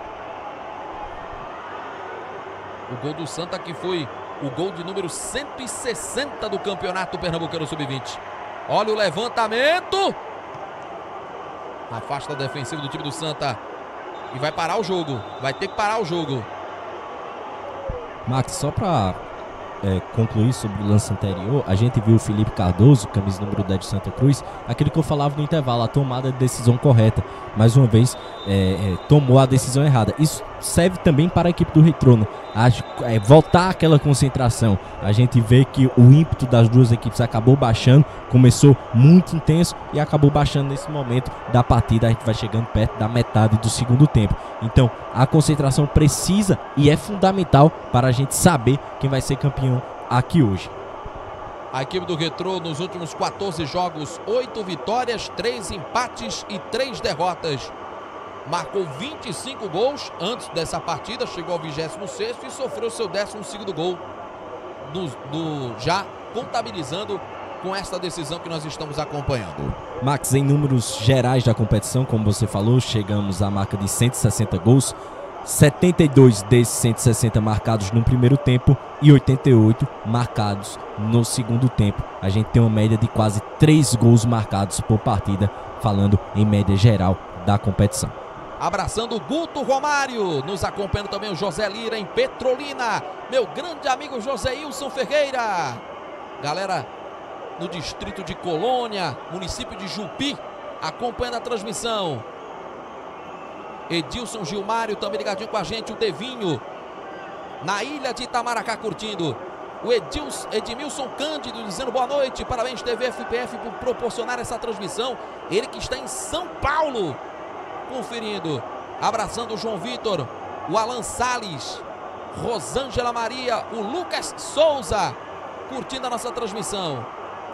Speaker 2: O gol do Santa, que foi o gol de número 160 do Campeonato Pernambucano Sub-20. Olha o levantamento. Afasta a defensiva do time do Santa. E vai parar o jogo. Vai ter que parar o jogo.
Speaker 3: Max, só para concluir sobre o lance anterior, a gente viu o Felipe Cardoso, camisa número 10 de Santa Cruz, aquele que eu falava no intervalo, a tomada de decisão correta. Mais uma vez, tomou a decisão errada. Isso serve também para a equipe do Retrô, né? Voltar àquela concentração. A gente vê que o ímpeto das duas equipes acabou baixando, começou muito intenso e acabou baixando nesse momento da partida. A gente vai chegando perto da metade do segundo tempo. Então, a concentração precisa e é fundamental para a gente saber quem vai ser campeão aqui hoje.
Speaker 2: A equipe do Retrô nos últimos 14 jogos, 8 vitórias, 3 empates e 3 derrotas. Marcou 25 gols antes dessa partida, chegou ao 26º e sofreu seu 12º gol, já contabilizando com esta decisão que nós estamos acompanhando.
Speaker 3: Max, em números gerais da competição, como você falou, chegamos à marca de 160 gols, 72 desses 160 marcados no primeiro tempo e 88 marcados no segundo tempo. A gente tem uma média de quase 3 gols marcados por partida, falando em média geral da competição.
Speaker 2: Abraçando o Guto Romário, nos acompanhando também o José Lira em Petrolina, meu grande amigo José Ilson Ferreira. Galera no distrito de Colônia, município de Jupi, acompanhando a transmissão. Edilson Gilmário também ligadinho com a gente, o Devinho, na ilha de Itamaracá curtindo. O Edmilson Cândido dizendo boa noite, parabéns TV FPF por proporcionar essa transmissão. Ele que está em São Paulo, conferindo. Abraçando o João Vitor, o Alan Salles, Rosângela Maria, o Lucas Souza, curtindo a nossa transmissão.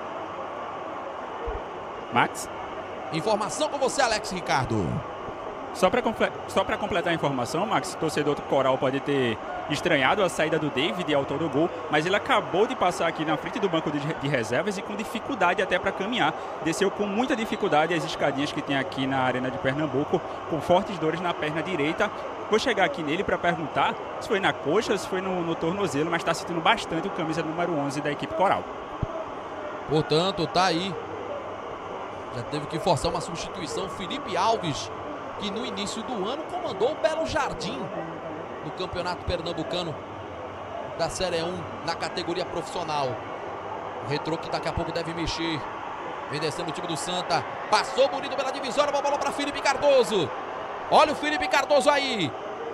Speaker 13: Max?
Speaker 2: Informação com você, Alex Ricardo.
Speaker 13: Só para completar a informação, Max, o torcedor do Coral pode ter estranhado a saída do David, autor do gol, mas ele acabou de passar aqui na frente do banco de reservas e com dificuldade até para caminhar. Desceu com muita dificuldade as escadinhas que tem aqui na Arena de Pernambuco, com fortes dores na perna direita. Vou chegar aqui nele para perguntar se foi na coxa, se foi no tornozelo, mas está sentindo bastante o camisa número 11 da equipe Coral.
Speaker 2: Portanto, tá aí. Já teve que forçar uma substituição. Felipe Alves, que no início do ano comandou o Belo Jardim no Campeonato Pernambucano da Série 1 na categoria profissional. O Retrô que daqui a pouco deve mexer. Vem descendo o time do Santa. Passou bonito pela divisória, uma bola para Felipe Cardoso. Olha o Felipe Cardoso aí.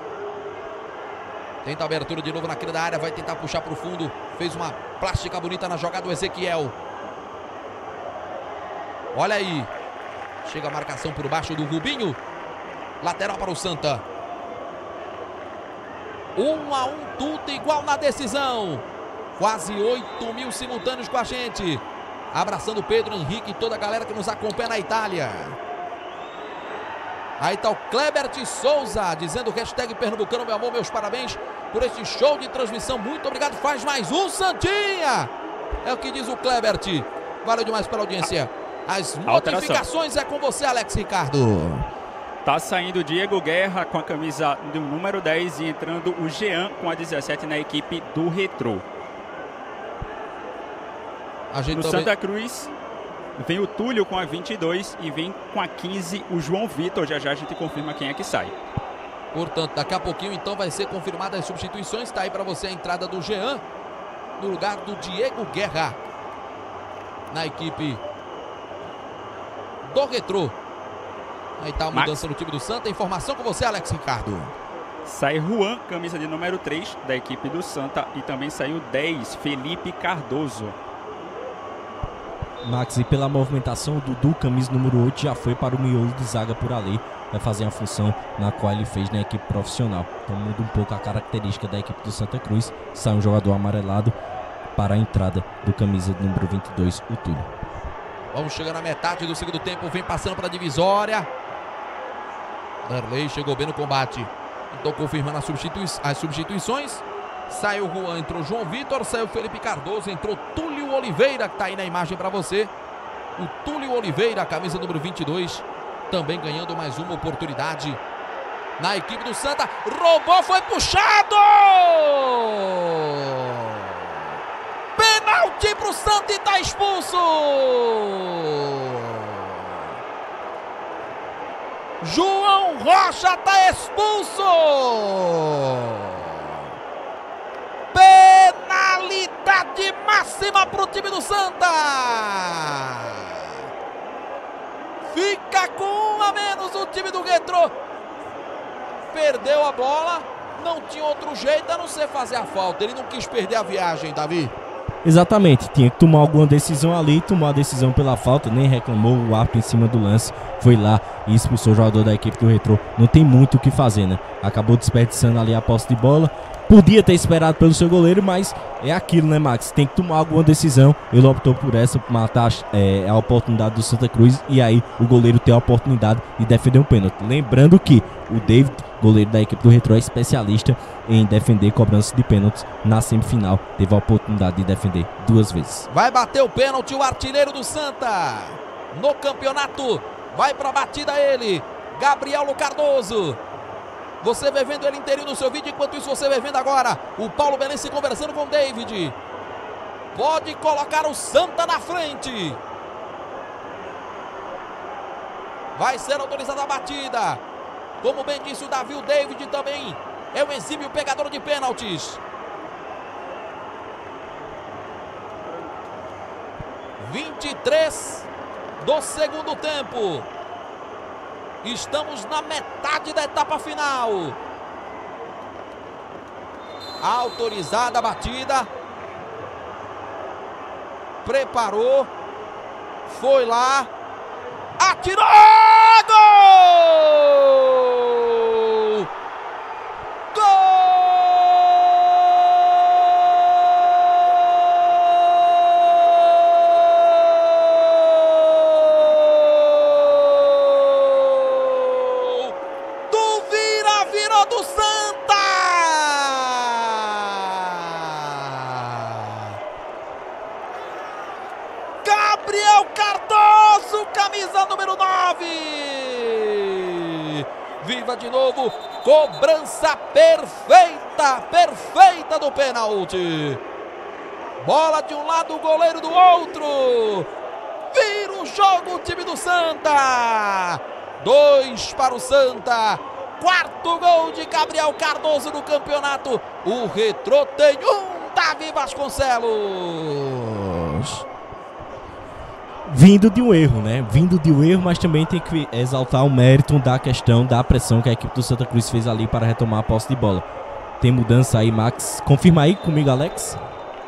Speaker 2: Tenta a abertura de novo na quina da área, vai tentar puxar para o fundo. Fez uma plástica bonita na jogada do Ezequiel. Olha aí. Chega a marcação por baixo do Rubinho. Lateral para o Santa. 1-1, tudo igual na decisão. Quase 8 mil simultâneos com a gente. Abraçando o Pedro Henrique e toda a galera que nos acompanha na Itália. Aí está o Clebert Souza dizendo hashtag Pernambucano, meu amor, meus parabéns por este show de transmissão. Muito obrigado, faz mais um, Santinha. É o que diz o Clebert. Valeu demais pela audiência. As modificações é com você, Alex Ricardo.
Speaker 13: Tá saindo o Diego Guerra com a camisa do número 10 e entrando o Jean com a 17 na equipe do Retrô. No Santa Cruz vem o Túlio com a 22 e vem com a 15 o João Vitor. Já já a gente confirma quem é que sai.
Speaker 2: Portanto, daqui a pouquinho então vai ser confirmada as substituições. Está aí para você a entrada do Jean no lugar do Diego Guerra na equipe do Retrô. Aí tá a mudança no time do Santa. Informação com você, Alex Ricardo.
Speaker 13: Sai Juan, camisa de número 3 da equipe do Santa. E também saiu 10, Felipe Cardoso.
Speaker 3: Max, e pela movimentação, o Dudu, camisa número 8, já foi para o miolo de zaga por ali. Vai fazer a função na qual ele fez na equipe profissional. Então muda um pouco a característica da equipe do Santa Cruz. Sai um jogador amarelado para a entrada do camisa de número 22, o Túlio.
Speaker 2: Vamos chegar na metade do segundo tempo. Vem passando para a divisória. Darley chegou bem no combate. Então confirmando as substituições. Saiu o Juan, entrou João Vitor. Saiu Felipe Cardoso, entrou Túlio Oliveira, que está aí na imagem para você. O Túlio Oliveira, camisa número 22, também ganhando mais uma oportunidade na equipe do Santa. Roubou, foi puxado! Pênalti para o Santa e está expulso! João Rocha está expulso! Penalidade máxima para o time do Santa! Fica com um a menos o time do Retrô. Perdeu a bola, não tinha outro jeito a não ser fazer a falta. Ele não quis perder a viagem, Davi.
Speaker 3: Exatamente, tinha que tomar alguma decisão ali, tomou a decisão pela falta, nem reclamou, o árbitro em cima do lance foi lá e expulsou o jogador da equipe do Retrô. Não tem muito o que fazer, né? Acabou desperdiçando ali a posse de bola. Podia ter esperado pelo seu goleiro, mas é aquilo, né, Max? Tem que tomar alguma decisão. Ele optou por essa, por matar a oportunidade do Santa Cruz e aí o goleiro tem a oportunidade de defender um pênalti. Lembrando que o David, goleiro da equipe do Retrô, é especialista em defender cobranças de pênaltis. Na semifinal teve a oportunidade de defender 2 vezes.
Speaker 2: Vai bater o pênalti o artilheiro do Santa no campeonato. Vai para a batida ele, Gabriel Cardoso. Você vai vendo ele inteirinho no seu vídeo, enquanto isso você vai vendo agora o Paulo Belense conversando com o David. Pode colocar o Santa na frente. Vai ser autorizada a batida. Como bem disse o Davi, o David também é um exímio pegador de pênaltis. 23 do segundo tempo. Estamos na metade da etapa final. Autorizada a batida. Preparou. Foi lá. Atirou! Gol! Gol! Do Santa! Gabriel Cardoso, camisa número 9. Viva de novo, cobrança perfeita do pênalti. Bola de um lado, o goleiro do outro. Vira o jogo o time do Santa. 2 para o Santa. 4º gol de Gabriel Cardoso no campeonato. O Retrô tem um, Davi Vasconcelos.
Speaker 3: Vindo de um erro, né? Vindo de um erro, mas também tem que exaltar o mérito da questão da pressão que a equipe do Santa Cruz fez ali para retomar a posse de bola. Tem mudança aí, Max. Confirma aí comigo, Alex.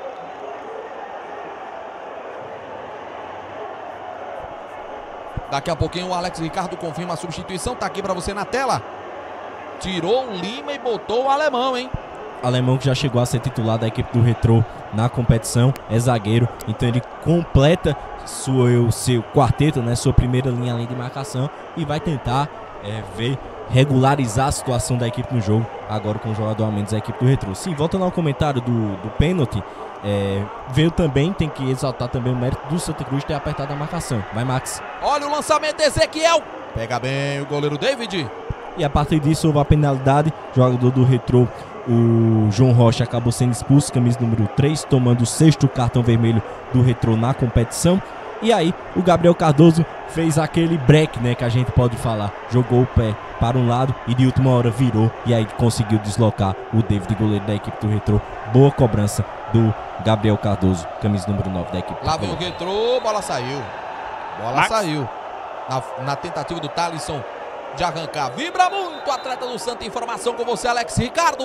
Speaker 2: Daqui a pouquinho o Alex Ricardo confirma a substituição. Tá aqui para você na tela. Tirou o Lima e botou o Alemão, hein?
Speaker 3: Alemão que já chegou a ser titular da equipe do Retrô na competição, é zagueiro, então ele completa seu quarteto, né, sua primeira linha além de marcação e vai tentar regularizar a situação da equipe no jogo, agora com o jogador a menos da equipe do Retrô. Sim, voltando ao comentário do pênalti, veio também, tem que exaltar também o mérito do Santa Cruz ter apertado a marcação. Vai, Max.
Speaker 2: Olha o lançamento de Ezequiel. Pega bem o goleiro David.
Speaker 3: E a partir disso houve a penalidade. O jogador do Retrô, o João Rocha, acabou sendo expulso, camisa número 3, tomando o 6º cartão vermelho do Retrô na competição. E aí o Gabriel Cardoso fez aquele break, né, que a gente pode falar. Jogou o pé para um lado e de última hora virou. E aí conseguiu deslocar o David, goleiro da equipe do Retrô. Boa cobrança do Gabriel Cardoso, camisa número 9 da equipe.
Speaker 2: Lá vem o Retrô, bola saiu. Bola saiu. Na tentativa do Thalisson de arrancar. Vibra muito o atleta do Santa. Informação com você, Alex Ricardo.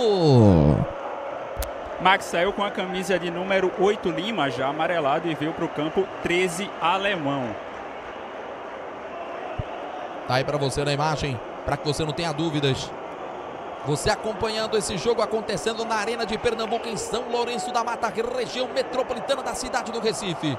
Speaker 13: Max saiu com a camisa de número 8 Lima, já amarelado, e veio para o campo 13 Alemão.
Speaker 2: Tá aí para você na imagem, para que você não tenha dúvidas. Você acompanhando esse jogo acontecendo na Arena de Pernambuco, em São Lourenço da Mata, região metropolitana da cidade do Recife.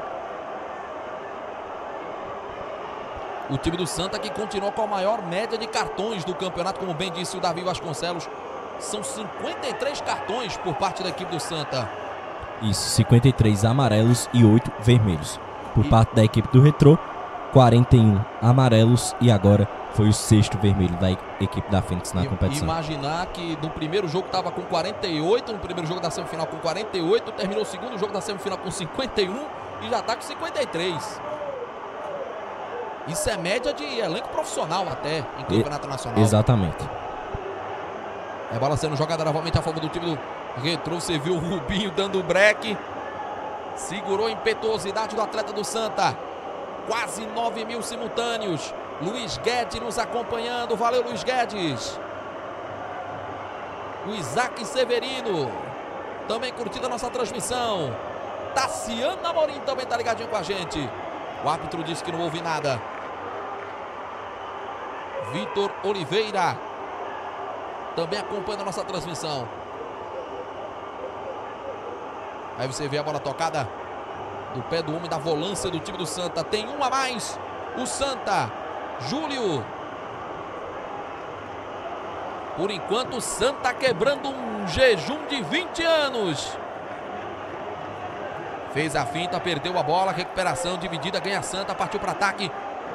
Speaker 2: O time do Santa que continua com a maior média de cartões do campeonato, como bem disse o Davi Vasconcelos. São 53 cartões por parte da equipe do Santa.
Speaker 3: Isso, 53 amarelos e 8 vermelhos. Por parte da equipe do Retrô, 41 amarelos e agora foi o 6º vermelho da equipe da Fênix na competição.
Speaker 2: Imaginar que no primeiro jogo estava com 48, no primeiro jogo da semifinal com 48, terminou o segundo jogo da semifinal com 51 e já está com 53. Isso é média de elenco profissional até em campeonato nacional.
Speaker 3: Exatamente.
Speaker 2: É bola sendo jogada novamente a favor do time do Retrô. Você viu o Rubinho dando o break. Segurou a impetuosidade do atleta do Santa. Quase 9 mil simultâneos. Luiz Guedes nos acompanhando. Valeu, Luiz Guedes. O Isaac Severino também curtindo a nossa transmissão. Tassiano Amorim também tá ligadinho com a gente. O árbitro disse que não houve nada. Vitor Oliveira também acompanhando a nossa transmissão. Aí você vê a bola tocada do pé do homem da volância do time do Santa. Tem um a mais. O Santa. Júlio. Por enquanto o Santa quebrando um jejum de 20 anos. Fez a finta, perdeu a bola. Recuperação dividida, ganha Santa. Partiu para ataque.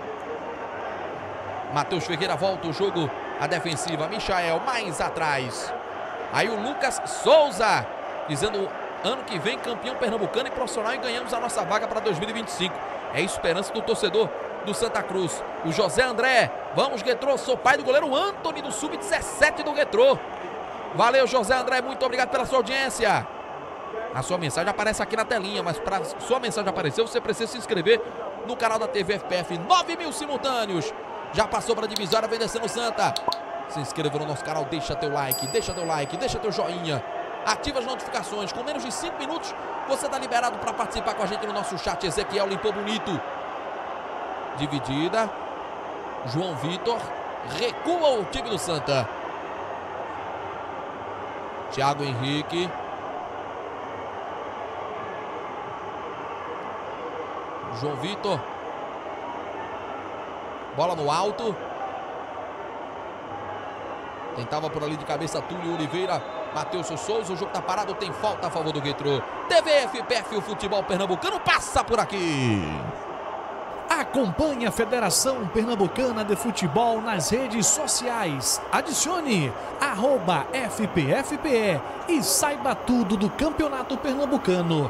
Speaker 2: Matheus Ferreira volta o jogo. A defensiva. Michael mais atrás. Aí o Lucas Souza dizendo: ano que vem campeão pernambucano e profissional e ganhamos a nossa vaga para 2025. É a esperança do torcedor do Santa Cruz. O José André. Vamos, Retrô. Sou pai do goleiro Antony do Sub-17 do Retrô. Valeu, José André. Muito obrigado pela sua audiência. A sua mensagem aparece aqui na telinha, mas para sua mensagem aparecer, você precisa se inscrever no canal da TV FPF. 9 mil simultâneos. Já passou para a divisória, vem descendo o Santa. Se inscreva no nosso canal, deixa teu like, deixa teu joinha. Ativa as notificações. Com menos de 5 minutos, você está liberado para participar com a gente no nosso chat. Ezequiel limpou bonito. Dividida. João Vitor. Recua o time do Santa. Thiago Henrique. João Vitor. Bola no alto. Tentava por ali de cabeça Túlio Oliveira. Matheus Souza, o jogo tá parado, tem falta a favor do Retrô. TV FPF, o futebol pernambucano passa por aqui.
Speaker 1: Acompanhe a Federação Pernambucana de Futebol nas redes sociais. Adicione @FPFPE e saiba tudo do Campeonato Pernambucano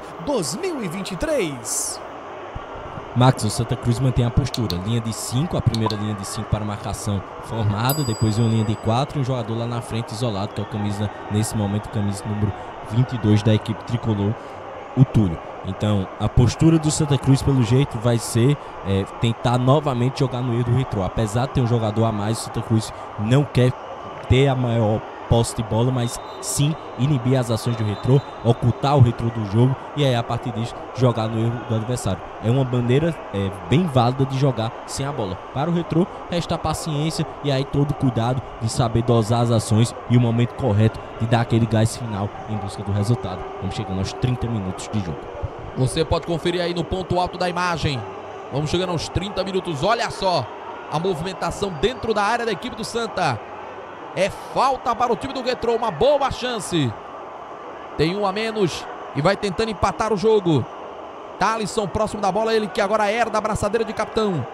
Speaker 1: 2023.
Speaker 3: Max, o Santa Cruz mantém a postura. Linha de 5, a primeira linha de 5 para marcação formada. Depois uma linha de 4 e um jogador lá na frente isolado, que é o camisa, nesse momento, camisa número 22 da equipe tricolor, o Túlio. Então, a postura do Santa Cruz, pelo jeito, vai ser tentar novamente jogar no erro do Retrô. Apesar de ter um jogador a mais, o Santa Cruz não quer ter a maior posse de bola, mas sim inibir as ações do Retrô, ocultar o Retrô do jogo e aí a partir disso jogar no erro do adversário. É uma maneira bem válida de jogar sem a bola. Para o Retrô, resta paciência e aí todo cuidado de saber dosar as ações e o momento correto de dar aquele gás final em busca do resultado. Vamos chegando aos 30 minutos de jogo.
Speaker 2: Você pode conferir aí no ponto alto da imagem. Vamos chegando aos 30 minutos. Olha só a movimentação dentro da área da equipe do Santa. É falta para o time do Retrô, uma boa chance. Tem um a menos e vai tentando empatar o jogo. Thalisson próximo da bola, ele que agora herda a braçadeira de capitão.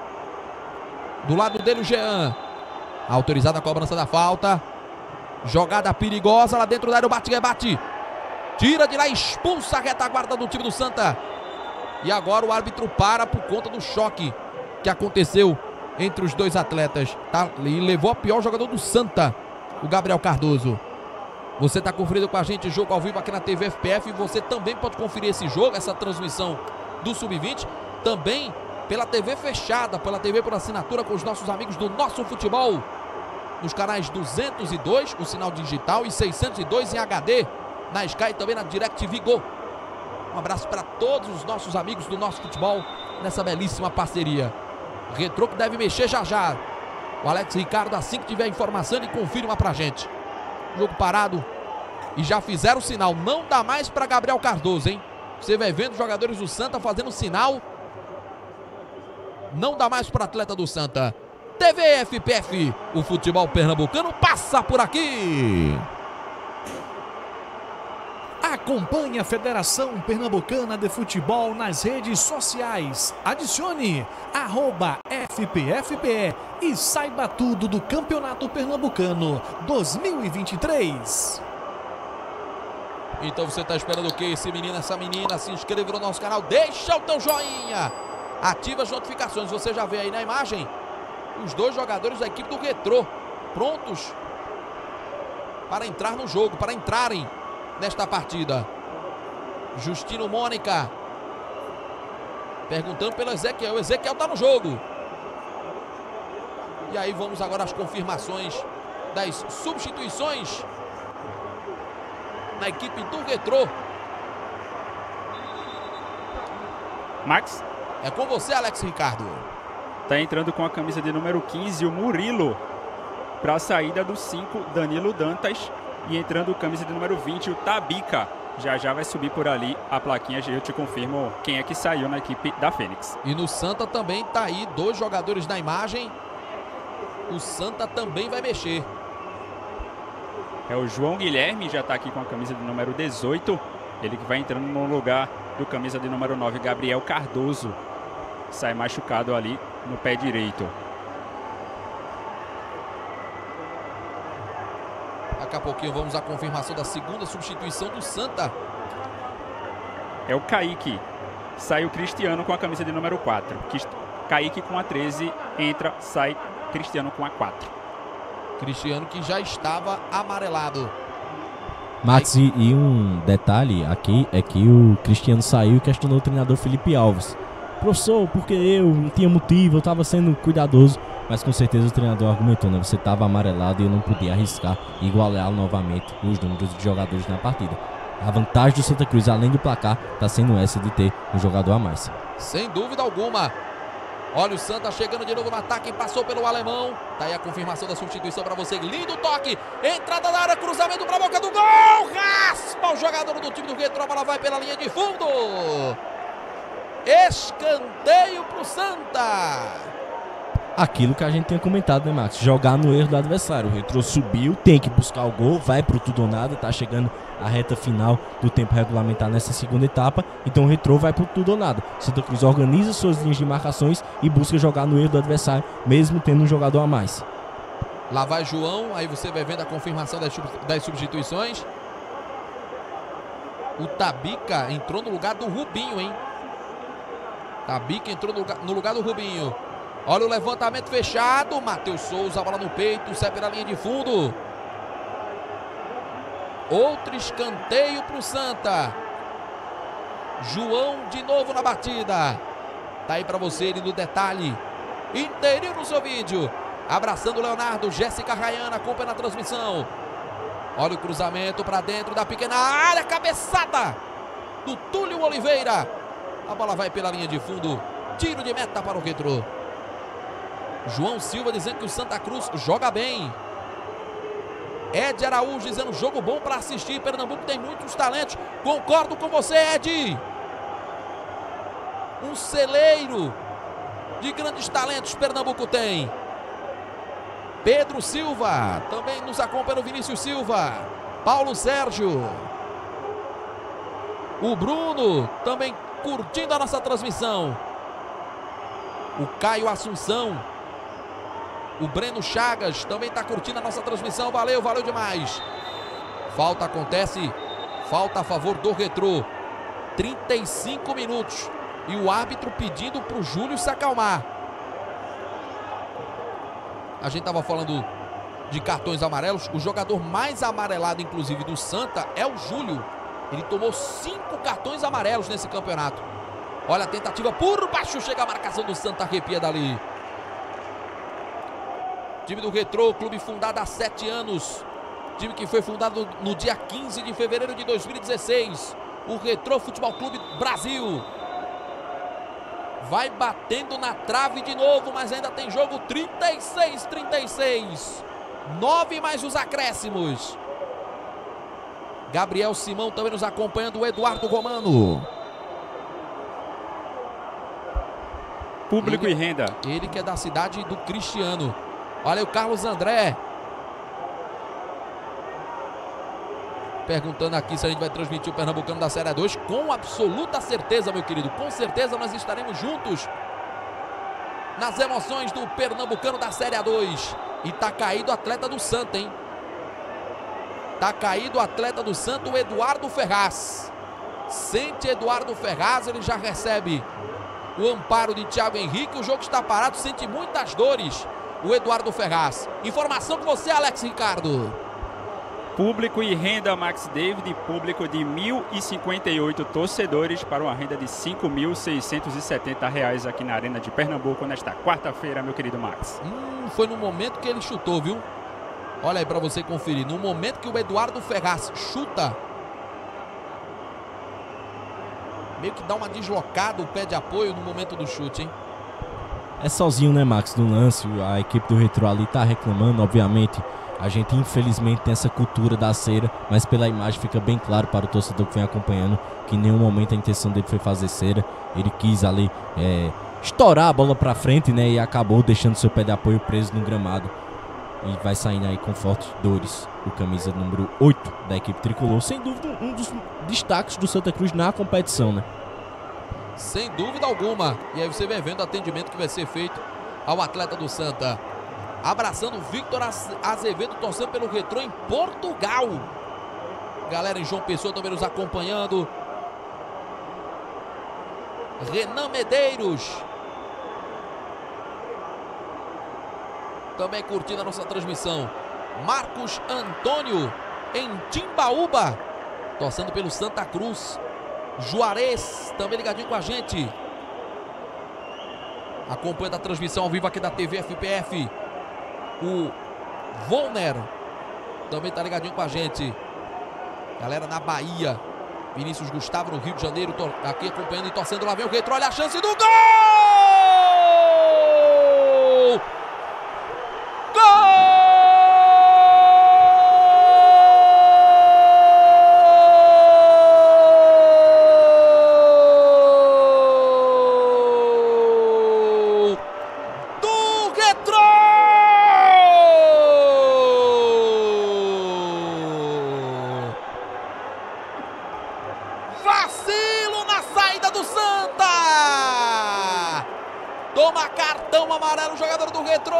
Speaker 2: Do lado dele o Jean. Autorizada a cobrança da falta. Jogada perigosa lá dentro da área, o bate-rebate. Tira de lá, expulsa a retaguarda do time do Santa. E agora o árbitro para por conta do choque que aconteceu entre os dois atletas, tá? E levou a pior jogador do Santa, o Gabriel Cardoso. Você está conferindo com a gente jogo ao vivo aqui na TV FPF e você também pode conferir esse jogo, essa transmissão do Sub-20, também pela TV fechada, pela TV por assinatura com os nossos amigos do Nosso Futebol, nos canais 202, o sinal digital, e 602 em HD, na Sky e também na DirecTV Go. Um abraço para todos os nossos amigos do Nosso Futebol nessa belíssima parceria. Retrô que deve mexer já já. O Alex Ricardo, assim que tiver a informação, ele confirma pra gente. Jogo parado e já fizeram o sinal. Não dá mais para Gabriel Cardoso, hein? Você vai vendo os jogadores do Santa fazendo sinal. Não dá mais para atleta do Santa. TV FPF, o futebol pernambucano passa por aqui.
Speaker 8: Acompanhe a Federação Pernambucana de Futebol nas redes sociais. Adicione @FPFPE e saiba tudo do Campeonato Pernambucano 2023.
Speaker 2: Então você está esperando o quê? Esse menino, essa menina, se inscreva no nosso canal, deixa o teu joinha, ativa as notificações. Você já vê aí na imagem os dois jogadores da equipe do Retrô prontos para entrar no jogo, para entrarem nesta partida. Justino Mônica perguntando pelo Ezequiel. O Ezequiel está no jogo. E aí vamos agora às confirmações das substituições na equipe do Retrô.
Speaker 13: Max?
Speaker 2: É com você, Alex Ricardo.
Speaker 13: Tá entrando com a camisa de número 15, o Murilo. Para a saída do 5, Danilo Dantas. E entrando camisa de número 20, o Tabica. Já vai subir por ali a plaquinha, eu te confirmo quem é que saiu na equipe da Fênix.
Speaker 2: E no Santa também tá aí dois jogadores na imagem. O Santa também vai mexer.
Speaker 13: É o João Guilherme, já está aqui com a camisa de número 18. Ele que vai entrando no lugar do camisa de número 9, Gabriel Cardoso. Sai machucado ali no pé direito.
Speaker 2: Daqui a pouquinho vamos à confirmação da segunda substituição do Santa.
Speaker 13: É o Kaique. Sai o Cristiano com a camisa de número 4. Kaique com a 13, entra, sai Cristiano com a 4.
Speaker 2: Cristiano que já estava amarelado.
Speaker 3: Max, e um detalhe aqui é que o Cristiano saiu e questionou o treinador Felipe Alves. Professor, porque eu não tinha motivo, eu estava sendo cuidadoso. Mas com certeza o treinador argumentou, né? Você estava amarelado e eu não podia arriscar igualar novamente os números de jogadores na partida. A vantagem do Santa Cruz, além do placar, está sendo essa de ter um jogador a mais.
Speaker 2: Sem dúvida alguma. Olha o Santa chegando de novo no ataque, passou pelo alemão. Tá aí a confirmação da substituição para você. Lindo toque, entrada da área, cruzamento para a boca do gol. Raspa o jogador do time do Retrô, a bola vai pela linha de fundo. Escanteio para o Santa.
Speaker 3: Aquilo que a gente tinha comentado, né, Max? Jogar no erro do adversário. O Retrô subiu, tem que buscar o gol, vai pro tudo ou nada, tá chegando a reta final do tempo regulamentar nessa segunda etapa, então o Retrô vai pro tudo ou nada. Santa Cruz organiza suas linhas de marcações e busca jogar no erro do adversário, mesmo tendo um jogador a mais.
Speaker 2: Lá vai João, aí você vai vendo a confirmação das substituições. O Tabica entrou no lugar do Rubinho, hein? Tabica entrou no lugar do Rubinho. Olha o levantamento fechado. Matheus Souza, a bola no peito, sai pela linha de fundo. Outro escanteio para o Santa. João de novo na batida. Tá aí para você ele no detalhe. Inteirinho no seu vídeo. Abraçando o Leonardo, Jéssica Rayana, acompanha na transmissão. Olha o cruzamento para dentro da pequena área. Cabeçada do Túlio Oliveira. A bola vai pela linha de fundo. Tiro de meta para o Retrô. João Silva dizendo que o Santa Cruz joga bem. Ed Araújo dizendo jogo bom para assistir. Pernambuco tem muitos talentos. Concordo com você, Ed. Um celeiro de grandes talentos Pernambuco tem. Pedro Silva também nos acompanha, o Vinícius Silva. Paulo Sérgio. O Bruno também curtindo a nossa transmissão. O Caio Assunção. O Breno Chagas também está curtindo a nossa transmissão. Valeu, valeu demais. Falta acontece. Falta a favor do Retrô. 35 minutos. E o árbitro pedindo para o Júlio se acalmar. A gente estava falando de cartões amarelos. O jogador mais amarelado, inclusive, do Santa é o Júlio. Ele tomou 5 cartões amarelos nesse campeonato. Olha a tentativa por baixo. Chega a marcação do Santa, arrepia dali. Time do Retrô, clube fundado há 7 anos. Time que foi fundado no dia 15 de fevereiro de 2016. O Retrô Futebol Clube Brasil. Vai batendo na trave de novo, mas ainda tem jogo. 36-36. 9 mais os acréscimos. Gabriel Simão também nos acompanhando. O Eduardo Romano.
Speaker 13: Público e renda.
Speaker 2: Ele que é da cidade do Cristiano. Olha o Carlos André. perguntando aqui se a gente vai transmitir o Pernambucano da Série 2. Com absoluta certeza, meu querido. Com certeza nós estaremos juntos nas emoções do Pernambucano da Série 2. E tá caído o atleta do Santa, hein? Tá caído o atleta do Santa, o Eduardo Ferraz. Sente Eduardo Ferraz, ele já recebe o amparo de Thiago Henrique. O jogo está parado, sente muitas dores o Eduardo Ferraz. Informação com você, Alex Ricardo.
Speaker 13: Público e renda Max David, público de 1.058 torcedores para uma renda de R$ 5.670 aqui na Arena de Pernambuco nesta quarta-feira, meu querido Max.
Speaker 2: Foi no momento que ele chutou, viu? Olha aí para você conferir. No momento que o Eduardo Ferraz chuta, meio que dá uma deslocada o pé de apoio no momento do chute, hein?
Speaker 3: É sozinho, né, Max, no lance. A equipe do Retrô ali tá reclamando, obviamente. A gente, infelizmente, tem essa cultura da cera, mas pela imagem fica bem claro para o torcedor que vem acompanhando que em nenhum momento a intenção dele foi fazer cera. Ele quis ali estourar a bola para frente, né, e acabou deixando seu pé de apoio preso no gramado. E vai saindo aí com fortes dores o camisa número 8 da equipe tricolor. Sem dúvida, um dos destaques do Santa Cruz na competição, né?
Speaker 2: Sem dúvida alguma. E aí você vem vendo o atendimento que vai ser feito ao atleta do Santa. Abraçando o Victor Azevedo, torcendo pelo Retrô em Portugal. Galera em João Pessoa também nos acompanhando. Renan Medeiros também curtindo a nossa transmissão. Marcos Antônio em Timbaúba, torcendo pelo Santa Cruz. Juarez também ligadinho com a gente. Acompanhando a transmissão ao vivo aqui da TV FPF. O Volner também tá ligadinho com a gente. Galera na Bahia. Vinícius Gustavo no Rio de Janeiro, aqui acompanhando e torcendo. Lá vem o Retrô, olha a chance do gol! Gol! Toma cartão amarelo o jogador do Retrô.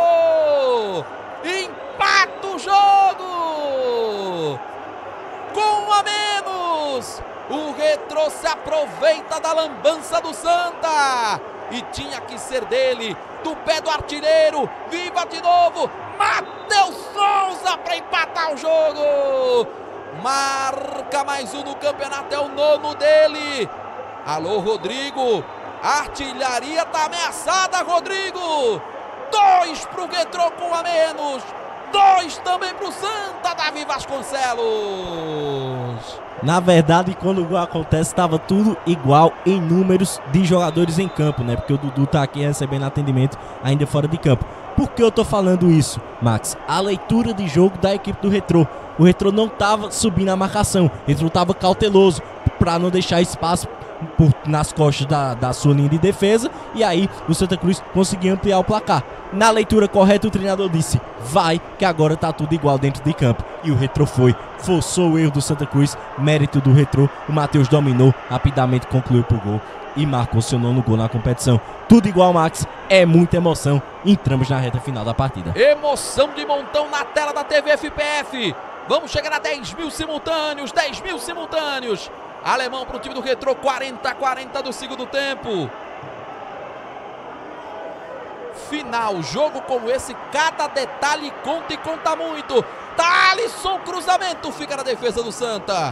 Speaker 2: Empata o jogo. Com um a menos. O Retrô se aproveita da lambança do Santa. E tinha que ser dele. Do pé do artilheiro. Viva de novo. Matheus Souza para empatar o jogo. Marca mais um no campeonato. É o 9º dele. Alô, Rodrigo. A artilharia tá ameaçada, Rodrigo. 2 pro Retrô com a menos. 2 também pro Santa, Davi Vasconcelos.
Speaker 3: Na verdade, quando o gol acontece, estava tudo igual em números de jogadores em campo, né? Porque o Dudu tá aqui recebendo atendimento ainda fora de campo. Por que eu tô falando isso, Max? A leitura de jogo da equipe do Retrô. O Retrô não tava subindo a marcação. O Retrô tava cauteloso para não deixar espaço nas costas da sua linha de defesa, e aí o Santa Cruz conseguiu ampliar o placar. Na leitura correta, o treinador disse: vai, que agora tá tudo igual dentro de campo. E o Retrô forçou o erro do Santa Cruz, mérito do Retrô. O Matheus dominou, rapidamente concluiu pro gol e marcou seu 9º gol na competição. Tudo igual, Max, é muita emoção. Entramos na reta final da partida.
Speaker 2: Emoção de montão na tela da TV FPF. Vamos chegar a 10 mil simultâneos, 10 mil simultâneos. Alemão para o time do Retrô, 40-40 do segundo tempo. Final, jogo como esse, cada detalhe conta e conta muito. Thalisson, cruzamento, fica na defesa do Santa.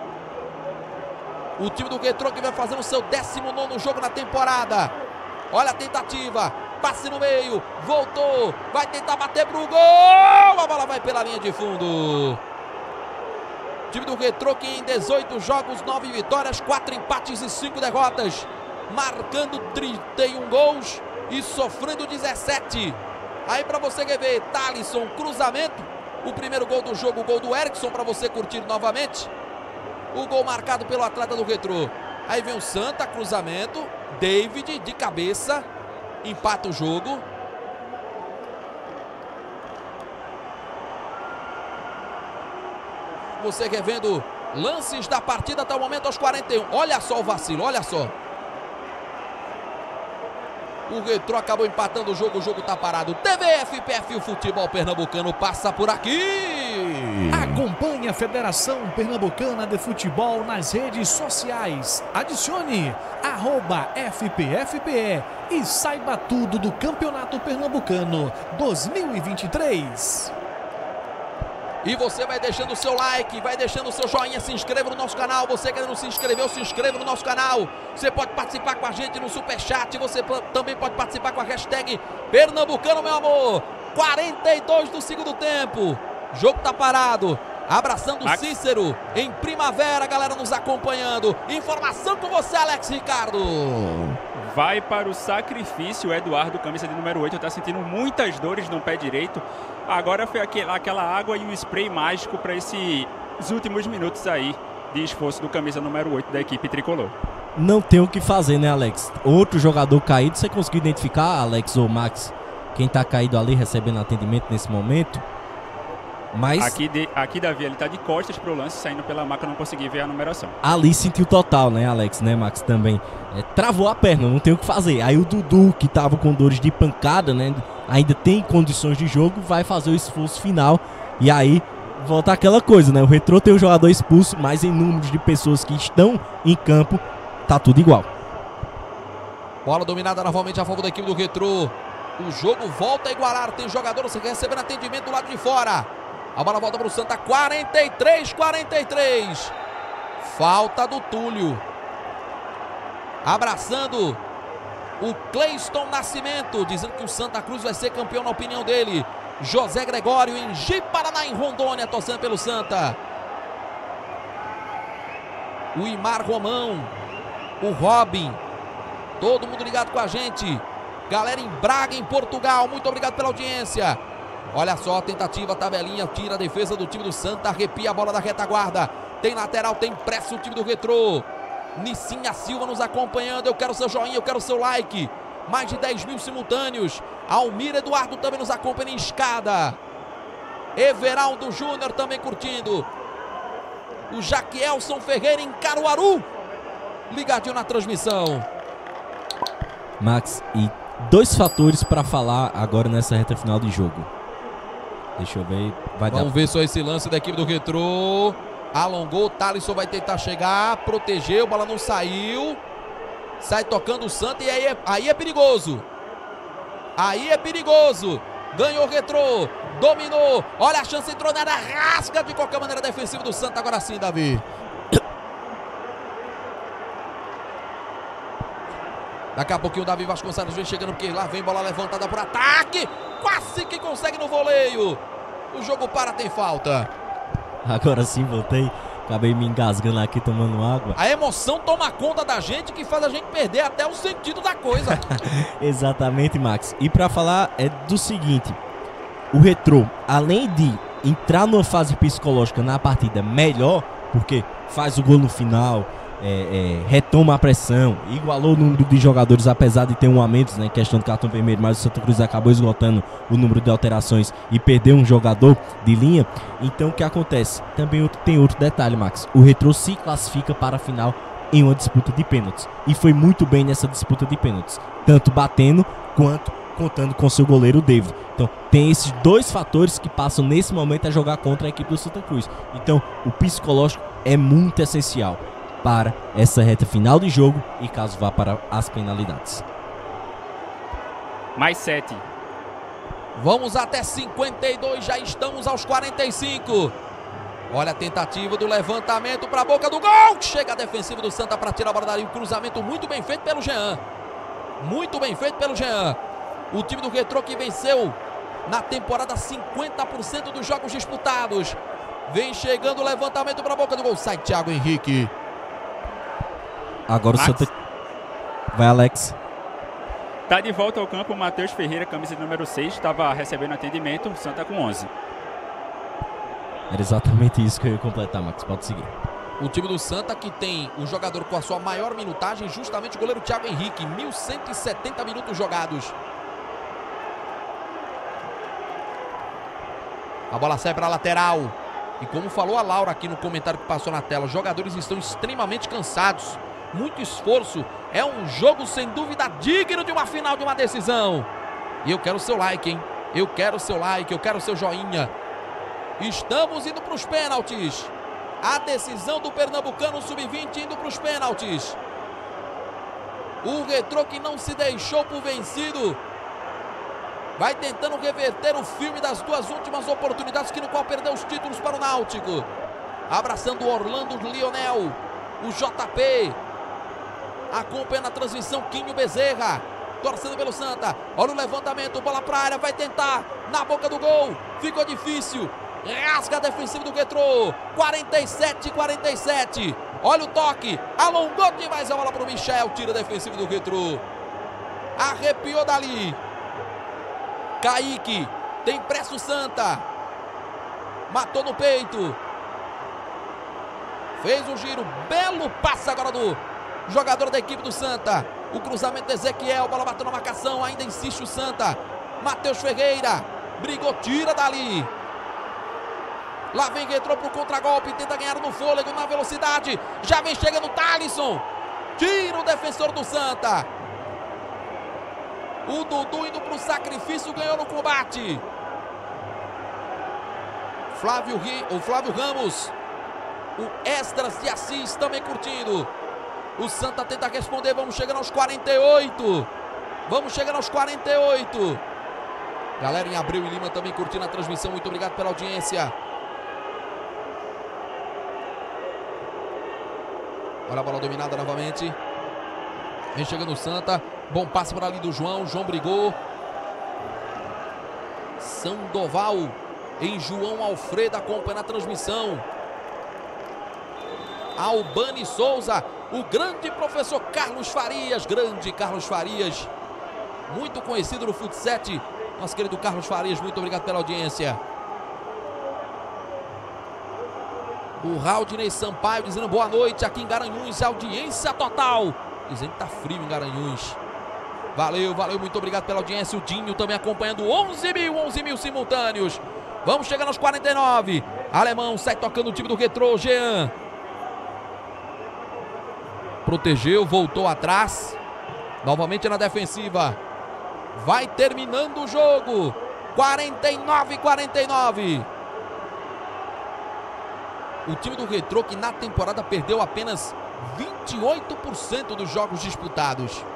Speaker 2: O time do Retrô que vai fazendo o seu 19º jogo na temporada. Olha a tentativa, passe no meio, voltou, vai tentar bater pro gol. A bola vai pela linha de fundo. Time do Retrô que em 18 jogos, 9 vitórias, 4 empates e 5 derrotas. Marcando 31 gols e sofrendo 17. Aí para você quer ver, Thalisson, cruzamento. O primeiro gol do jogo, o gol do Erickson, para você curtir novamente. O gol marcado pelo atleta do Retrô. Aí vem o Santa, cruzamento. David de cabeça. Empata o jogo. Você quer vendo Lances da partida até o momento aos 41. Olha só o vacilo, olha só. O Retrô acabou empatando o jogo tá parado. TVFPF, o futebol pernambucano passa por aqui.
Speaker 1: Acompanhe a Federação Pernambucana de Futebol nas redes sociais. Adicione @FPFPE e saiba tudo do Campeonato Pernambucano 2023.
Speaker 2: E você vai deixando o seu like, vai deixando o seu joinha, se inscreva no nosso canal. Você que ainda não se inscreveu, se inscreva no nosso canal. Você pode participar com a gente no Superchat. Você também pode participar com a hashtag Pernambucano, meu amor. 42 do segundo tempo. O jogo tá parado. Abraçando o Cícero em Primavera, galera nos acompanhando. Informação com você, Alex Ricardo.
Speaker 13: Vai para o sacrifício, o Eduardo, camisa de número 8, está sentindo muitas dores no pé direito. Agora foi aquela água e um spray mágico para esses últimos minutos aí de esforço do camisa número 8 da equipe tricolor.
Speaker 3: Não tem o que fazer, né, Alex? Outro jogador caído, você conseguiu identificar, Alex ou Max, quem tá caído ali recebendo atendimento nesse momento? Mas
Speaker 13: aqui Davi, ele tá de costas pro lance, saindo pela maca, não consegui ver a numeração.
Speaker 3: Ali sentiu total, né, Alex, né, Max, também. Travou a perna, não tem o que fazer. Aí o Dudu, que tava com dores de pancada, né, ainda tem condições de jogo, vai fazer o esforço final. E aí volta aquela coisa, né, o Retrô tem um jogador expulso, mas em números de pessoas que estão em campo, tá tudo igual.
Speaker 2: Bola dominada novamente a favor da equipe do Retrô. O jogo volta a igualar, tem jogador recebendo atendimento do lado de fora. A bola volta para o Santa, 43-43. Falta do Túlio. Abraçando o Cleiston Nascimento, dizendo que o Santa Cruz vai ser campeão na opinião dele. José Gregório em Ji-Paraná, em Rondônia, torcendo pelo Santa. O Imar Romão, o Robin, todo mundo ligado com a gente. Galera em Braga, em Portugal, muito obrigado pela audiência. Olha só a tentativa, tabelinha, tira a defesa do time do Santa, arrepia a bola da retaguarda. Tem lateral, tem pressa o time do Retrô. Nicinha Silva nos acompanhando, eu quero seu joinha, eu quero seu like. Mais de 10 mil simultâneos. Almir Eduardo também nos acompanha em escada. Everaldo Júnior também curtindo. O Jaquielson Ferreira em Caruaru, ligadinho na transmissão.
Speaker 3: Max, e dois fatores para falar agora nessa reta final de jogo. Deixa eu ver.
Speaker 2: Vamos ver só esse lance da equipe do Retrô. Alongou, o Thalisson vai tentar chegar, protegeu, a bola não saiu. Sai tocando o Santa e aí é perigoso. Aí é perigoso. Ganhou o Retrô, dominou. Olha a chance, entrou na área, rasga de qualquer maneira defensiva do Santa. Agora sim, Davi. Daqui a pouquinho o Davi Vasconcelos vem chegando, porque lá vem bola levantada por ataque. Quase que consegue no voleio. O jogo para, tem falta.
Speaker 3: Agora sim voltei. Acabei me engasgando aqui tomando água.
Speaker 2: A emoção toma conta da gente, que faz a gente perder até o sentido da coisa.
Speaker 3: Exatamente, Max. E para falar é do seguinte. O Retrô, além de entrar numa fase psicológica na partida melhor, porque faz o gol no final, retoma a pressão, igualou o número de jogadores, apesar de ter um a menos, né, em questão do cartão vermelho, mas o Santa Cruz acabou esgotando o número de alterações e perdeu um jogador de linha. Então o que acontece? Também tem outro detalhe, Max. O Retrô se classifica para a final em uma disputa de pênaltis, e foi muito bem nessa disputa de pênaltis, tanto batendo quanto contando com seu goleiro David. Então tem esses dois fatores que passam nesse momento a jogar contra a equipe do Santa Cruz. Então o psicológico é muito essencial para essa reta final de jogo e caso vá para as penalidades.
Speaker 13: Mais 7.
Speaker 2: Vamos até 52, já estamos aos 45. Olha a tentativa do levantamento para a boca do gol. Chega a defensiva do Santa para tirar a bola dali. Um cruzamento muito bem feito pelo Jean. Muito bem feito pelo Jean. O time do Retrô que venceu na temporada 50% dos jogos disputados. Vem chegando o levantamento para a boca do gol. Sai Thiago Henrique.
Speaker 3: Agora o Santa... Vai, Alex.
Speaker 13: Tá de volta ao campo o Matheus Ferreira, camisa número 6. Estava recebendo atendimento. Santa com 11.
Speaker 3: Era exatamente isso que eu ia completar, Max. Pode seguir.
Speaker 2: O time do Santa que tem um jogador com a sua maior minutagem, justamente o goleiro Thiago Henrique. 1.170 minutos jogados. A bola sai para a lateral. E como falou a Laura aqui no comentário que passou na tela, os jogadores estão extremamente cansados. Muito esforço. É um jogo sem dúvida digno de uma final, de uma decisão. E eu quero o seu like, hein? Eu quero o seu like, eu quero o seu joinha. Estamos indo para os pênaltis. A decisão do Pernambucano Sub-20 indo para os pênaltis. O Retrô, que não se deixou por vencido, vai tentando reverter o filme das duas últimas oportunidades, no qual perdeu os títulos para o Náutico. Abraçando o Orlando Lionel, o JP. Acompanha na transmissão Quinho Bezerra, torcendo pelo Santa. Olha o levantamento, bola para a área, vai tentar, na boca do gol, ficou difícil. Rasga a defensiva do Retrô, 47-47. Olha o toque, alongou demais a bola para o Michel, tira a defensiva do Retrô. Arrepiou dali. Kaique, tem pressa o Santa. Matou no peito. Fez o giro, belo passe agora do jogador da equipe do Santa. O cruzamento de Ezequiel, bola bateu na marcação, ainda insiste o Santa. Matheus Ferreira, brigou, tira dali. Lá vem Retrô pro contragolpe, tenta ganhar no fôlego, na velocidade. Já vem chegando o Thalisson. Tira o defensor do Santa. O Dudu indo pro sacrifício, ganhou no combate. Flávio Ramos. O Esdras de Assis também curtindo. O Santa tenta responder, vamos chegando aos 48. Vamos chegando aos 48. Galera em Abreu e Lima também curtindo a transmissão, muito obrigado pela audiência. Olha a bola dominada novamente. Vem chegando o Santa. Bom passe por ali do João. João brigou. Sandoval em João Alfredo acompanha a transmissão. Albani Souza. O grande professor Carlos Farias. Grande Carlos Farias. Muito conhecido no futsal. Nosso querido Carlos Farias. Muito obrigado pela audiência. O Raudinei Sampaio dizendo boa noite aqui em Garanhuns, audiência total. Dizendo que tá frio em Garanhuns. Valeu, muito obrigado pela audiência. O Dinho também acompanhando 11 mil simultâneos. Vamos chegar aos 49. Alemão sai tocando o time do Retrô, Jean. Protegeu, voltou atrás. Novamente na defensiva. Vai terminando o jogo. 49-49. O time do Retrô, que na temporada perdeu apenas 28% dos jogos disputados.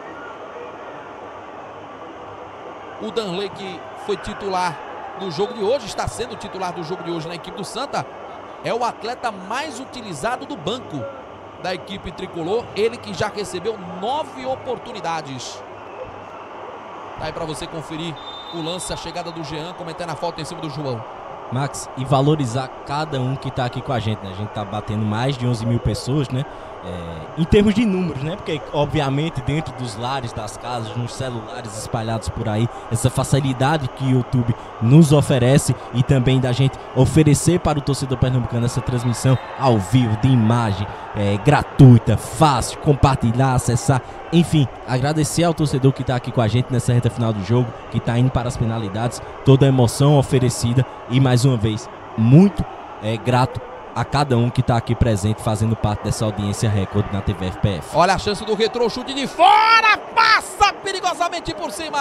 Speaker 2: O Danley, que foi titular do jogo de hoje, está sendo titular do jogo de hoje na equipe do Santa, é o atleta mais utilizado do banco da equipe tricolor. Ele que já recebeu 9 oportunidades. Tá aí para você conferir o lance, a chegada do Jean, cometendo a falta em cima do João.
Speaker 3: Max, e valorizar cada um que tá aqui com a gente, né? A gente tá batendo mais de 11 mil pessoas, né? Em termos de números, né? Porque, obviamente, dentro dos lares, das casas, nos celulares espalhados por aí, essa facilidade que o YouTube nos oferece e também da gente oferecer para o torcedor pernambucano essa transmissão ao vivo, de imagem, gratuita, fácil, compartilhar, acessar, enfim, agradecer ao torcedor que está aqui com a gente nessa reta final do jogo, que está indo para as penalidades, toda a emoção oferecida e, mais uma vez, muito grato a cada um que está aqui presente, fazendo parte dessa audiência recorde na TV FPF.
Speaker 2: Olha a chance do Retrô, chute de fora, passa perigosamente por cima.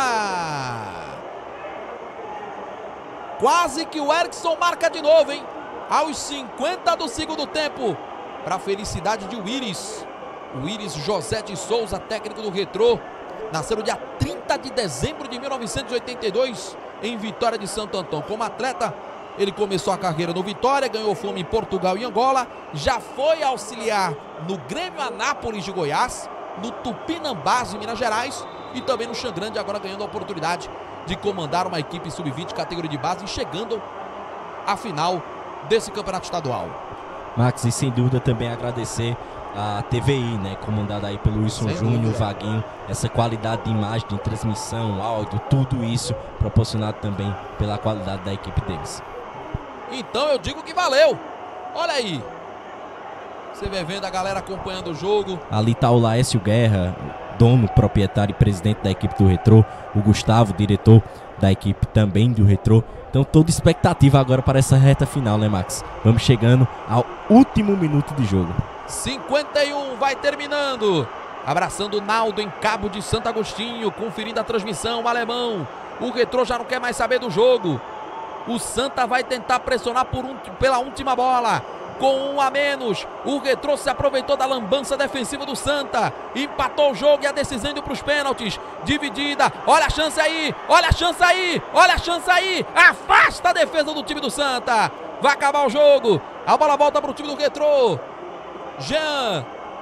Speaker 2: Quase que o Erickson marca de novo, hein? Aos 50 do segundo tempo, para a felicidade de Willis. O Willis José de Souza, técnico do Retrô, nasceu no dia 30 de dezembro de 1982, em Vitória de Santo Antão. Como atleta, ele começou a carreira no Vitória, ganhou fama em Portugal e Angola, já foi auxiliar no Grêmio Anápolis de Goiás, no Tupinambás de Minas Gerais e também no Xangrande, agora ganhando a oportunidade de comandar uma equipe sub-20 categoria de base e chegando à final desse campeonato estadual.
Speaker 3: Max, e sem dúvida também agradecer a TVI, né, comandada aí pelo Wilson Júnior, Vaguinho, essa qualidade de imagem, de transmissão, áudio, tudo isso proporcionado também pela qualidade da equipe deles.
Speaker 2: Então eu digo que valeu. Olha aí. Você vai vendo a galera acompanhando o jogo.
Speaker 3: Ali tá o Laércio Guerra, dono, proprietário e presidente da equipe do Retrô, o Gustavo, diretor da equipe também do Retrô. Então toda expectativa agora para essa reta final, né, Max? Vamos chegando ao último minuto de jogo.
Speaker 2: 51, vai terminando. Abraçando o Naldo em Cabo de Santo Agostinho, conferindo a transmissão, o alemão. O Retrô já não quer mais saber do jogo. O Santa vai tentar pressionar pela última bola. Com 1 a menos, o Retrô se aproveitou da lambança defensiva do Santa. Empatou o jogo e a decisão indo para os pênaltis. Dividida, olha a chance aí, olha a chance aí, olha a chance aí. Afasta a defesa do time do Santa. Vai acabar o jogo. A bola volta para o time do Retrô. Jean.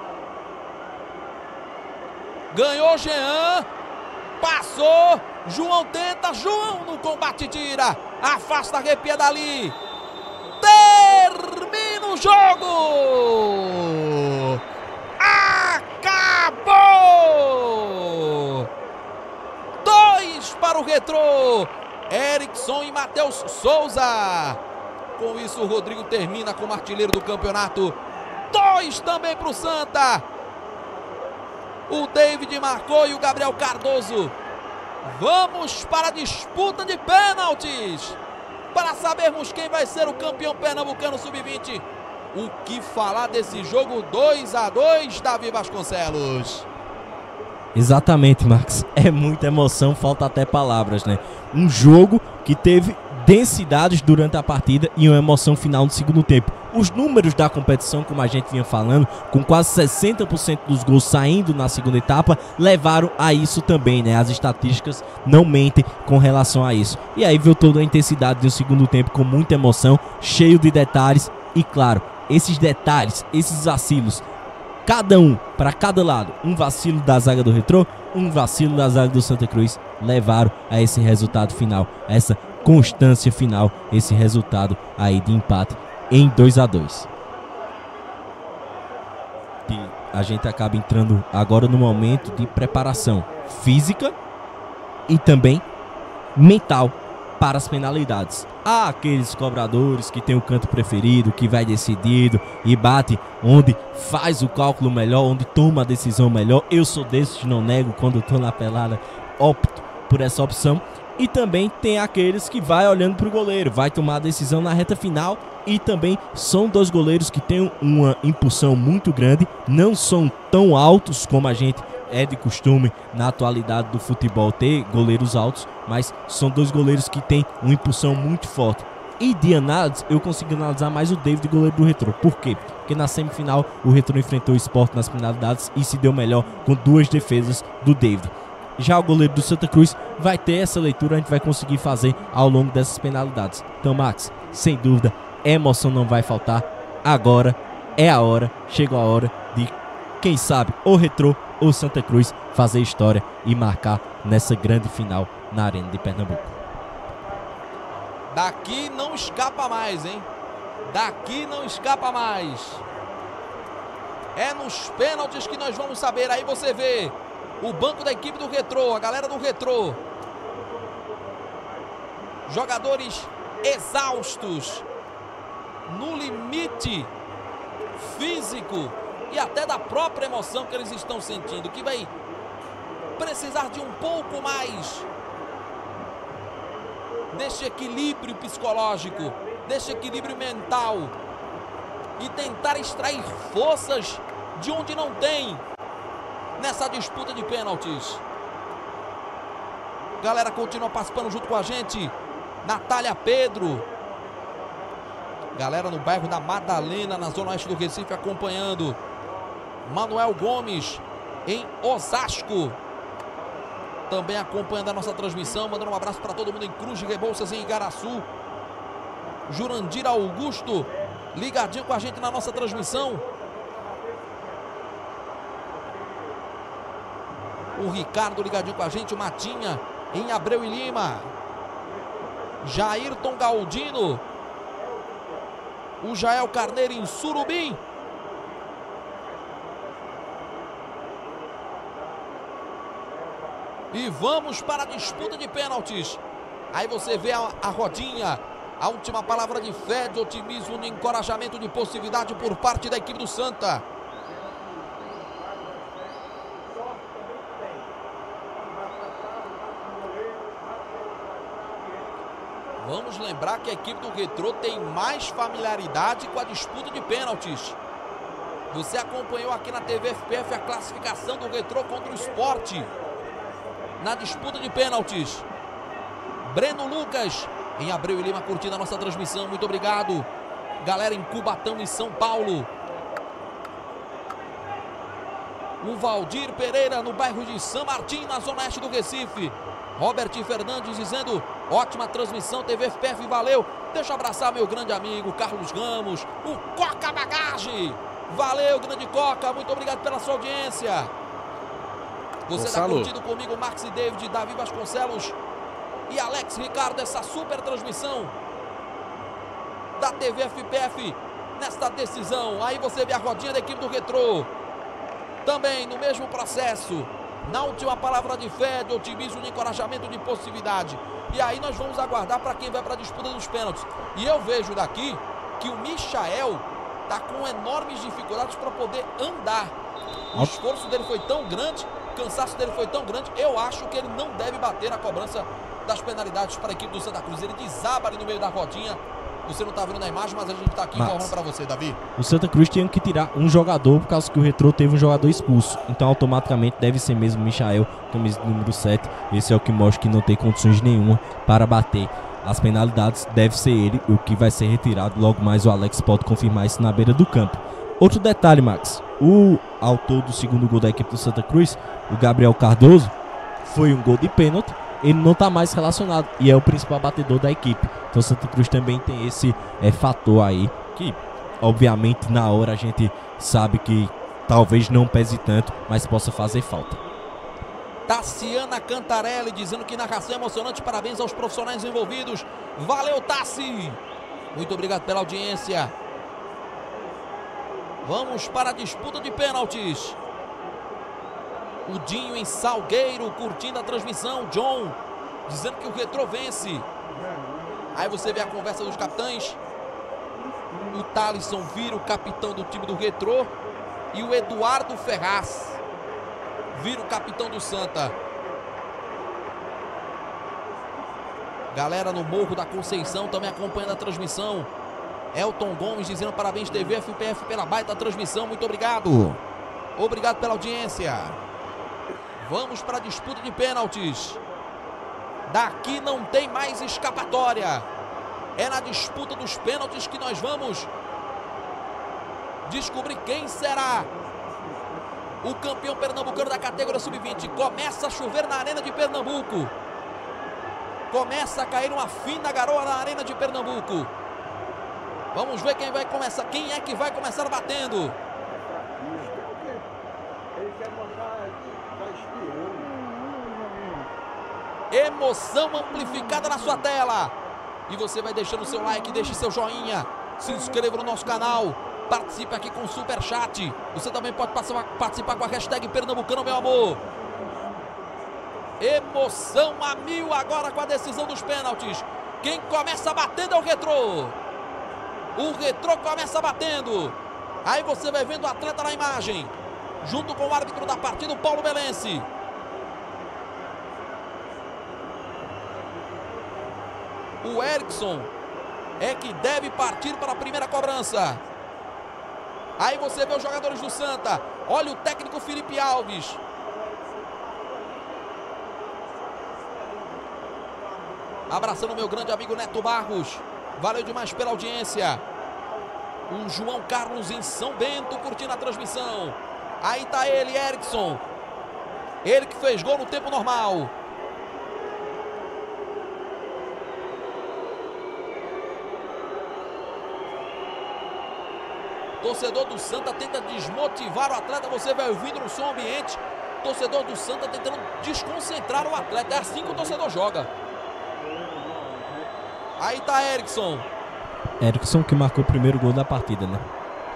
Speaker 2: Ganhou Jean. Passou. João tenta. João no combate tira. Afasta, arrepia dali. Termina o jogo! Acabou! 2 para o Retrô. Erickson e Matheus Souza. Com isso, o Rodrigo termina como artilheiro do campeonato. 2 também para o Santa. O David marcou e o Gabriel Cardoso. Vamos para a disputa de pênaltis, para sabermos quem vai ser o campeão pernambucano sub-20. O que falar desse jogo 2 a 2, Davi Vasconcelos?
Speaker 3: Exatamente, Max. É muita emoção, falta até palavras, né? Um jogo que teve densidades durante a partida e uma emoção final no segundo tempo. Os números da competição, como a gente vinha falando, com quase 60% dos gols saindo na segunda etapa, levaram a isso também, né? As estatísticas não mentem com relação a isso. E aí veio toda a intensidade de um segundo tempo com muita emoção, cheio de detalhes. E claro, esses detalhes, esses vacilos, cada um, para cada lado, um vacilo da zaga do Retrô, um vacilo da zaga do Santa Cruz, levaram a esse resultado final, a essa constância final, esse resultado aí de empate em 2 a 2. E a gente acaba entrando agora no momento de preparação física e também mental para as penalidades. Há aqueles cobradores que tem o canto preferido, que vai decidido e bate onde faz o cálculo melhor, onde toma a decisão melhor. Eu sou desses, não nego, quando eu tô na pelada, opto por essa opção. E também tem aqueles que vai olhando para o goleiro, vai tomar a decisão na reta final. E também são dois goleiros que têm uma impulsão muito grande, não são tão altos como a gente é de costume na atualidade do futebol ter goleiros altos, mas são dois goleiros que têm uma impulsão muito forte. E de análise, eu consigo analisar mais o David, goleiro do Retrô. Por quê? Porque na semifinal o Retrô enfrentou o Sport nas penalidades e se deu melhor com 2 defesas do David. Já o goleiro do Santa Cruz vai ter essa leitura, a gente vai conseguir fazer ao longo dessas penalidades. Então, Max, sem dúvida, emoção não vai faltar. Agora é a hora, chegou a hora de, quem sabe, ou Retrô ou Santa Cruz fazer história e marcar nessa grande final na Arena de Pernambuco.
Speaker 2: Daqui não escapa mais, hein? Daqui não escapa mais. É nos pênaltis que nós vamos saber. Aí você vê o banco da equipe do Retrô, a galera do Retrô. Jogadores exaustos, no limite físico e até da própria emoção que eles estão sentindo, que vai precisar de um pouco mais desse equilíbrio psicológico, desse equilíbrio mental e tentar extrair forças de onde não tem nessa disputa de pênaltis. Galera continua participando junto com a gente. Natália Pedro, galera no bairro da Madalena, na zona oeste do Recife, acompanhando. Manuel Gomes em Osasco também acompanhando a nossa transmissão, mandando um abraço para todo mundo em Cruz de Rebouças, em Igaraçu. Jurandir Augusto ligadinho com a gente na nossa transmissão. O Ricardo ligadinho com a gente, o Matinha em Abreu e Lima. Jairton Galdino, o Jael Carneiro em Surubim. E vamos para a disputa de pênaltis. Aí você vê a rodinha, a última palavra de fé, de otimismo, de encorajamento, de possibilidade por parte da equipe do Santa. Vamos lembrar que a equipe do Retrô tem mais familiaridade com a disputa de pênaltis. Você acompanhou aqui na TV FPF a classificação do Retrô contra o Sport na disputa de pênaltis. Breno Lucas em Abreu e Lima curtindo a nossa transmissão. Muito obrigado. Galera em Cubatão e São Paulo. O Valdir Pereira no bairro de São Martim, na zona oeste do Recife. Robert Fernandes dizendo, ótima transmissão, TV FPF, valeu. Deixa eu abraçar meu grande amigo Carlos Ramos, o Coca Bagagem. Valeu, grande Coca, muito obrigado pela sua audiência. Você está curtindo comigo, Max e David, Davi Vasconcelos e Alex Ricardo, essa super transmissão da TV FPF nesta decisão. Aí você vê a rodinha da equipe do Retrô. Também no mesmo processo, na última palavra de fé, de otimismo, de encorajamento, de positividade. E aí nós vamos aguardar para quem vai para a disputa dos pênaltis. E eu vejo daqui que o Michael está com enormes dificuldades para poder andar. O esforço dele foi tão grande, o cansaço dele foi tão grande, eu acho que ele não deve bater a cobrança das penalidades para a equipe do Santa Cruz. Ele desaba ali no meio da rodinha. Você não está vendo na imagem, mas a gente está aqui informando para você, Davi.
Speaker 3: O Santa Cruz tinha que tirar um jogador, por causa que o Retrô teve um jogador expulso. Então, automaticamente, deve ser mesmo o Michael, camisa número 7. Esse é o que mostra que não tem condições nenhuma para bater as penalidades. Deve ser ele, o que vai ser retirado. Logo mais o Alex pode confirmar isso na beira do campo. Outro detalhe, Max. O autor do segundo gol da equipe do Santa Cruz, o Gabriel Cardoso, foi um gol de pênalti. Ele não está mais relacionado e é o principal batedor da equipe. Então Santa Cruz também tem esse fator aí, que obviamente na hora a gente sabe que talvez não pese tanto, mas possa fazer falta.
Speaker 2: Tassiana Cantarelli dizendo que narração emocionante, parabéns aos profissionais envolvidos. Valeu, Tassi! Muito obrigado pela audiência. Vamos para a disputa de pênaltis. O Dinho em Salgueiro curtindo a transmissão. John dizendo que o Retrô vence. Aí você vê a conversa dos capitães. O Thalisson vira o capitão do time do Retrô. E o Eduardo Ferraz vira o capitão do Santa. Galera no Morro da Conceição também acompanhando a transmissão. Elton Gomes dizendo parabéns TV FPF pela baita transmissão. Muito obrigado. Obrigado pela audiência. Vamos para a disputa de pênaltis. Daqui não tem mais escapatória. É na disputa dos pênaltis que nós vamos descobrir quem será o campeão pernambucano da categoria sub-20. Começa a chover na Arena de Pernambuco. Começa a cair uma fina garoa na Arena de Pernambuco. Vamos ver quem vai começar. Quem é que vai começar batendo? Emoção amplificada na sua tela. E você vai deixando o seu like, deixe seu joinha, se inscreva no nosso canal, participe aqui com o Superchat. Você também pode participar com a hashtag Pernambucano, meu amor. Emoção a mil agora com a decisão dos pênaltis. Quem começa batendo é o Retrô. O Retrô começa batendo. Aí você vai vendo o atleta na imagem, junto com o árbitro da partida, o Paulo Belense. O Erickson é que deve partir para a primeira cobrança. Aí você vê os jogadores do Santa. Olha o técnico Felipe Alves. Abraçando meu grande amigo Neto Barros. Valeu demais pela audiência. O João Carlos em São Bento curtindo a transmissão. Aí tá ele, Erickson. Ele que fez gol no tempo normal. Torcedor do Santa tenta desmotivar o atleta. Você vai ouvindo no som ambiente. Torcedor do Santa tentando desconcentrar o atleta. É assim que o torcedor joga. Aí tá Erickson.
Speaker 3: Erickson que marcou o primeiro gol da partida, né?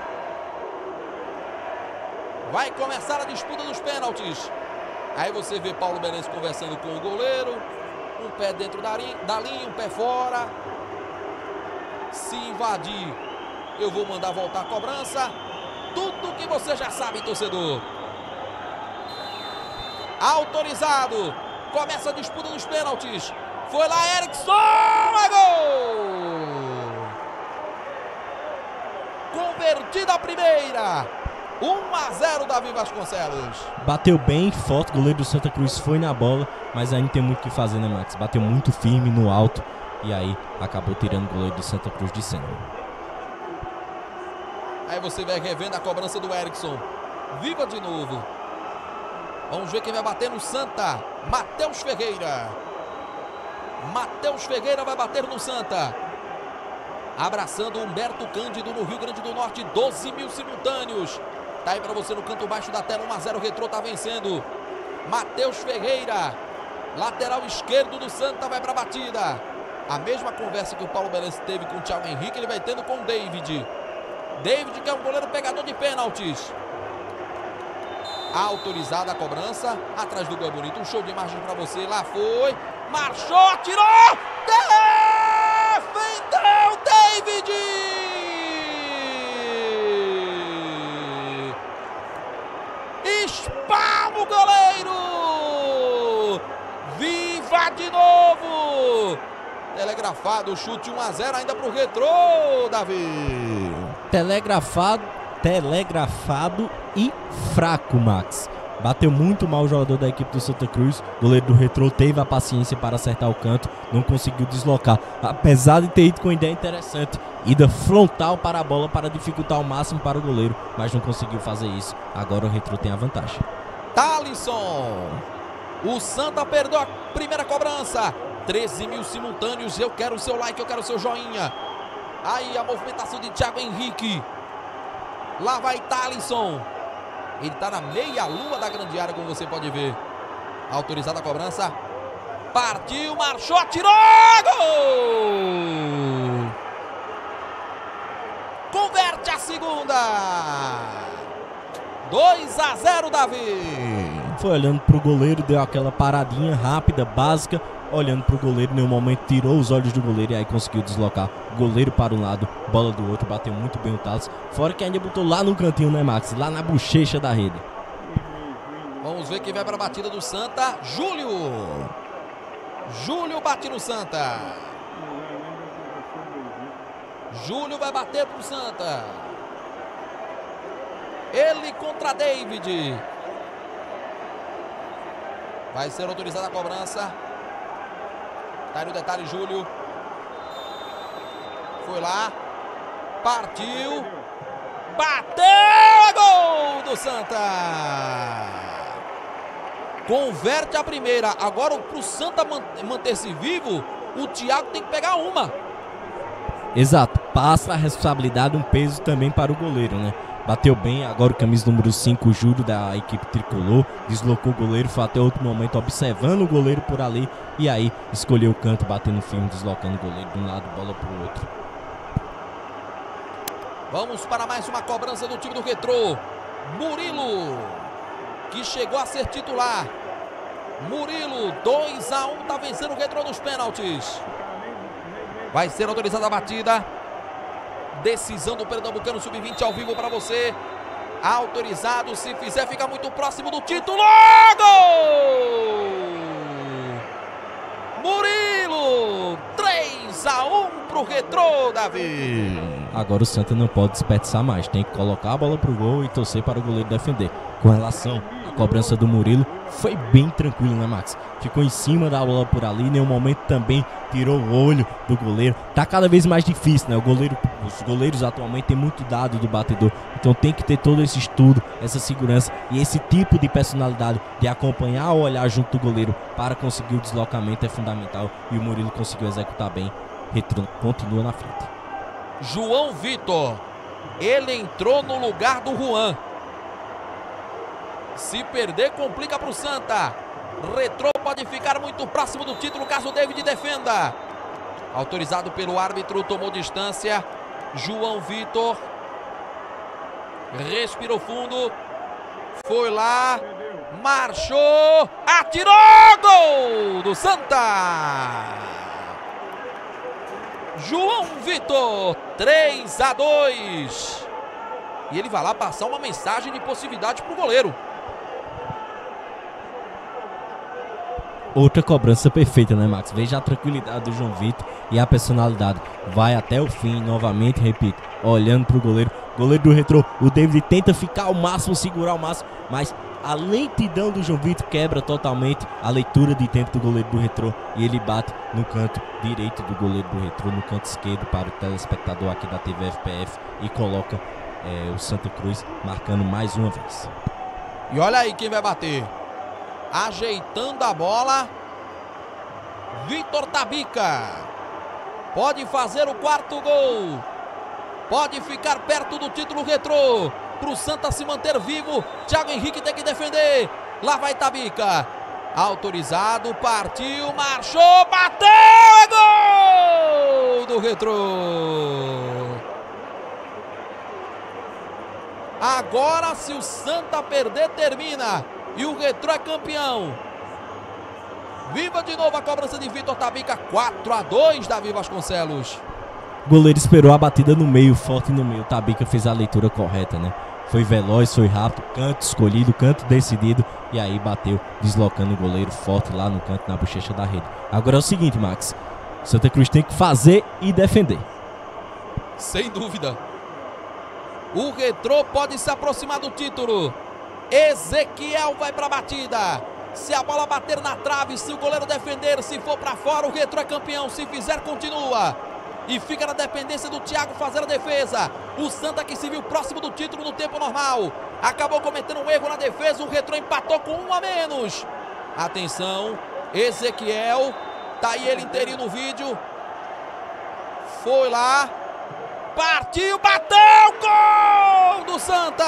Speaker 2: Vai começar a disputa dos pênaltis. Aí você vê Paulo Belense conversando com o goleiro. Um pé dentro da linha, um pé fora. Se invadir, eu vou mandar voltar a cobrança. Tudo que você já sabe, torcedor. Autorizado. Começa a disputa dos pênaltis. Foi lá, Erickson! É gol! Convertida a primeira. 1-0 Davi Vasconcelos.
Speaker 3: Bateu bem, forte, o goleiro do Santa Cruz foi na bola, mas ainda tem muito o que fazer, né, Max? Bateu muito firme no alto e aí acabou tirando o goleiro do Santa Cruz de cena.
Speaker 2: Aí você vai revendo a cobrança do Erickson. Viva de novo. Vamos ver quem vai bater no Santa. Matheus Ferreira. Matheus Ferreira vai bater no Santa. Abraçando Humberto Cândido no Rio Grande do Norte. 12 mil simultâneos. Tá aí pra você no canto baixo da tela. 1-0, Retrô tá vencendo. Matheus Ferreira, lateral esquerdo do Santa, vai pra batida. A mesma conversa que o Paulo Belense teve com o Thiago Henrique, ele vai tendo com o David. David, que é um goleiro pegador de pênaltis. Autorizada a cobrança. Atrás do gol bonito. Um show de imagem pra você. Lá foi. Marchou, tirou. Defendeu David. Espalma o goleiro. Viva de novo. Telegrafado o chute 1-0 ainda pro Retrô, Davi.
Speaker 3: Telegrafado e fraco, Max. Bateu muito mal o jogador da equipe do Santa Cruz. O goleiro do Retrô teve a paciência para acertar o canto, não conseguiu deslocar. Apesar de ter ido com ideia interessante, ida frontal para a bola para dificultar ao máximo para o goleiro, mas não conseguiu fazer isso. Agora o Retrô tem a vantagem.
Speaker 2: Thalisson. O Santa perdeu a primeira cobrança. 13 mil simultâneos. Eu quero o seu like, eu quero o seu joinha. Aí a movimentação de Thiago Henrique. Lá vai Thalisson. Ele está na meia-lua da grande área, como você pode ver. Autorizada a cobrança. Partiu, marchou, tirou! Gol! Converte a segunda. 2-0, Davi.
Speaker 3: Foi olhando para o goleiro, deu aquela paradinha rápida, básica. Olhando para o goleiro, em nenhum momento tirou os olhos do goleiro e aí conseguiu deslocar. Goleiro para um lado, bola do outro, bateu muito bem o Thales. Fora que ainda botou lá no cantinho, né, Max? Lá na bochecha da rede.
Speaker 2: Vamos ver quem vai para a batida do Santa. Júlio. Júlio bate no Santa. Júlio vai bater pro Santa. Ele contra David. Vai ser autorizada a cobrança. Tá aí no detalhe, Júlio. Foi lá. Partiu. Bateu! É gol do Santa! Converte a primeira. Agora, pro Santa manter-se vivo, o Thiago tem que pegar uma.
Speaker 3: Exato. Passa a responsabilidade, um peso também para o goleiro, né? Bateu bem, agora o camisa número 5, o Júlio da equipe tricolor, deslocou o goleiro, foi até outro momento observando o goleiro por ali e aí escolheu o canto, batendo firme, deslocando o goleiro de um lado, bola para o outro.
Speaker 2: Vamos para mais uma cobrança do time do Retrô. Murilo, que chegou a ser titular. Murilo, 2-1, tá vencendo o Retrô nos pênaltis. Vai ser autorizada a batida. Decisão do Pernambucano Sub-20 ao vivo para você. Autorizado, se fizer, fica muito próximo do título. Gol! Murilo, 3-1 pro Retrô, Davi.
Speaker 3: Agora o Santa não pode desperdiçar mais, tem que colocar a bola pro gol e torcer para o goleiro defender. Com relação à cobrança do Murilo, foi bem tranquilo, né, Max? Ficou em cima da bola por ali, em nenhum momento também tirou o olho do goleiro. Tá cada vez mais difícil, né? Os goleiros atualmente têm muito dado do batedor, então tem que ter todo esse estudo, essa segurança e esse tipo de personalidade de acompanhar o olhar junto do goleiro para conseguir o deslocamento é fundamental e o Murilo conseguiu executar bem. Retrô continua na frente.
Speaker 2: João Vitor, ele entrou no lugar do Juan. Se perder, complica para o Santa. Retrô pode ficar muito próximo do título caso o David defenda. Autorizado pelo árbitro, tomou distância. João Vitor respirou fundo. Foi lá, marchou, atirou, gol do Santa. João Vitor, 3-2. E ele vai lá passar uma mensagem de possibilidade para o goleiro.
Speaker 3: outra cobrança perfeita, né, Max? Veja a tranquilidade do João Vitor e a personalidade. Vai até o fim, novamente, repito, olhando pro goleiro. Goleiro do Retrô, o David tenta ficar ao máximo, segurar ao máximo, mas a lentidão do João Vitor quebra totalmente a leitura de tempo do goleiro do Retrô e ele bate no canto direito do goleiro do Retrô, no canto esquerdo para o telespectador aqui da TV FPF e coloca o Santa Cruz marcando mais uma vez.
Speaker 2: E olha aí quem vai bater. Ajeitando a bola, Vitor Tabica. Pode fazer o 4º gol. Pode ficar perto do título Retrô. Pro Santa se manter vivo. Thiago Henrique tem que defender. Lá vai Tabica. Autorizado, partiu, marchou, bateu, é gol do Retrô. Agora, se o Santa perder, termina. E o Retrô é campeão. Viva de novo a cobrança de Vitor Tabica. 4-2, Davi Vasconcelos.
Speaker 3: O goleiro esperou a batida no meio, forte no meio. Tabica fez a leitura correta, né? Foi veloz, foi rápido, canto escolhido, canto decidido. E aí bateu, deslocando o goleiro forte lá no canto, na bochecha da rede. Agora é o seguinte, Max. Santa Cruz tem que fazer e defender.
Speaker 2: Sem dúvida. O Retrô pode se aproximar do título. Ezequiel vai para a batida. Se a bola bater na trave, se o goleiro defender, se for para fora, o Retrô é campeão. Se fizer, continua. E fica na dependência do Thiago fazer a defesa. O Santa, que se viu próximo do título no tempo normal, acabou cometendo um erro na defesa. O Retrô empatou com 1 a menos. Atenção, Ezequiel. Tá aí ele inteirinho no vídeo. Foi lá. Partiu, bateu, gol do Santa!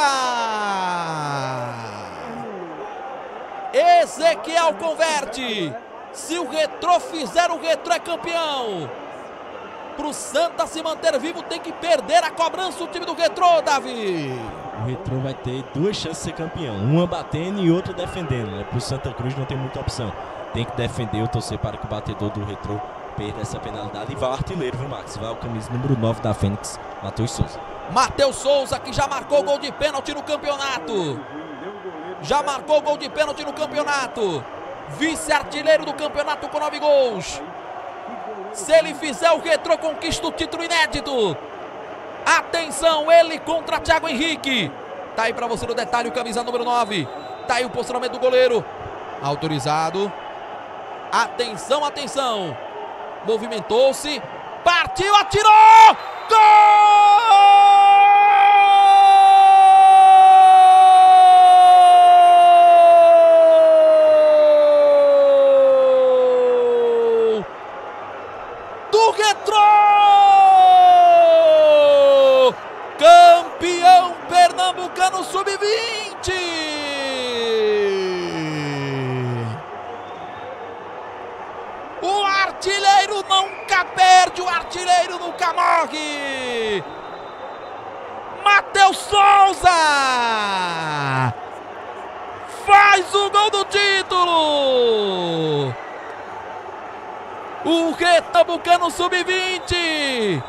Speaker 2: Ezequiel converte. Se o Retrô fizer, o Retrô é campeão. Pro Santa se manter vivo, tem que perder a cobrança o time do Retrô, Davi.
Speaker 3: O Retrô vai ter 2 chances de ser campeão. Uma batendo e outra defendendo, né? Pro Santa Cruz não tem muita opção. Tem que defender ou torcer para que o batedor do Retrô perda essa penalidade. E vai o artilheiro, viu, Max? Vai o camisa número 9 da Fênix, Matheus Souza.
Speaker 2: Matheus Souza, que já marcou gol de pênalti no campeonato. Já marcou gol de pênalti no campeonato. Vice-artilheiro do campeonato com 9 gols. Se ele fizer, o Retrô conquista o título inédito. Atenção, ele contra Thiago Henrique. Tá aí pra você no detalhe o camisa número 9. Tá aí o posicionamento do goleiro. Autorizado. Atenção, atenção. Movimentou-se. Partiu, atirou. Gol! Do Retrô! Campeão pernambucano sub-20! O artilheiro nunca perde, o artilheiro nunca morre! Matheus Souza! Faz o gol do título! O Pernambucano sub-20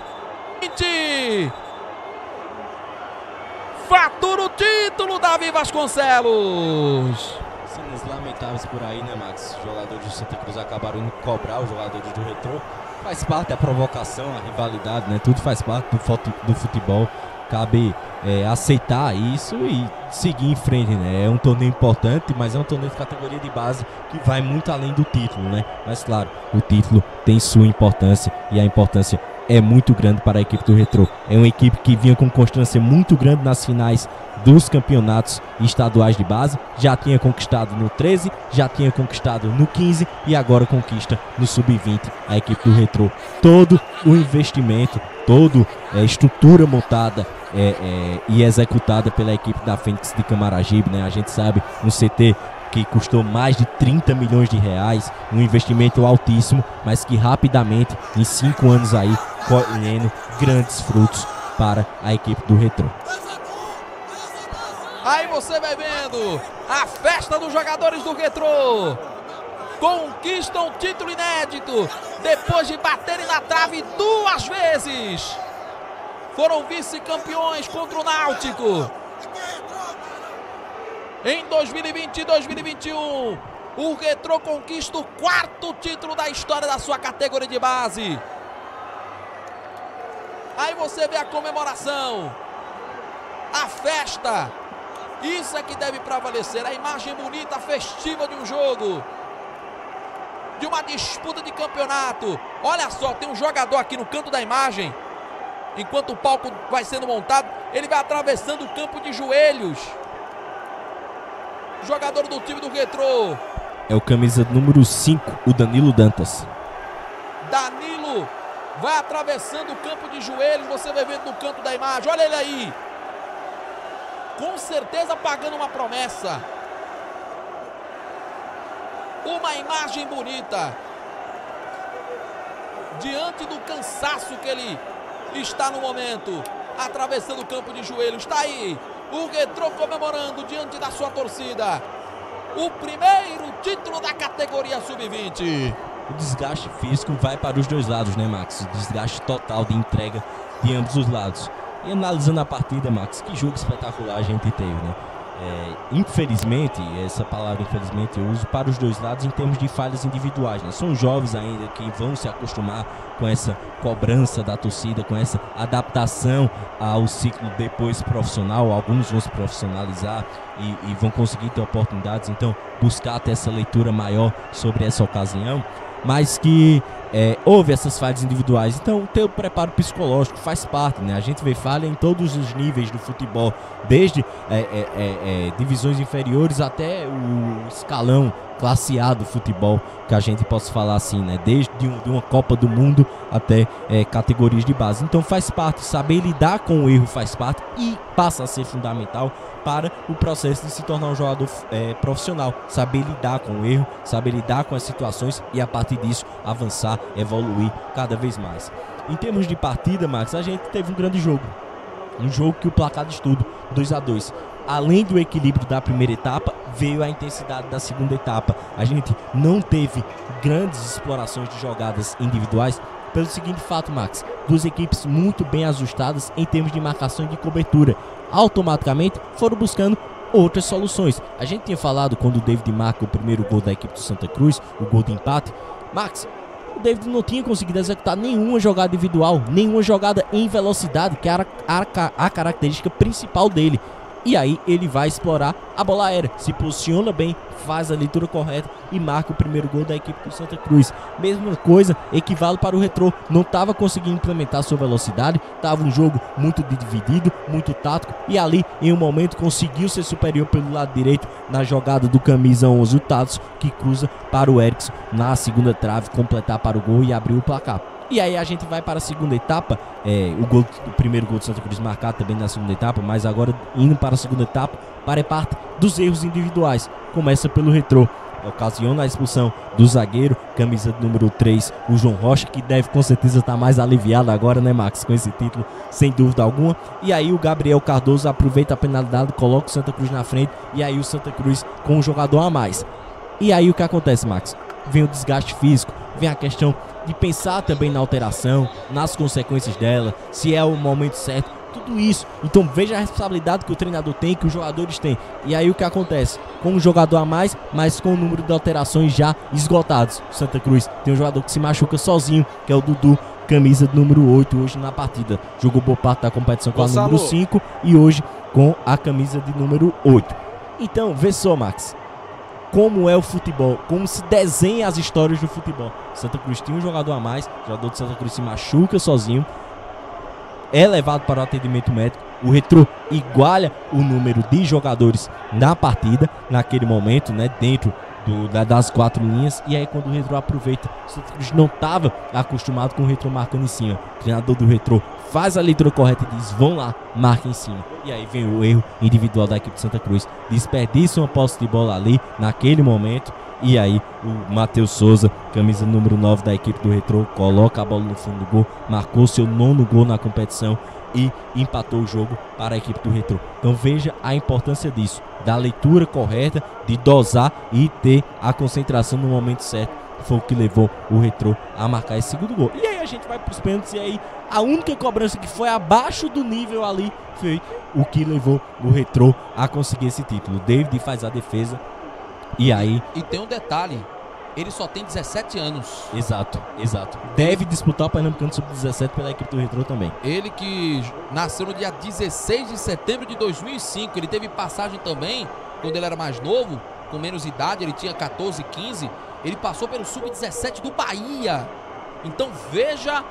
Speaker 2: fatura o título, Davi Vasconcelos.
Speaker 3: Cenas lamentáveis por aí, né, Max? Os jogadores do Santa Cruz acabaram indo cobrar os jogadores do Retrô. Faz parte da provocação, a rivalidade, né? Tudo faz parte do futebol. Cabe aceitar isso e seguir em frente, né? É um torneio importante, mas é um torneio de categoria de base que vai muito além do título, né? Mas claro, o título tem sua importância e a importância é muito grande para a equipe do Retrô. É uma equipe que vinha com constância muito grande nas finais dos campeonatos estaduais de base. Já tinha conquistado no 13, já tinha conquistado no 15 e agora conquista no sub-20 a equipe do Retrô. Todo o investimento, toda a estrutura montada e executada pela equipe da Fênix de Camaragibe, né? A gente sabe, um CT que custou mais de 30 milhões de reais, um investimento altíssimo, mas que rapidamente, em 5 anos aí, colhendo grandes frutos para a equipe do Retrô.
Speaker 2: Aí você vai vendo a festa dos jogadores do Retrô. Conquistam o título inédito depois de baterem na trave 2 vezes. Foram vice-campeões contra o Náutico em 2020 e 2021. O Retrô conquista o 4º título da história da sua categoria de base. Aí você vê a comemoração, a festa. Isso é que deve prevalecer, a imagem bonita, festiva de um jogo, de uma disputa de campeonato. Olha só, tem um jogador aqui no canto da imagem. Enquanto o palco vai sendo montado, ele vai atravessando o campo de joelhos. Jogador do time do Retrô.
Speaker 3: É o camisa número 5, o Danilo Dantas.
Speaker 2: Danilo vai atravessando o campo de joelhos, você vai vendo no canto da imagem. Olha ele aí. Com certeza pagando uma promessa. Uma imagem bonita. Diante do cansaço que ele está no momento. Atravessando o campo de joelhos. Está aí o Retrô comemorando diante da sua torcida o primeiro título da categoria sub-20.
Speaker 3: O desgaste físico vai para os dois lados, né, Max? O desgaste total de entrega de ambos os lados. E analisando a partida, Max, que jogo espetacular a gente teve, né? Infelizmente, essa palavra infelizmente eu uso para os dois lados em termos de falhas individuais, né? São jovens ainda que vão se acostumar com essa cobrança da torcida, com essa adaptação ao ciclo depois profissional. Alguns vão se profissionalizar e vão conseguir ter oportunidades, então buscar ter essa leitura maior sobre essa ocasião, mas que houve essas falhas individuais. Então ter o preparo psicológico faz parte, né? A gente vê falha em todos os níveis do futebol, desde divisões inferiores até o escalão classe A do futebol, que a gente possa falar assim, né? Desde de uma Copa do Mundo até categorias de base. Então faz parte, saber lidar com o erro faz parte e passa a ser fundamental para o processo de se tornar um jogador profissional. Saber lidar com o erro, saber lidar com as situações e a partir disso avançar, evoluir cada vez mais. Em termos de partida, Max, a gente teve um grande jogo. Um jogo que o placar de estudo 2-2. Além do equilíbrio da primeira etapa, veio a intensidade da segunda etapa. A gente não teve grandes explorações de jogadas individuais pelo seguinte fato, Max: duas equipes muito bem ajustadas em termos de marcação e de cobertura. Automaticamente foram buscando outras soluções. A gente tinha falado quando o David marca o primeiro gol da equipe do Santa Cruz, o gol de empate. Max, o David não tinha conseguido executar nenhuma jogada individual, nenhuma jogada em velocidade, que era a característica principal dele. E aí ele vai explorar a bola aérea, se posiciona bem, faz a leitura correta e marca o primeiro gol da equipe do Santa Cruz. Mesma coisa equivale para o Retrô, não estava conseguindo implementar sua velocidade, estava um jogo muito dividido, muito tático, e ali em um momento conseguiu ser superior pelo lado direito na jogada do camisa 11, o Tatos, que cruza para o Erickson na segunda trave, completar para o gol e abrir o placar. E aí a gente vai para a segunda etapa, o primeiro gol do Santa Cruz marcado também na segunda etapa, mas agora indo para a segunda etapa, para parte dos erros individuais. Começa pelo Retrô, ocasiona a expulsão do zagueiro, camisa número 3, o João Rocha, que deve com certeza estar mais aliviado agora, né, Max, com esse título, sem dúvida alguma. E aí o Gabriel Cardoso aproveita a penalidade, coloca o Santa Cruz na frente, e aí o Santa Cruz com um jogador a mais. E aí o que acontece, Max? Vem o desgaste físico, vem a questão de pensar também na alteração, nas consequências dela, se é o momento certo, tudo isso. Então veja a responsabilidade que o treinador tem, que os jogadores têm. E aí o que acontece? Com um jogador a mais, mas com o número de alterações já esgotados. O Santa Cruz tem um jogador que se machuca sozinho, que é o Dudu, camisa número 8 hoje na partida. Jogou boa parte da competição com a número 5 e hoje com a camisa de número 8. Então, vê só, Max, como é o futebol, como se desenha as histórias do futebol. Santa Cruz tinha um jogador a mais, o jogador de Santa Cruz se machuca sozinho, é levado para o atendimento médico, o Retrô iguala o número de jogadores na partida, naquele momento, né, dentro das 4 linhas, e aí quando o Retrô aproveita, o Santa Cruz não estava acostumado com o Retrô marcando em cima. O treinador do Retrô faz a leitura correta e diz: vão lá, marca em cima. E aí vem o erro individual da equipe de Santa Cruz, desperdiça uma posse de bola ali, naquele momento, e aí o Matheus Souza, camisa número 9 da equipe do Retrô, coloca a bola no fundo do gol, marcou seu 9º gol na competição e empatou o jogo para a equipe do Retrô. Então veja a importância disso, da leitura correta, de dosar e ter a concentração no momento certo. Foi o que levou o Retrô a marcar esse segundo gol. E aí a gente vai para os pênaltis, e aí a única cobrança que foi abaixo do nível ali foi o que levou o Retrô a conseguir esse título. O David faz a defesa, E aí...
Speaker 2: E tem um detalhe, ele só tem 17 anos.
Speaker 3: Exato. Deve disputar o Pernambucano Sub-17 pela equipe do Retrô também.
Speaker 2: Ele que nasceu no dia 16 de setembro de 2005, ele teve passagem também, quando ele era mais novo, com menos idade, ele tinha 14, 15, ele passou pelo Sub-17 do Bahia. Então veja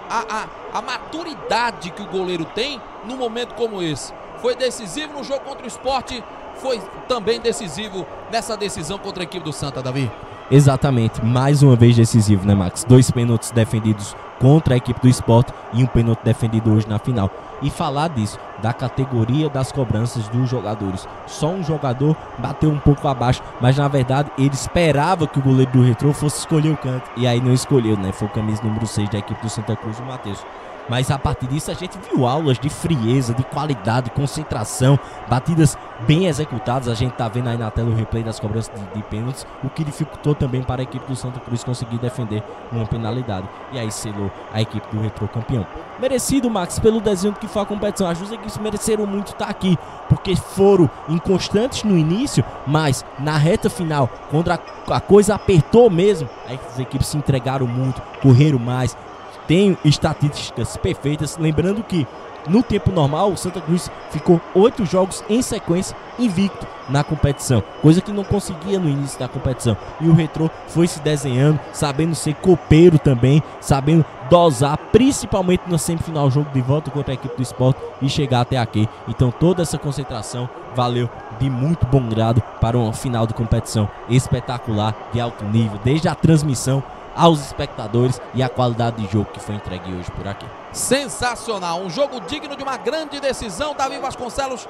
Speaker 2: a maturidade que o goleiro tem num momento como esse. Foi decisivo no jogo contra o Sport, foi também decisivo nessa decisão contra a equipe do Santa, Davi.
Speaker 3: Exatamente, mais uma vez decisivo, né, Max? 2 pênaltis defendidos contra a equipe do Sport e um pênalti defendido hoje na final. E falar disso, da categoria das cobranças dos jogadores. Só um jogador bateu um pouco abaixo, mas na verdade ele esperava que o goleiro do Retrô fosse escolher o canto. E aí não escolheu, né? Foi o camisa número 6 da equipe do Santa Cruz, o Matheus. Mas a partir disso a gente viu aulas de frieza, de qualidade, concentração, batidas bem executadas. A gente tá vendo aí na tela o replay das cobranças de pênaltis, o que dificultou também para a equipe do Santa Cruz conseguir defender uma penalidade. E aí selou a equipe do Retrô campeão. Merecido, Max, pelo desenho que foi a competição. As duas equipes mereceram muito estar aqui, porque foram inconstantes no início, mas na reta final, quando a coisa apertou mesmo, as equipes se entregaram muito, correram mais. Tem estatísticas perfeitas, lembrando que no tempo normal o Santa Cruz ficou 8 jogos em sequência invicto na competição, coisa que não conseguia no início da competição. E o Retrô foi se desenhando, sabendo ser copeiro também, sabendo dosar, principalmente no semifinal, jogo de volta contra a equipe do Sport, e chegar até aqui. Então toda essa concentração valeu de muito bom grado para uma final de competição espetacular, de alto nível, desde a transmissão aos espectadores e a qualidade de jogo que foi entregue hoje por aqui.
Speaker 2: Sensacional, um jogo digno de uma grande decisão. Davi Vasconcelos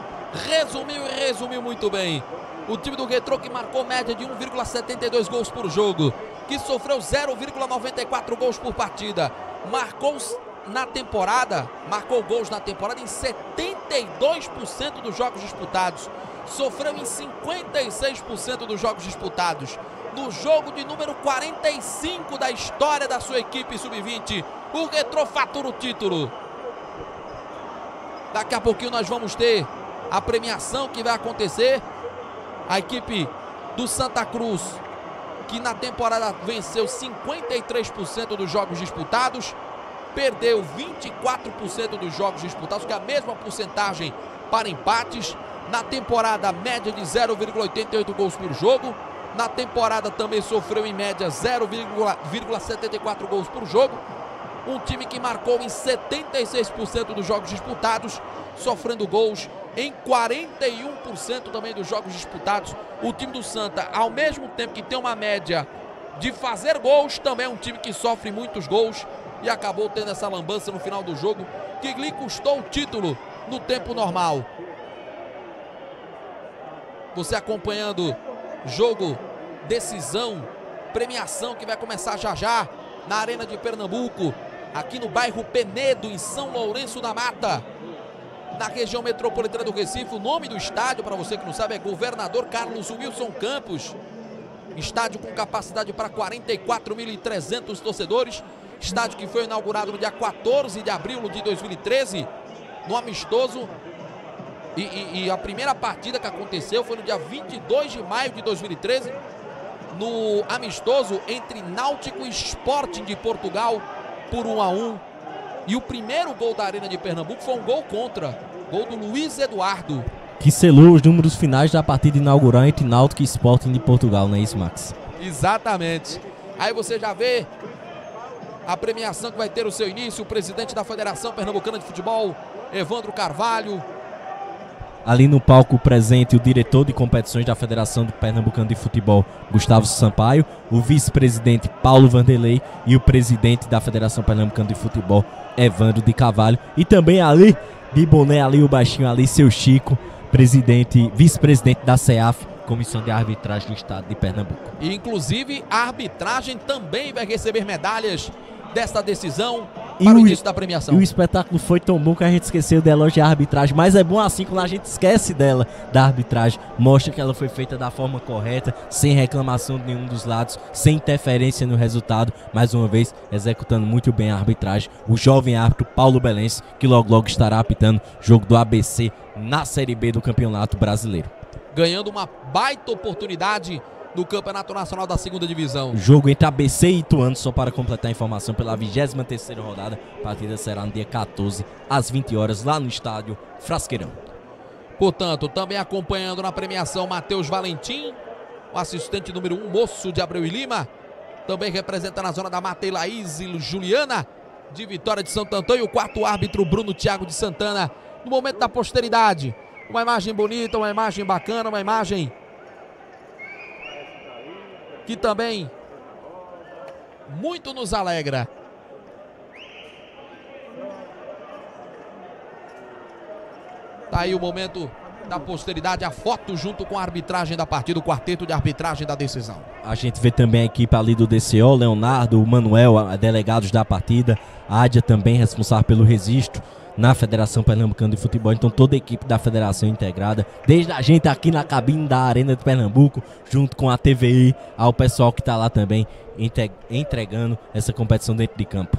Speaker 2: resumiu muito bem. O time do Retrô, que marcou média de 1,72 gols por jogo, que sofreu 0,94 gols por partida, marcou gols na temporada em 72% dos jogos disputados, sofreu em 56% dos jogos disputados. No jogo de número 45 da história da sua equipe sub-20, o Retrô fatura o título. Daqui a pouquinho nós vamos ter a premiação que vai acontecer. A equipe do Santa Cruz, que na temporada venceu 53% dos jogos disputados, perdeu 24% dos jogos disputados, que é a mesma porcentagem para empates. Na temporada, média de 0,88 gols por jogo. Na temporada também sofreu em média 0,74 gols por jogo. Um time que marcou em 76% dos jogos disputados, sofrendo gols em 41% também dos jogos disputados. O time do Santa, ao mesmo tempo que tem uma média de fazer gols, também é um time que sofre muitos gols e acabou tendo essa lambança no final do jogo que lhe custou o título no tempo normal. Você acompanhando jogo, decisão, premiação que vai começar já na Arena de Pernambuco, aqui no bairro Penedo, em São Lourenço da Mata, na região metropolitana do Recife. O nome do estádio, para você que não sabe, é Governador Carlos Wilson Campos. Estádio com capacidade para 44.300 torcedores. Estádio que foi inaugurado no dia 14 de abril de 2013, no amistoso. E a primeira partida que aconteceu foi no dia 22 de maio de 2013, no amistoso entre Náutico e Sporting de Portugal, por 1-1. E o primeiro gol da Arena de Pernambuco foi um gol contra, gol do Luiz Eduardo,
Speaker 3: que selou os números finais da partida inaugural entre Náutico e Sporting de Portugal, não é isso, Max?
Speaker 2: Exatamente. Aí você já vê a premiação que vai ter o seu início. O presidente da Federação Pernambucana de Futebol, Evandro Carvalho.
Speaker 3: Ali no palco presente, o diretor de competições da Federação do Pernambucano de Futebol, Gustavo Sampaio, o vice-presidente Paulo Vanderlei e o presidente da Federação Pernambucana de Futebol, Evandro de Carvalho. E também ali, de boné ali, o baixinho ali, seu Chico, vice-presidente da CEAF, Comissão de Arbitragem do Estado de Pernambuco.
Speaker 2: E inclusive a arbitragem também vai receber medalhas desta decisão para o início da premiação.
Speaker 3: E o espetáculo foi tão bom que a gente esqueceu de elogiar a arbitragem, mas é bom assim quando a gente esquece dela, da arbitragem. Mostra que ela foi feita da forma correta, sem reclamação de nenhum dos lados, sem interferência no resultado. Mais uma vez, executando muito bem a arbitragem, o jovem árbitro Paulo Belense, que logo estará apitando jogo do ABC na Série B do Campeonato Brasileiro.
Speaker 2: Ganhando uma baita oportunidade no Campeonato Nacional da 2ª Divisão.
Speaker 3: Jogo entre ABC e Ituano, só para completar a informação, pela 23ª rodada. A partida será no dia 14, às 20 horas, lá no estádio Frasqueirão.
Speaker 2: Portanto, também acompanhando na premiação Matheus Valentim, o assistente número 1, Moço de Abreu e Lima. Também representa na zona da mata Laís e Juliana, de Vitória de Santo Antônio. E o 4º árbitro, Bruno Thiago de Santana, no momento da posteridade. Uma imagem bonita, uma imagem bacana, uma imagem que também muito nos alegra. Tá aí o momento da posteridade, a foto junto com a arbitragem da partida, o quarteto de arbitragem da decisão.
Speaker 3: A gente vê também a equipe ali do DCO, Leonardo, o Manuel, delegados da partida, a Ádia também responsável pelo registro na Federação Pernambucana de Futebol. Então toda a equipe da federação integrada, desde a gente aqui na cabine da Arena de Pernambuco, junto com a TVI, ao pessoal que está lá também entregando essa competição dentro de campo.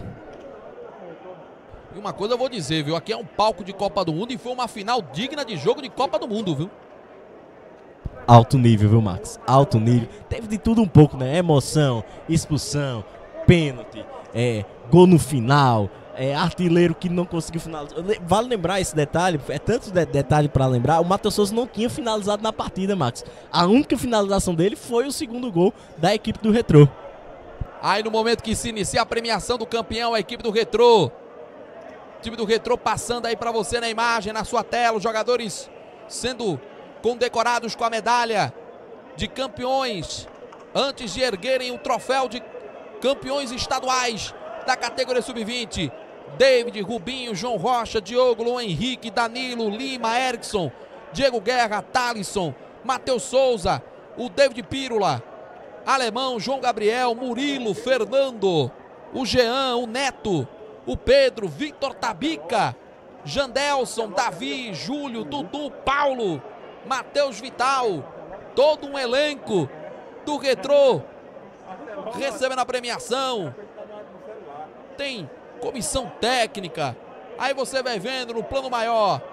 Speaker 2: E uma coisa eu vou dizer, viu? Aqui é um palco de Copa do Mundo e foi uma final digna de jogo de Copa do Mundo, viu?
Speaker 3: Alto nível, viu, Max? Alto nível. Teve de tudo um pouco, né? Emoção, expulsão, pênalti, gol no final, artilheiro que não conseguiu finalizar. Vale lembrar esse detalhe, é tanto detalhe para lembrar. O Matheus Souza não tinha finalizado na partida, Max. A única finalização dele foi o 2º gol da equipe do Retrô.
Speaker 2: Aí no momento que se inicia a premiação do campeão, a equipe do Retrô. Time do Retrô passando aí para você na imagem, na sua tela, os jogadores sendo condecorados com a medalha de campeões antes de erguerem o troféu de campeões estaduais da categoria sub-20. David, Rubinho, João Rocha, Diogo, Luan Henrique, Danilo, Lima, Erickson, Diego Guerra, Thalisson, Matheus Souza, o David Pírola, Alemão, João Gabriel, Murilo, Fernando, o Jean, o Neto, o Pedro, Victor Tabica, Jandelson, Davi, Júlio, Dudu, Paulo, Matheus Vital, todo um elenco do Retrô recebendo a premiação. Tem comissão técnica, aí você vai vendo no plano maior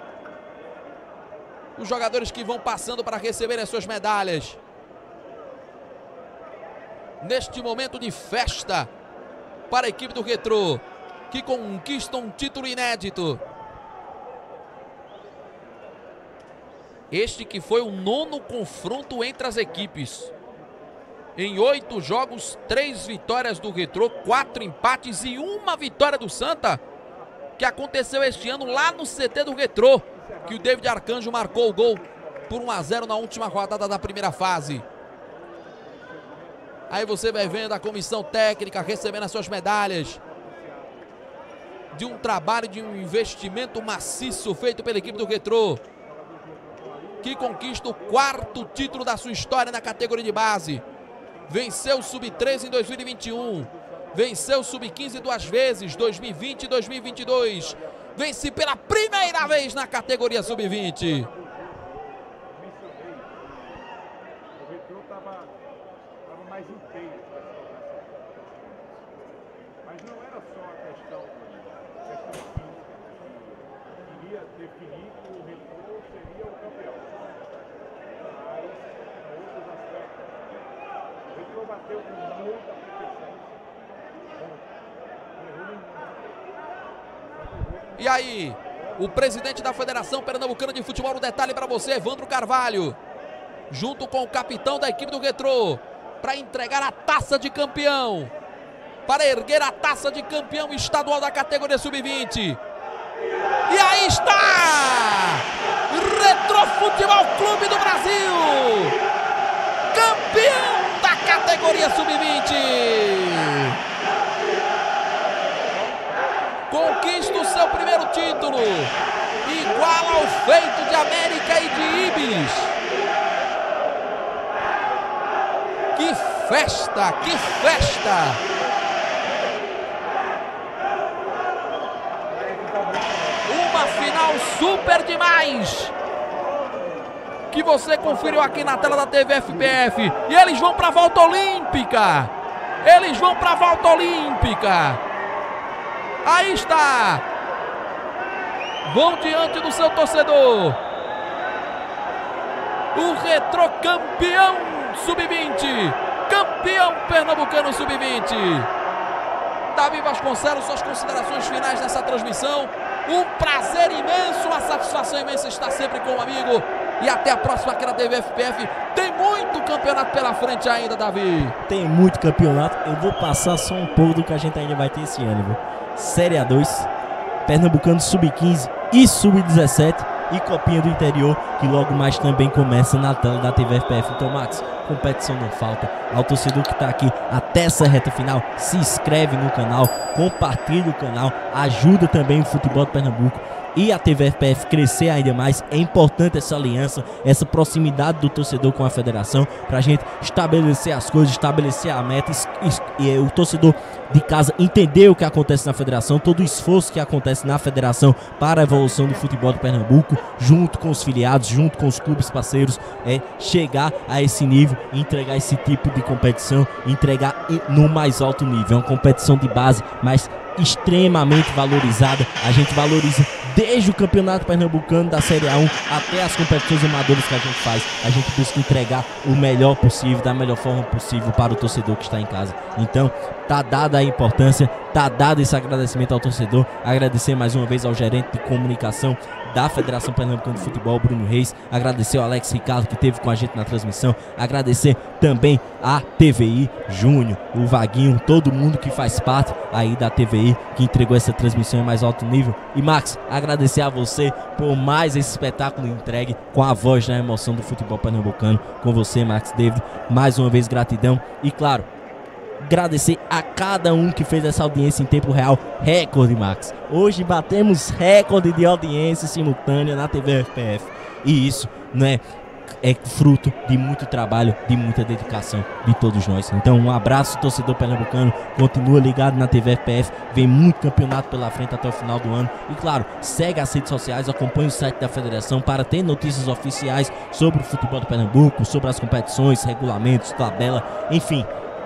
Speaker 2: os jogadores que vão passando para receber as suas medalhas. Neste momento de festa para a equipe do Retrô, que conquista um título inédito. Este que foi o 9º confronto entre as equipes. Em 8 jogos, 3 vitórias do Retrô, 4 empates e 1 vitória do Santa, que aconteceu este ano lá no CT do Retrô, que o David Arcanjo marcou o gol por 1-0 na última rodada da primeira fase. Aí você vai vendo a comissão técnica recebendo as suas medalhas de um trabalho, de um investimento maciço feito pela equipe do Retrô, que conquista o 4º título da sua história na categoria de base. Venceu o Sub-13 em 2021, venceu o Sub-15 duas vezes, 2020 e 2022. Vence pela primeira vez na categoria Sub-20.
Speaker 15: O Retrô estava mais inteiro, mas não era só a questão física. Queria definir que o Retrô seria o campeão. Mas, em outros aspectos, o Retrô bateu com muita perfeição.
Speaker 2: E aí, o presidente da Federação Pernambucana de Futebol, no detalhe para você, Evandro Carvalho, junto com o capitão da equipe do Retrô, para entregar a taça de campeão, para erguer a taça de campeão estadual da categoria Sub-20. E aí está! Retrô Futebol Clube do Brasil, campeão da categoria Sub-20. Conquista o seu primeiro título, igual ao feito de América e de Ibis. Que festa, que festa! Uma final super demais, que você conferiu aqui na tela da TV FPF. E eles vão para a volta olímpica. Eles vão para a volta olímpica. Aí está. Vão diante do seu torcedor. O Retrô campeão Sub-20, campeão pernambucano Sub-20. Davi Vasconcelos, suas considerações finais nessa transmissão. Um prazer imenso, uma satisfação imensa estar sempre com o amigo. E até a próxima aqui na TV FPF. Tem muito campeonato pela frente ainda, Davi.
Speaker 3: Tem muito campeonato. Eu vou passar só um pouco do que a gente ainda vai ter esse ano, viu? Série A2, Pernambucano Sub-15 e Sub-17 e Copinha do Interior, que logo mais também começa na tela da TV FPF. Então, Max, competição não falta. Ao torcedor que está aqui até essa reta final, se inscreve no canal, compartilha o canal, ajuda também o futebol de Pernambuco e a TV FPF crescer ainda mais. É importante essa aliança, essa proximidade do torcedor com a federação, para a gente estabelecer as coisas, estabelecer a meta e o torcedor de casa entender o que acontece na federação, todo o esforço que acontece na federação para a evolução do futebol de Pernambuco, junto com os filiados, junto com os clubes parceiros, chegar a esse nível, entregar esse tipo de competição, entregar no mais alto nível. É uma competição de base, mas extremamente valorizada. A gente valoriza desde o campeonato pernambucano da Série A1 até as competições amadoras que a gente faz. A gente busca entregar o melhor possível, da melhor forma possível para o torcedor que está em casa. Então, tá dada a importância, tá dado esse agradecimento ao torcedor. Agradecer mais uma vez ao gerente de comunicação da Federação Pernambucana de Futebol, Bruno Reis. Agradecer ao Alex Ricardo, que esteve com a gente na transmissão. Agradecer também a TVI, Júnior, o Vaguinho, todo mundo que faz parte aí da TVI, que entregou essa transmissão em mais alto nível. E Max, agradecer a você por mais esse espetáculo entregue com a voz na emoção do futebol pernambucano. Com você, Max David, mais uma vez gratidão. E claro, agradecer a cada um que fez essa audiência em tempo real, recorde, Max. Hoje batemos recorde de audiência simultânea na TV FPF. E isso, né, é fruto de muito trabalho, de muita dedicação de todos nós. Então, um abraço, torcedor pernambucano. Continua ligado na TV FPF. Vem muito campeonato pela frente até o final do ano. E claro, segue as redes sociais, acompanhe o site da federação para ter notícias oficiais sobre o futebol do Pernambuco, sobre as competições, regulamentos, tabela, enfim.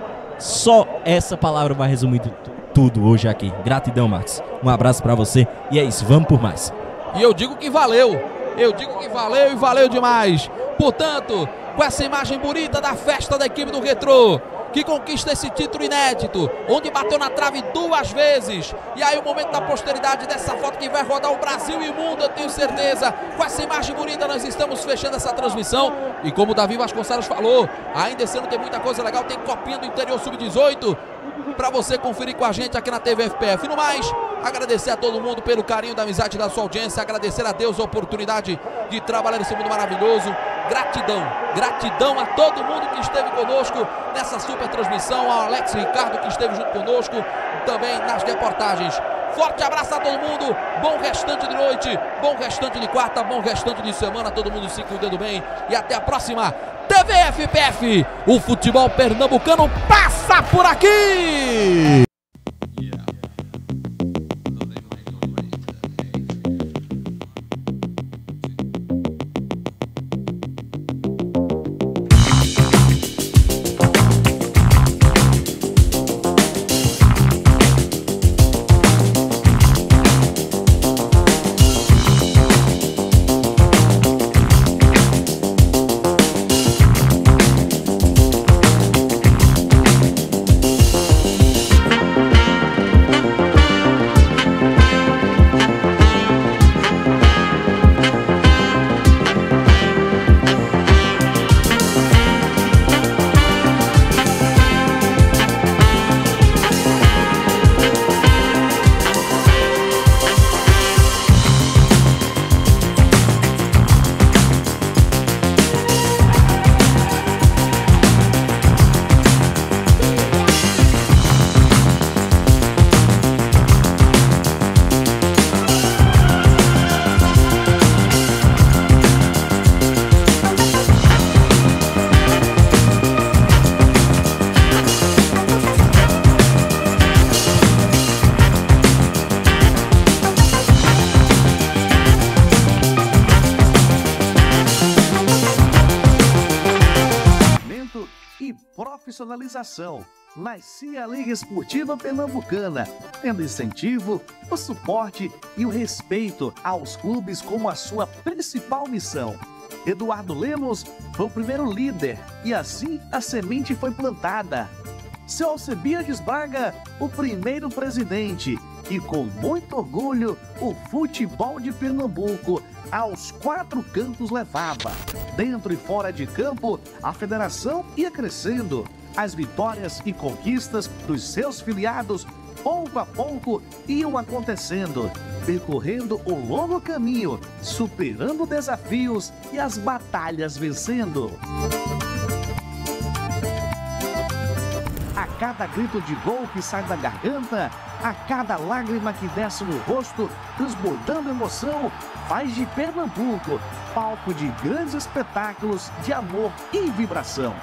Speaker 3: Só essa palavra vai resumir tudo hoje aqui. Gratidão, Max. Um abraço pra você. E é isso, vamos por mais.
Speaker 2: E eu digo que valeu. Eu digo que valeu e valeu demais. Portanto, com essa imagem bonita da festa da equipe do Retrô, que conquista esse título inédito, onde bateu na trave 2 vezes. E aí o momento da posteridade dessa foto que vai rodar o Brasil e o mundo, eu tenho certeza. Com essa imagem bonita nós estamos fechando essa transmissão. E como o Davi Vasconcelos falou, ainda esse ano tem muita coisa legal. Tem Copinha do Interior Sub-18 para você conferir com a gente aqui na TV FPF. E no mais, agradecer a todo mundo pelo carinho da amizade da sua audiência. Agradecer a Deus a oportunidade de trabalhar nesse mundo maravilhoso. Gratidão, gratidão a todo mundo que esteve conosco nessa super transmissão, ao Alex Ricardo que esteve junto conosco também nas reportagens. Forte abraço a todo mundo, bom restante de noite, bom restante de quarta, bom restante de semana, todo mundo se cuidando bem e até a próxima. TV FPF, o futebol pernambucano passa por aqui!
Speaker 1: profissionalização. Nascia a Liga Esportiva Pernambucana, tendo incentivo, o suporte e o respeito aos clubes como a sua principal missão. Eduardo Lemos foi o primeiro líder e assim a semente foi plantada. Seu Alcebiades Braga, o primeiro presidente, e com muito orgulho o futebol de Pernambuco aos 4 cantos levava. Dentro e fora de campo, a federação ia crescendo. As vitórias e conquistas dos seus filiados, pouco a pouco, iam acontecendo, percorrendo o longo caminho, superando desafios e as batalhas vencendo. A cada grito de gol que sai da garganta, a cada lágrima que desce no rosto, transbordando emoção, faz de Pernambuco palco de grandes espetáculos de amor e vibração.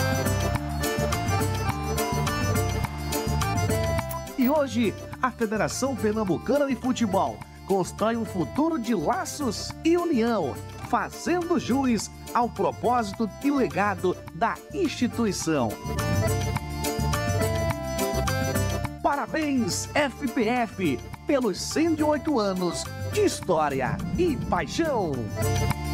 Speaker 1: E hoje, a Federação Pernambucana de Futebol constrói um futuro de laços e união, fazendo jus ao propósito e legado da instituição. Parabéns, FPF, pelos 108 anos de história e paixão!